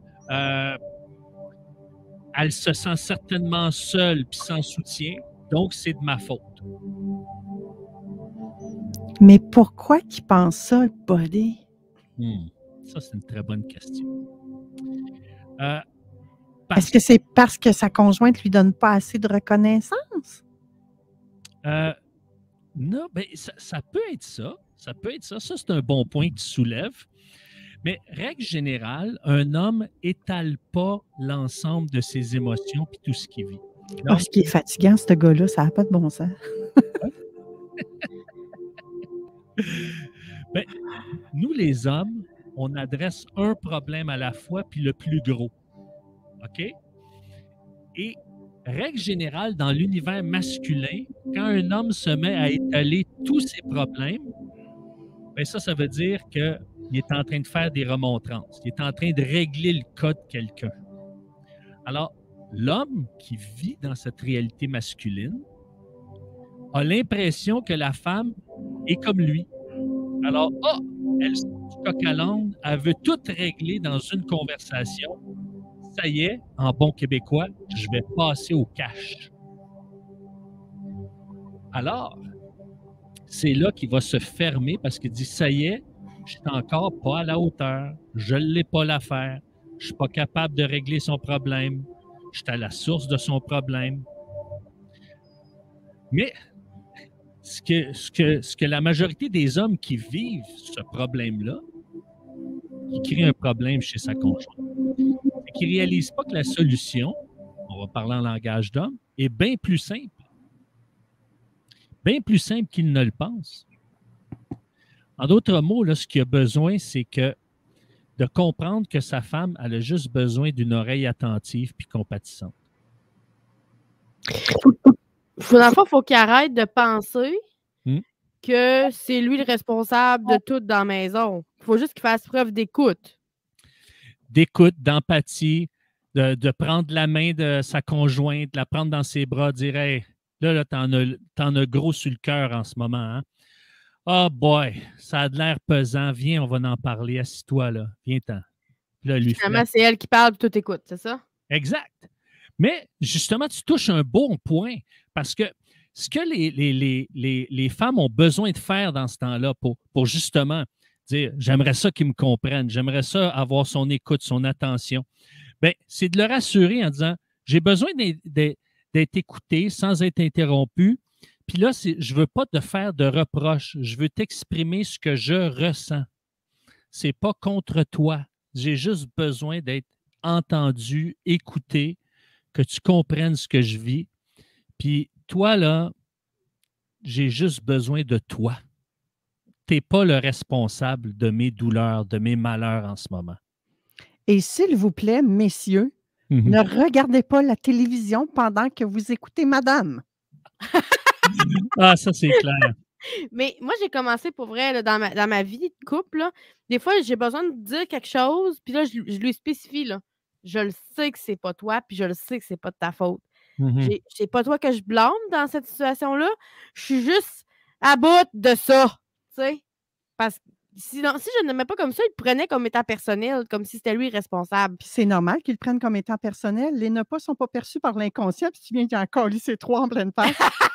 Elle se sent certainement seule puis sans soutien, donc c'est de ma faute. » Mais pourquoi qu'il pense ça, le body? Ça, c'est une très bonne question. Est-ce que c'est parce que sa conjointe ne lui donne pas assez de reconnaissance? Non, ben, ça peut être ça. Ça peut être ça. Ça, c'est un bon point que tu soulèves. Mais règle générale, un homme n'étale pas l'ensemble de ses émotions et tout ce qu'il vit. Donc, ce qui est fatigant, ce gars-là, ça n'a pas de bon sens. Ben, nous, les hommes, on adresse un problème à la fois puis le plus gros. OK? Et règle générale, dans l'univers masculin, quand un homme se met à étaler tous ses problèmes, bien ça veut dire qu'il est en train de faire des remontrances. Il est en train de régler le cas de quelqu'un. Alors, l'homme qui vit dans cette réalité masculine a l'impression que la femme est comme lui. Alors, elle se coque à l'âne, elle veut tout régler dans une conversation. Ça y est, en bon québécois, je vais passer au cash. Alors, c'est là qu'il va se fermer parce qu'il dit, ça y est, je suis encore pas à la hauteur, je ne l'ai pas l'affaire, je ne suis pas capable de régler son problème, je suis à la source de son problème. Mais ce que la majorité des hommes qui vivent ce problème-là, qui créent un problème chez sa conjointe, c'est qu'ils ne réalisent pas que la solution, on va parler en langage d'homme, est bien plus simple. Bien plus simple qu'ils ne le pensent. En d'autres mots, là, ce qu'il a besoin, c'est de comprendre que sa femme, elle a juste besoin d'une oreille attentive puis compatissante. Dans le fond, il faut qu'il arrête de penser que c'est lui le responsable de tout dans la maison. Il faut juste qu'il fasse preuve d'écoute. D'écoute, d'empathie, de prendre la main de sa conjointe, la prendre dans ses bras, dire « Hey, là t'en as gros sur le cœur en ce moment. Hein? Oh boy, ça a de l'air pesant. Viens, on va en parler. Assis-toi, là. Viens-t'en. » Finalement, c'est elle qui parle et tout écoute, c'est ça? Exact. Mais justement, tu touches un bon point parce que ce que les femmes ont besoin de faire dans ce temps-là pour justement dire « J'aimerais ça qu'ils me comprennent, j'aimerais ça avoir son écoute, son attention », bien, c'est de le rassurer en disant « J'ai besoin d'être écouté sans être interrompu. Puis là, je ne veux pas te faire de reproches. Je veux t'exprimer ce que je ressens. Ce n'est pas contre toi. J'ai juste besoin d'être entendu, écouté, que tu comprennes ce que je vis. Puis toi, là, j'ai juste besoin de toi. Tu n'es pas le responsable de mes douleurs, de mes malheurs en ce moment. » Et s'il vous plaît, messieurs, ne regardez pas la télévision pendant que vous écoutez madame. Ah, ça, c'est clair. Mais moi, j'ai commencé pour vrai là, dans ma vie de couple. Là, des fois, j'ai besoin de dire quelque chose, puis là, je lui spécifie. Là, je le sais que c'est pas toi, puis je le sais que c'est pas de ta faute. C'est pas toi que je blâme dans cette situation-là. Je suis juste à bout de ça. Tu sais? Parce que si je ne l'aimais pas comme ça, il le prenait comme étant personnel, comme si c'était lui responsable. Puis c'est normal qu'il le prenne comme étant personnel. Les ne pas sont pas perçus par l'inconscient, puis tu viens qu'il a encore lu ces trois en pleine face.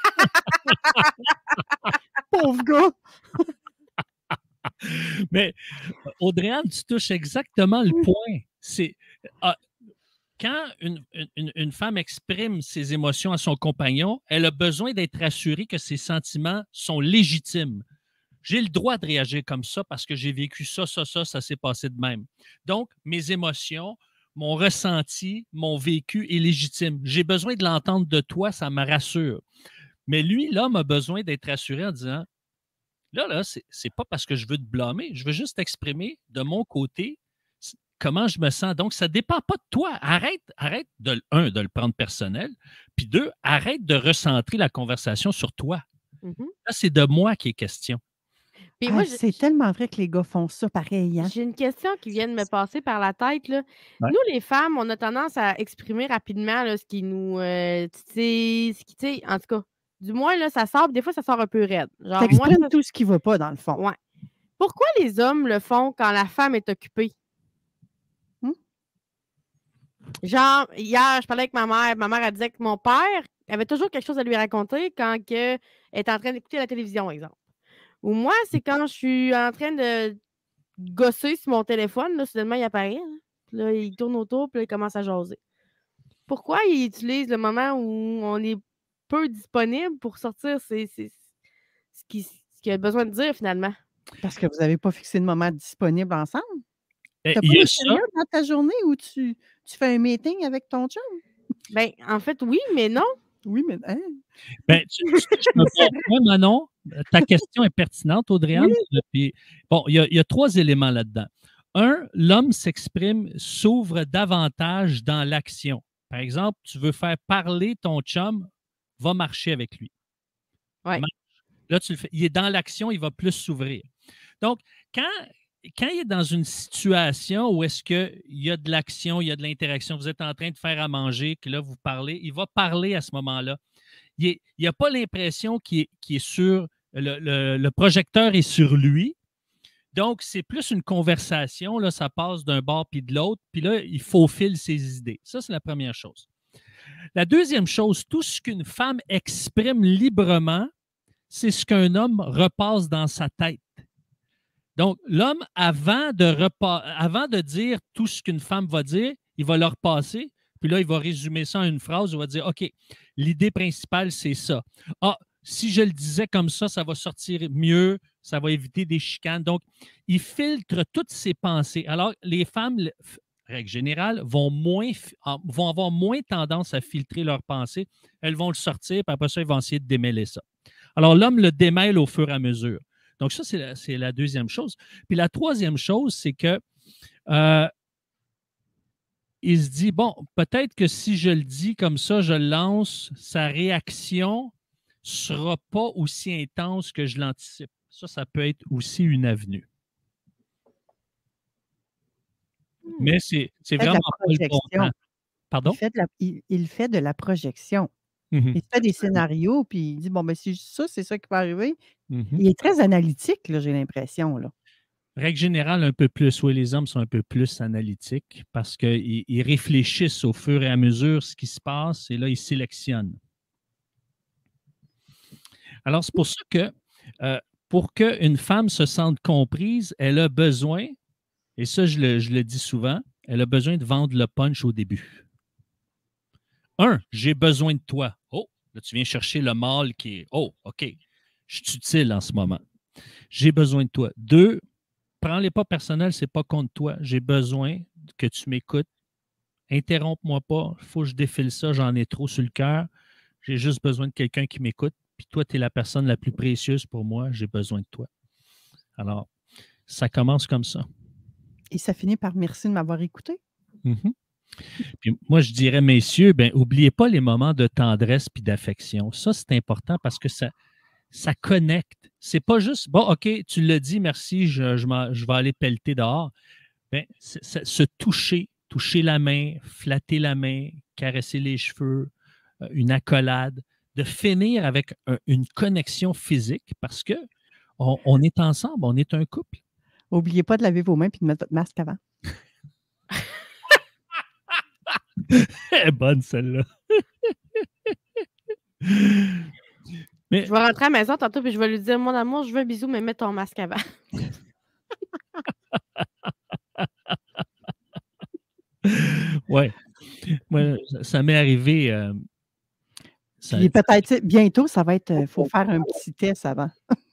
Pauvre gars! Mais Audrey-Anne, tu touches exactement le point. C'est quand une femme exprime ses émotions à son compagnon, elle a besoin d'être rassurée que ses sentiments sont légitimes. J'ai le droit de réagir comme ça parce que j'ai vécu ça s'est passé de même. Donc, mes émotions, mon ressenti, mon vécu est légitime. J'ai besoin de l'entendre de toi, ça me rassure. Mais lui, l'homme a besoin d'être rassuré en disant là, c'est pas parce que je veux te blâmer, je veux juste exprimer de mon côté comment je me sens. Donc, ça ne dépend pas de toi. Arrête de le prendre personnel, puis deux, arrête de recentrer la conversation sur toi. Là, c'est de moi qui est question. Puis moi, c'est tellement vrai que les gars font ça pareil. Hein? J'ai une question qui vient de me passer par la tête. Là. Ouais. Nous, les femmes, on a tendance à exprimer rapidement là, ce qui nous... en tout cas, du moins, là, ça sort. Des fois, ça sort un peu raide. T'exprimes tout ce qui ne va pas, dans le fond. Ouais. Pourquoi les hommes le font quand la femme est occupée? Genre, hier, je parlais avec ma mère. Ma mère, elle disait que mon père avait toujours quelque chose à lui raconter quand elle est en train d'écouter la télévision, exemple. Ou moi, c'est quand je suis en train de gosser sur mon téléphone, là, soudainement, il apparaît. Hein. Puis là, il tourne autour, puis là, il commence à jaser. Pourquoi il utilise le moment où on est peu disponible pour sortir ce qu'il a besoin de dire, finalement? Parce que vous n'avez pas fixé de moment disponible ensemble? Tu n'as pas Il y a une période dans ta journée où tu fais un meeting avec ton chum? Ben, en fait, oui, mais non. Oui, mais... Hein? Ben, tu me Manon, ta question est pertinente, Audrey-Anne. Oui. Puis, bon, il y a trois éléments là-dedans. l'homme s'ouvre davantage dans l'action. Par exemple, tu veux faire parler ton chum, va marcher avec lui. Ouais. Là, tu le fais. Il est dans l'action, il va plus s'ouvrir. Donc, quand il est dans une situation où est-ce qu'il y a de l'action, il y a de l'interaction, vous êtes en train de faire à manger, que là, vous parlez, il va parler à ce moment-là. Il n'a pas l'impression qu'il est sur... Le projecteur est sur lui. Donc, c'est plus une conversation. Là, ça passe d'un bord puis de l'autre. Puis là, il faufile ses idées. Ça, c'est la première chose. La deuxième chose, tout ce qu'une femme exprime librement, c'est ce qu'un homme repasse dans sa tête. Donc, l'homme, avant de dire tout ce qu'une femme va dire, il va le repasser, puis là, il va résumer ça en une phrase, il va dire, OK, l'idée principale, c'est ça. Ah, si je le disais comme ça va sortir mieux, ça va éviter des chicanes. Donc, il filtre toutes ses pensées. Alors, les femmes, règle générale, vont avoir moins tendance à filtrer leurs pensées. Elles vont le sortir, puis après ça, ils vont essayer de démêler ça. Alors, l'homme le démêle au fur et à mesure. Donc, ça, c'est la deuxième chose. Puis la troisième chose, c'est que il se dit, bon, peut-être que si je le dis comme ça, je le lance, sa réaction ne sera pas aussi intense que je l'anticipe. Ça peut être aussi une avenue. Mais c'est vraiment pas le bon temps. Pardon? Il fait de la projection. Il fait des scénarios, puis il dit, bon, ben, si ça, c'est ça qui va arriver. Il est très analytique, là, j'ai l'impression. Là. Règle générale, un peu plus. Oui, les hommes sont un peu plus analytiques parce qu'ils réfléchissent au fur et à mesure ce qui se passe et là, ils sélectionnent. Alors, c'est pour ça que pour qu'une femme se sente comprise, elle a besoin, et ça, je le dis souvent, elle a besoin de vendre le punch au début. J'ai besoin de toi. Oh, là, tu viens chercher le mâle qui est, oh, OK, je suis utile en ce moment. J'ai besoin de toi. 2, prends-les pas personnels, c'est pas contre toi. J'ai besoin que tu m'écoutes. Interromps-moi pas. Il faut que je défile ça. J'en ai trop sur le cœur. J'ai juste besoin de quelqu'un qui m'écoute. Puis toi, tu es la personne la plus précieuse pour moi. J'ai besoin de toi. Alors, ça commence comme ça. Et ça finit par merci de m'avoir écouté. Puis moi, je dirais, messieurs, n'oubliez pas les moments de tendresse puis d'affection. Ça, c'est important parce que ça connecte. C'est pas juste, bon, OK, tu l'as dit, merci, je vais aller pelleter dehors. Se toucher la main, flatter la main, caresser les cheveux, une accolade, de finir avec une connexion physique parce qu'on est ensemble, on est un couple. N'oubliez pas de laver vos mains et de mettre votre masque avant. Elle est bonne, celle-là. Mais... Je vais rentrer à la maison tantôt et je vais lui dire, mon amour, je veux un bisou, mais mets ton masque avant. Ouais. Moi, ça m'est arrivé. Peut-être bientôt, ça va être. Il faut faire un petit test avant.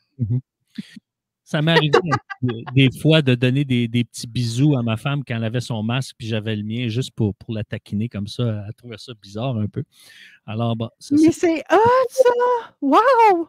Ça m'est arrivé des fois de donner des petits bisous à ma femme quand elle avait son masque, puis j'avais le mien juste pour la taquiner comme ça. Elle trouvait ça bizarre un peu. Alors, bon. Mais c'est hot, ça! Wow!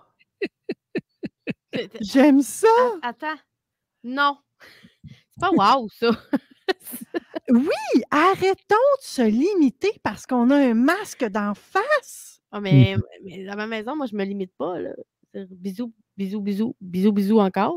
J'aime ça! Attends. Non. C'est pas wow, ça. Oui! Arrêtons de se limiter parce qu'on a un masque d'en face. Oh, mais à ma maison, moi, je me limite pas. Là. Bisous, bisous, bisous, bisous, bisous encore.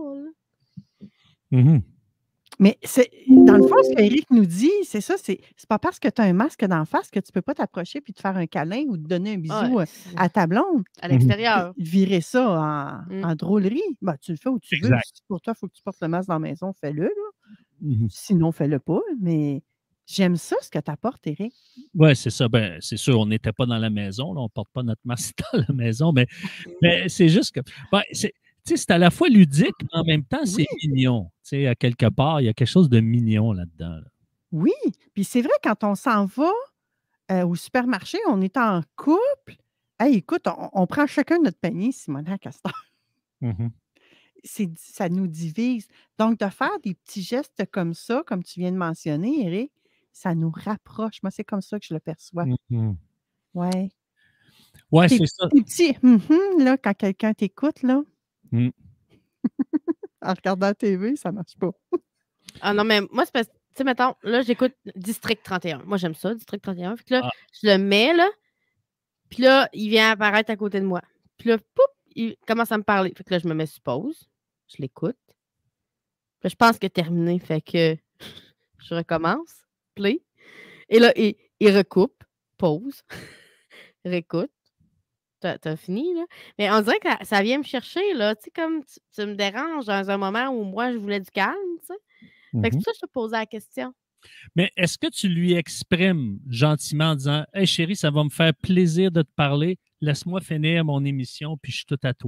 Mais dans le fond, ce qu'Éric nous dit, c'est ça, c'est pas parce que tu as un masque d'en face que tu peux pas t'approcher puis te faire un câlin ou te donner un bisou à ta blonde. À l'extérieur. Virer ça en drôlerie. Ben, tu le fais où tu veux. Si pour toi, il faut que tu portes le masque dans la maison, fais-le. Là. Sinon, fais-le pas. Mais j'aime ça, ce que tu apportes, Éric. Oui, c'est ça. C'est sûr, on n'était pas dans la maison. Là, on ne porte pas notre masque dans la maison, mais c'est juste que... c'est à la fois ludique, mais en même temps, c'est mignon. À quelque part, il y a quelque chose de mignon là-dedans. Là. Oui, puis c'est vrai, quand on s'en va au supermarché, on est en couple. Hey, écoute, on prend chacun notre panier, Simonac, à cette heure. Ça nous divise. Donc, de faire des petits gestes comme ça, comme tu viens de mentionner, Éric, ça nous rapproche. Moi, c'est comme ça que je le perçois. Ouais. Ouais, c'est ça. Des petits là, quand quelqu'un t'écoute, là. En regardant la TV, ça ne marche pas. Ah non, mais moi, c'est parce que, tu sais, mettons, là, j'écoute District 31. Moi, j'aime ça, District 31. Fait que là, je le mets, là, puis là, il vient apparaître à côté de moi. Puis là, poup, il commence à me parler. Fait que là, je me mets sur pause, je l'écoute. Puis là, je pense que terminé, fait que je recommence, play. Et là, il recoupe, pause, réécoute. T'as fini, là? Mais on dirait que ça vient me chercher, là. Tu sais, comme tu me déranges dans un moment où moi, je voulais du calme, tu sais. Fait que c'est pour ça que je te posais la question. Mais est-ce que tu lui exprimes gentiment en disant « Hey chérie, ça va me faire plaisir de te parler. Laisse-moi finir mon émission, puis je suis tout à toi. »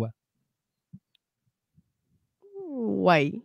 Oui.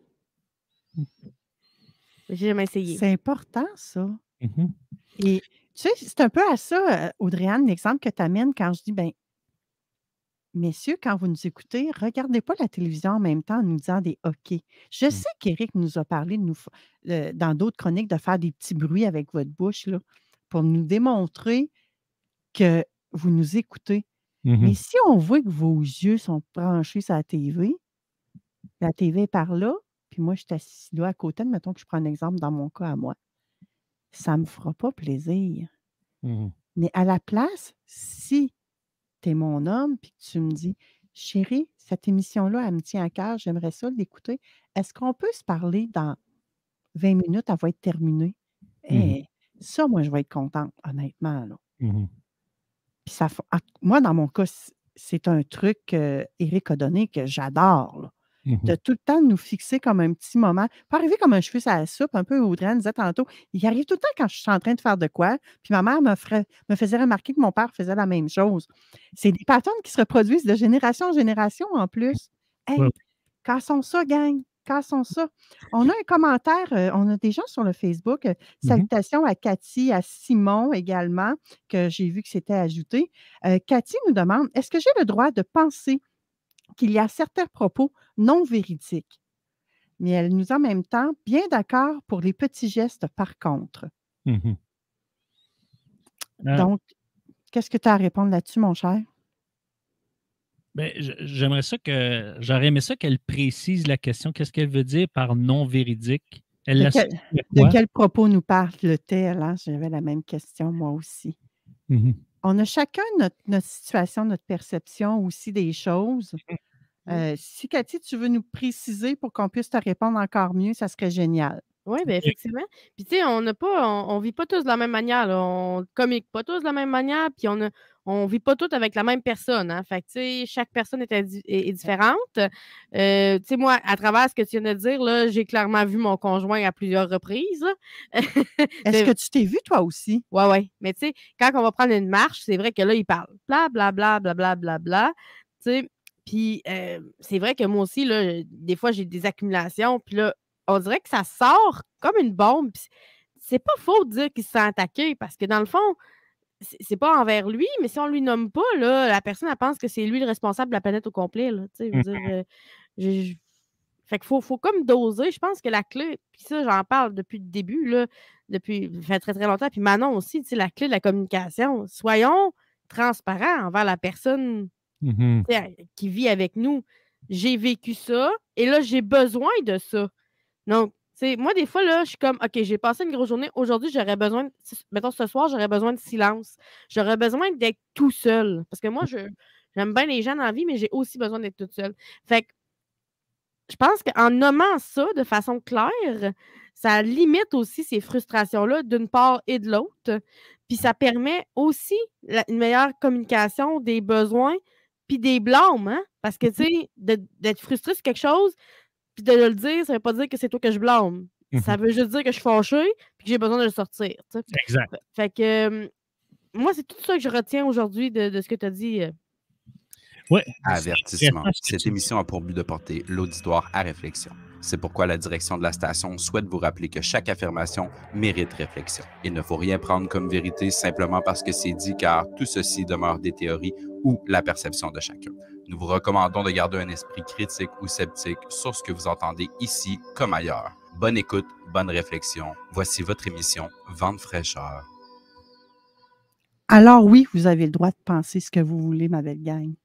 J'ai jamais essayé. C'est important, ça. Mm-hmm. Et tu sais, c'est un peu à ça, Audrey-Anne, l'exemple que tu amènes quand je dis, ben, messieurs, quand vous nous écoutez, regardez pas la télévision en même temps en nous disant des OK. Je sais qu'Éric nous a parlé dans d'autres chroniques de faire des petits bruits avec votre bouche là, pour nous démontrer que vous nous écoutez. Mais si on voit que vos yeux sont branchés sur la TV est par là, puis moi, je suis assis là à côté, mettons que je prends un exemple dans mon cas à moi, ça ne me fera pas plaisir. Mais à la place, si tu es mon homme, puis que tu me dis, chérie, cette émission-là, elle me tient à cœur, j'aimerais ça l'écouter. Est-ce qu'on peut se parler dans 20 minutes, elle va être terminée? Ça, moi, je vais être contente, honnêtement. Là. Puis moi, dans mon cas, c'est un truc qu'Éric a donné que j'adore. Là. De tout le temps nous fixer comme un petit moment. Pas arriver comme un cheveu sur la soupe, un peu Audrey disait tantôt. Il arrive tout le temps quand je suis en train de faire de quoi. Puis ma mère me faisait remarquer que mon père faisait la même chose. C'est des patterns qui se reproduisent de génération en génération en plus. Hey, cassons ça, gang. Cassons ça. On a un commentaire, on a des gens sur le Facebook. Salutations à Cathy, à Simon également, que j'ai vu que c'était ajouté. Cathy nous demande, est-ce que j'ai le droit de penser qu'il y a certains propos non véridiques? Mais elle nous en même temps bien d'accord pour les petits gestes par contre. Donc, qu'est-ce que tu as à répondre là-dessus, mon cher? Ben, j'aurais aimé ça qu'elle précise la question. Qu'est-ce qu'elle veut dire par non véridique? De quel propos nous parle-t-elle? Hein? J'avais la même question, moi aussi. On a chacun notre situation, notre perception aussi des choses. Si, Cathy, tu veux nous préciser pour qu'on puisse te répondre encore mieux, ça serait génial. Oui, bien effectivement. Puis, tu sais, on vit pas tous de la même manière. Là. On communique pas tous de la même manière. Puis, on vit pas tous avec la même personne. Hein. Fait que, tu sais, chaque personne est différente. Tu sais, moi, à travers ce que tu viens de dire, là, j'ai clairement vu mon conjoint à plusieurs reprises. Est-ce que tu t'es vu, toi aussi? Oui, oui. Mais, tu sais, quand on va prendre une marche, c'est vrai que là, il parle. Bla, bla, bla, bla, bla, bla, bla. Tu sais, puis, c'est vrai que moi aussi, là, des fois, j'ai des accumulations. Puis là, on dirait que ça sort comme une bombe. C'est pas faux de dire qu'il se sent attaqué parce que dans le fond, c'est pas envers lui, mais si on lui nomme pas, là, la personne, elle pense que c'est lui le responsable de la planète au complet. Là, fait qu'il faut comme doser. Je pense que la clé, puis ça, j'en parle depuis le début, là, depuis fait très, très longtemps. Puis Manon aussi, la clé de la communication. Soyons transparents envers la personne qui vit avec nous. J'ai vécu ça et là, j'ai besoin de ça. Donc, moi, des fois, là, je suis comme, OK, j'ai passé une grosse journée. Aujourd'hui, j'aurais besoin, mettons, ce soir, j'aurais besoin de silence. J'aurais besoin d'être tout seul. Parce que moi, j'aime bien les gens dans la vie, mais j'ai aussi besoin d'être toute seule. Fait que, je pense qu'en nommant ça de façon claire, ça limite aussi ces frustrations-là d'une part et de l'autre. Puis ça permet aussi une meilleure communication des besoins puis des blâmes, hein? Parce que, tu sais, d'être frustré sur quelque chose, puis de le dire, ça ne veut pas dire que c'est toi que je blâme. Ça veut juste dire que je suis fâchée puis que j'ai besoin de le sortir. T'sais. Exact. Fait que moi, c'est tout ça que je retiens aujourd'hui de ce que tu as dit. Oui. Avertissement. Cette émission a pour but de porter l'auditoire à réflexion. C'est pourquoi la direction de la station souhaite vous rappeler que chaque affirmation mérite réflexion. Il ne faut rien prendre comme vérité simplement parce que c'est dit, car tout ceci demeure des théories ou la perception de chacun. Nous vous recommandons de garder un esprit critique ou sceptique sur ce que vous entendez ici comme ailleurs. Bonne écoute, bonne réflexion. Voici votre émission Vent de fraîcheur. Alors oui, vous avez le droit de penser ce que vous voulez, ma belle gang.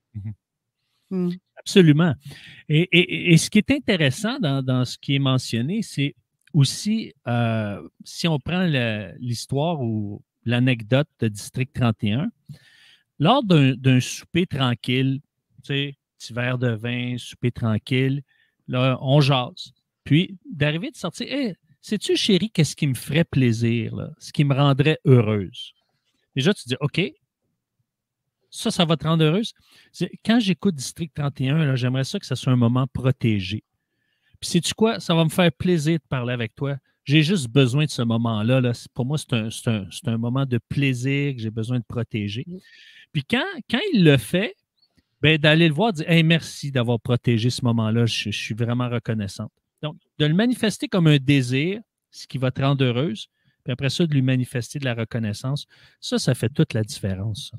Absolument. Et ce qui est intéressant dans ce qui est mentionné, c'est aussi, si on prend l'histoire ou l'anecdote de District 31, lors d'un souper tranquille, tu sais, petit verre de vin, souper tranquille, là, on jase. Puis, d'arriver de sortir, hey, sais-tu, chérie, qu'est-ce qui me ferait plaisir, là? Ce qui me rendrait heureuse? Déjà, tu dis, OK, ça va te rendre heureuse. Quand j'écoute District 31, là, j'aimerais ça que ça soit un moment protégé. Puis, sais-tu quoi? Ça va me faire plaisir de parler avec toi. J'ai juste besoin de ce moment-là. Là. Pour moi, c'est un moment de plaisir que j'ai besoin de protéger. Puis, quand il le fait, ben, d'aller le voir, dire hey, merci d'avoir protégé ce moment-là, je suis vraiment reconnaissante. Donc, de le manifester comme un désir, ce qui va te rendre heureuse, puis après ça, de lui manifester de la reconnaissance, ça fait toute la différence.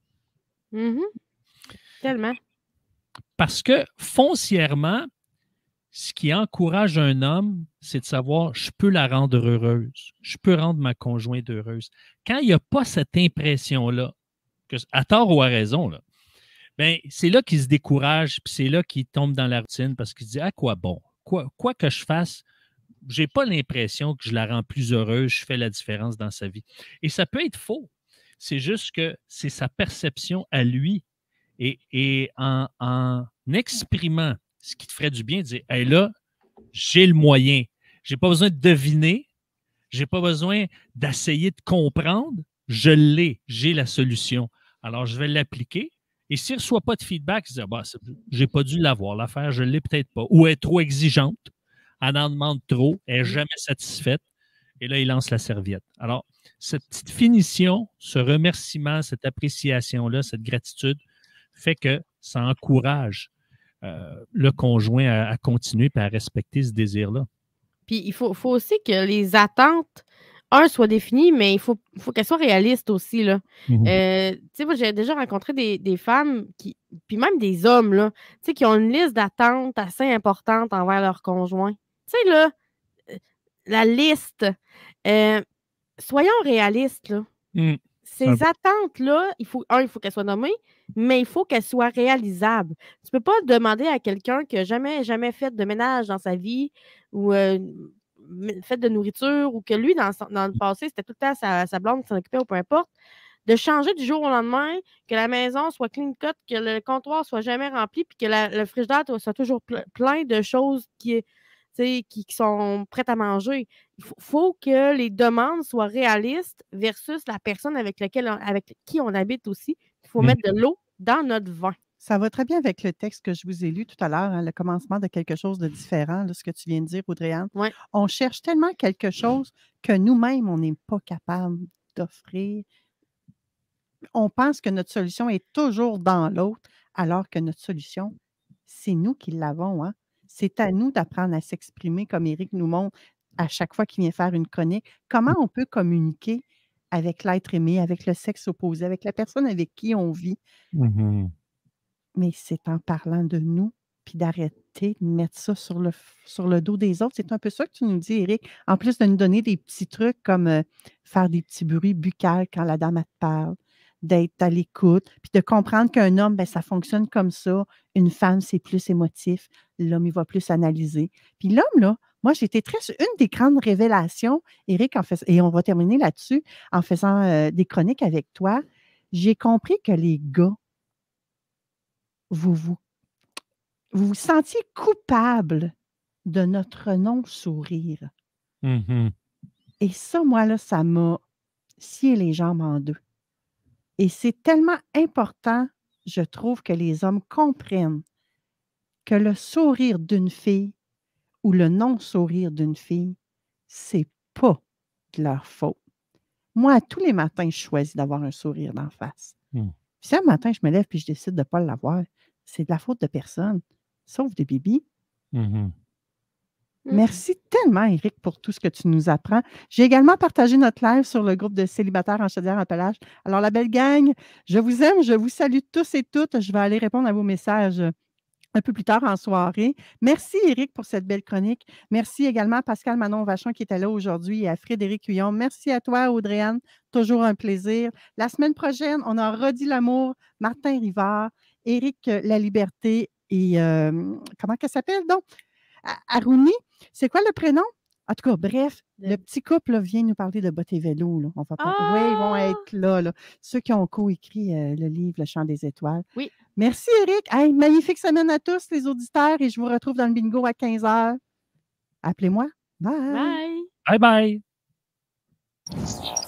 Tellement. Parce que foncièrement, ce qui encourage un homme, c'est de savoir je peux la rendre heureuse, je peux rendre ma conjointe heureuse. Quand il n'y a pas cette impression-là, à tort ou à raison, là, ben, c'est là qu'il se décourage, puis c'est là qu'il tombe dans la routine parce qu'il se dit à quoi bon? Quoi que je fasse, je n'ai pas l'impression que je la rends plus heureuse, je fais la différence dans sa vie. Et ça peut être faux. C'est juste que c'est sa perception à lui. Et en exprimant ce qui te ferait du bien, dire hey, là, j'ai le moyen. Je n'ai pas besoin de deviner. Je n'ai pas besoin d'essayer de comprendre. Je l'ai. J'ai la solution. Alors, je vais l'appliquer. Et s'il ne reçoit pas de feedback, il se dit bah, je n'ai pas dû l'avoir, l'affaire, je ne l'ai peut-être pas. Ou elle est trop exigeante. Elle en demande trop. Elle n'est jamais satisfaite. Et là, il lance la serviette. Alors, cette petite finition, ce remerciement, cette appréciation-là, cette gratitude, fait que ça encourage le conjoint à continuer et à respecter ce désir-là. Puis, il faut aussi que les attentes, soient définies, mais il faut qu'elles soient réalistes aussi. Là. Tu sais, moi, j'ai déjà rencontré des femmes, puis même des hommes, là, tu sais, qui ont une liste d'attentes assez importante envers leur conjoint. Tu sais, là, la liste, soyons réalistes, là. Ces attentes-là, il faut qu'elles soient nommées, mais il faut qu'elles soient réalisables. Tu ne peux pas demander à quelqu'un qui n'a jamais fait de ménage dans sa vie ou fait de nourriture ou que lui, dans le passé, c'était tout le temps sa blonde qui s'en occupait ou peu importe, de changer du jour au lendemain, que la maison soit clean cut, que le comptoir soit jamais rempli puis que le frigidaire soit toujours plein de choses qui sont prêtes à manger. Il faut que les demandes soient réalistes versus la personne avec qui on habite aussi. Il faut mettre de l'eau dans notre vin. Ça va très bien avec le texte que je vous ai lu tout à l'heure, hein, le commencement de quelque chose de différent, là, ce que tu viens de dire, Audrey-Anne. Ouais. On cherche tellement quelque chose que nous-mêmes, on n'est pas capable d'offrir. On pense que notre solution est toujours dans l'autre, alors que notre solution, c'est nous qui l'avons. Hein? C'est à nous d'apprendre à s'exprimer comme Éric nous montre à chaque fois qu'il vient faire une chronique. Comment on peut communiquer avec l'être aimé, avec le sexe opposé, avec la personne avec qui on vit. Mais c'est en parlant de nous, puis d'arrêter de mettre ça sur le dos des autres. C'est un peu ça que tu nous dis, Éric. En plus de nous donner des petits trucs comme faire des petits bruits buccaux quand la dame elle te parle, d'être à l'écoute, puis de comprendre qu'un homme, ben, ça fonctionne comme ça. Une femme, c'est plus émotif. L'homme, il va plus analyser. Puis l'homme, là, moi, j'ai été une des grandes révélations, Éric, et on va terminer là-dessus, en faisant des chroniques avec toi, j'ai compris que les gars, vous vous sentiez coupable de notre non-sourire. Et ça, moi, là, ça m'a scié les jambes en deux. Et c'est tellement important, je trouve, que les hommes comprennent que le sourire d'une fille ou le non-sourire d'une fille, c'est pas de leur faute. Moi, tous les matins, je choisis d'avoir un sourire d'en face. Si un matin, je me lève et je décide de ne pas l'avoir, c'est de la faute de personne, sauf de Bibi. Merci tellement, Éric, pour tout ce que tu nous apprends. J'ai également partagé notre live sur le groupe de célibataires en Chaudière-Appalaches. Alors, la belle gang, je vous aime, je vous salue tous et toutes. Je vais aller répondre à vos messages un peu plus tard en soirée. Merci, Éric, pour cette belle chronique. Merci également à Pascal Manon-Vachon qui était là aujourd'hui et à Frédéric Huillon. Merci à toi, Audrey-Anne. Toujours un plaisir. La semaine prochaine, on a Redit l'amour, Martin Rivard, Éric La Liberté et comment qu'elle s'appelle donc? Arouni. C'est quoi le prénom? En tout cas, bref, le petit couple là, vient nous parler de bottes et vélos. Là. On va parler. Ah! Oui, ils vont être là. Ceux qui ont coécrit le livre Le Chant des étoiles. Oui. Merci, Eric. Hey, magnifique semaine à tous, les auditeurs, et je vous retrouve dans le bingo à 15h. Appelez-moi. Bye. Bye. Bye bye.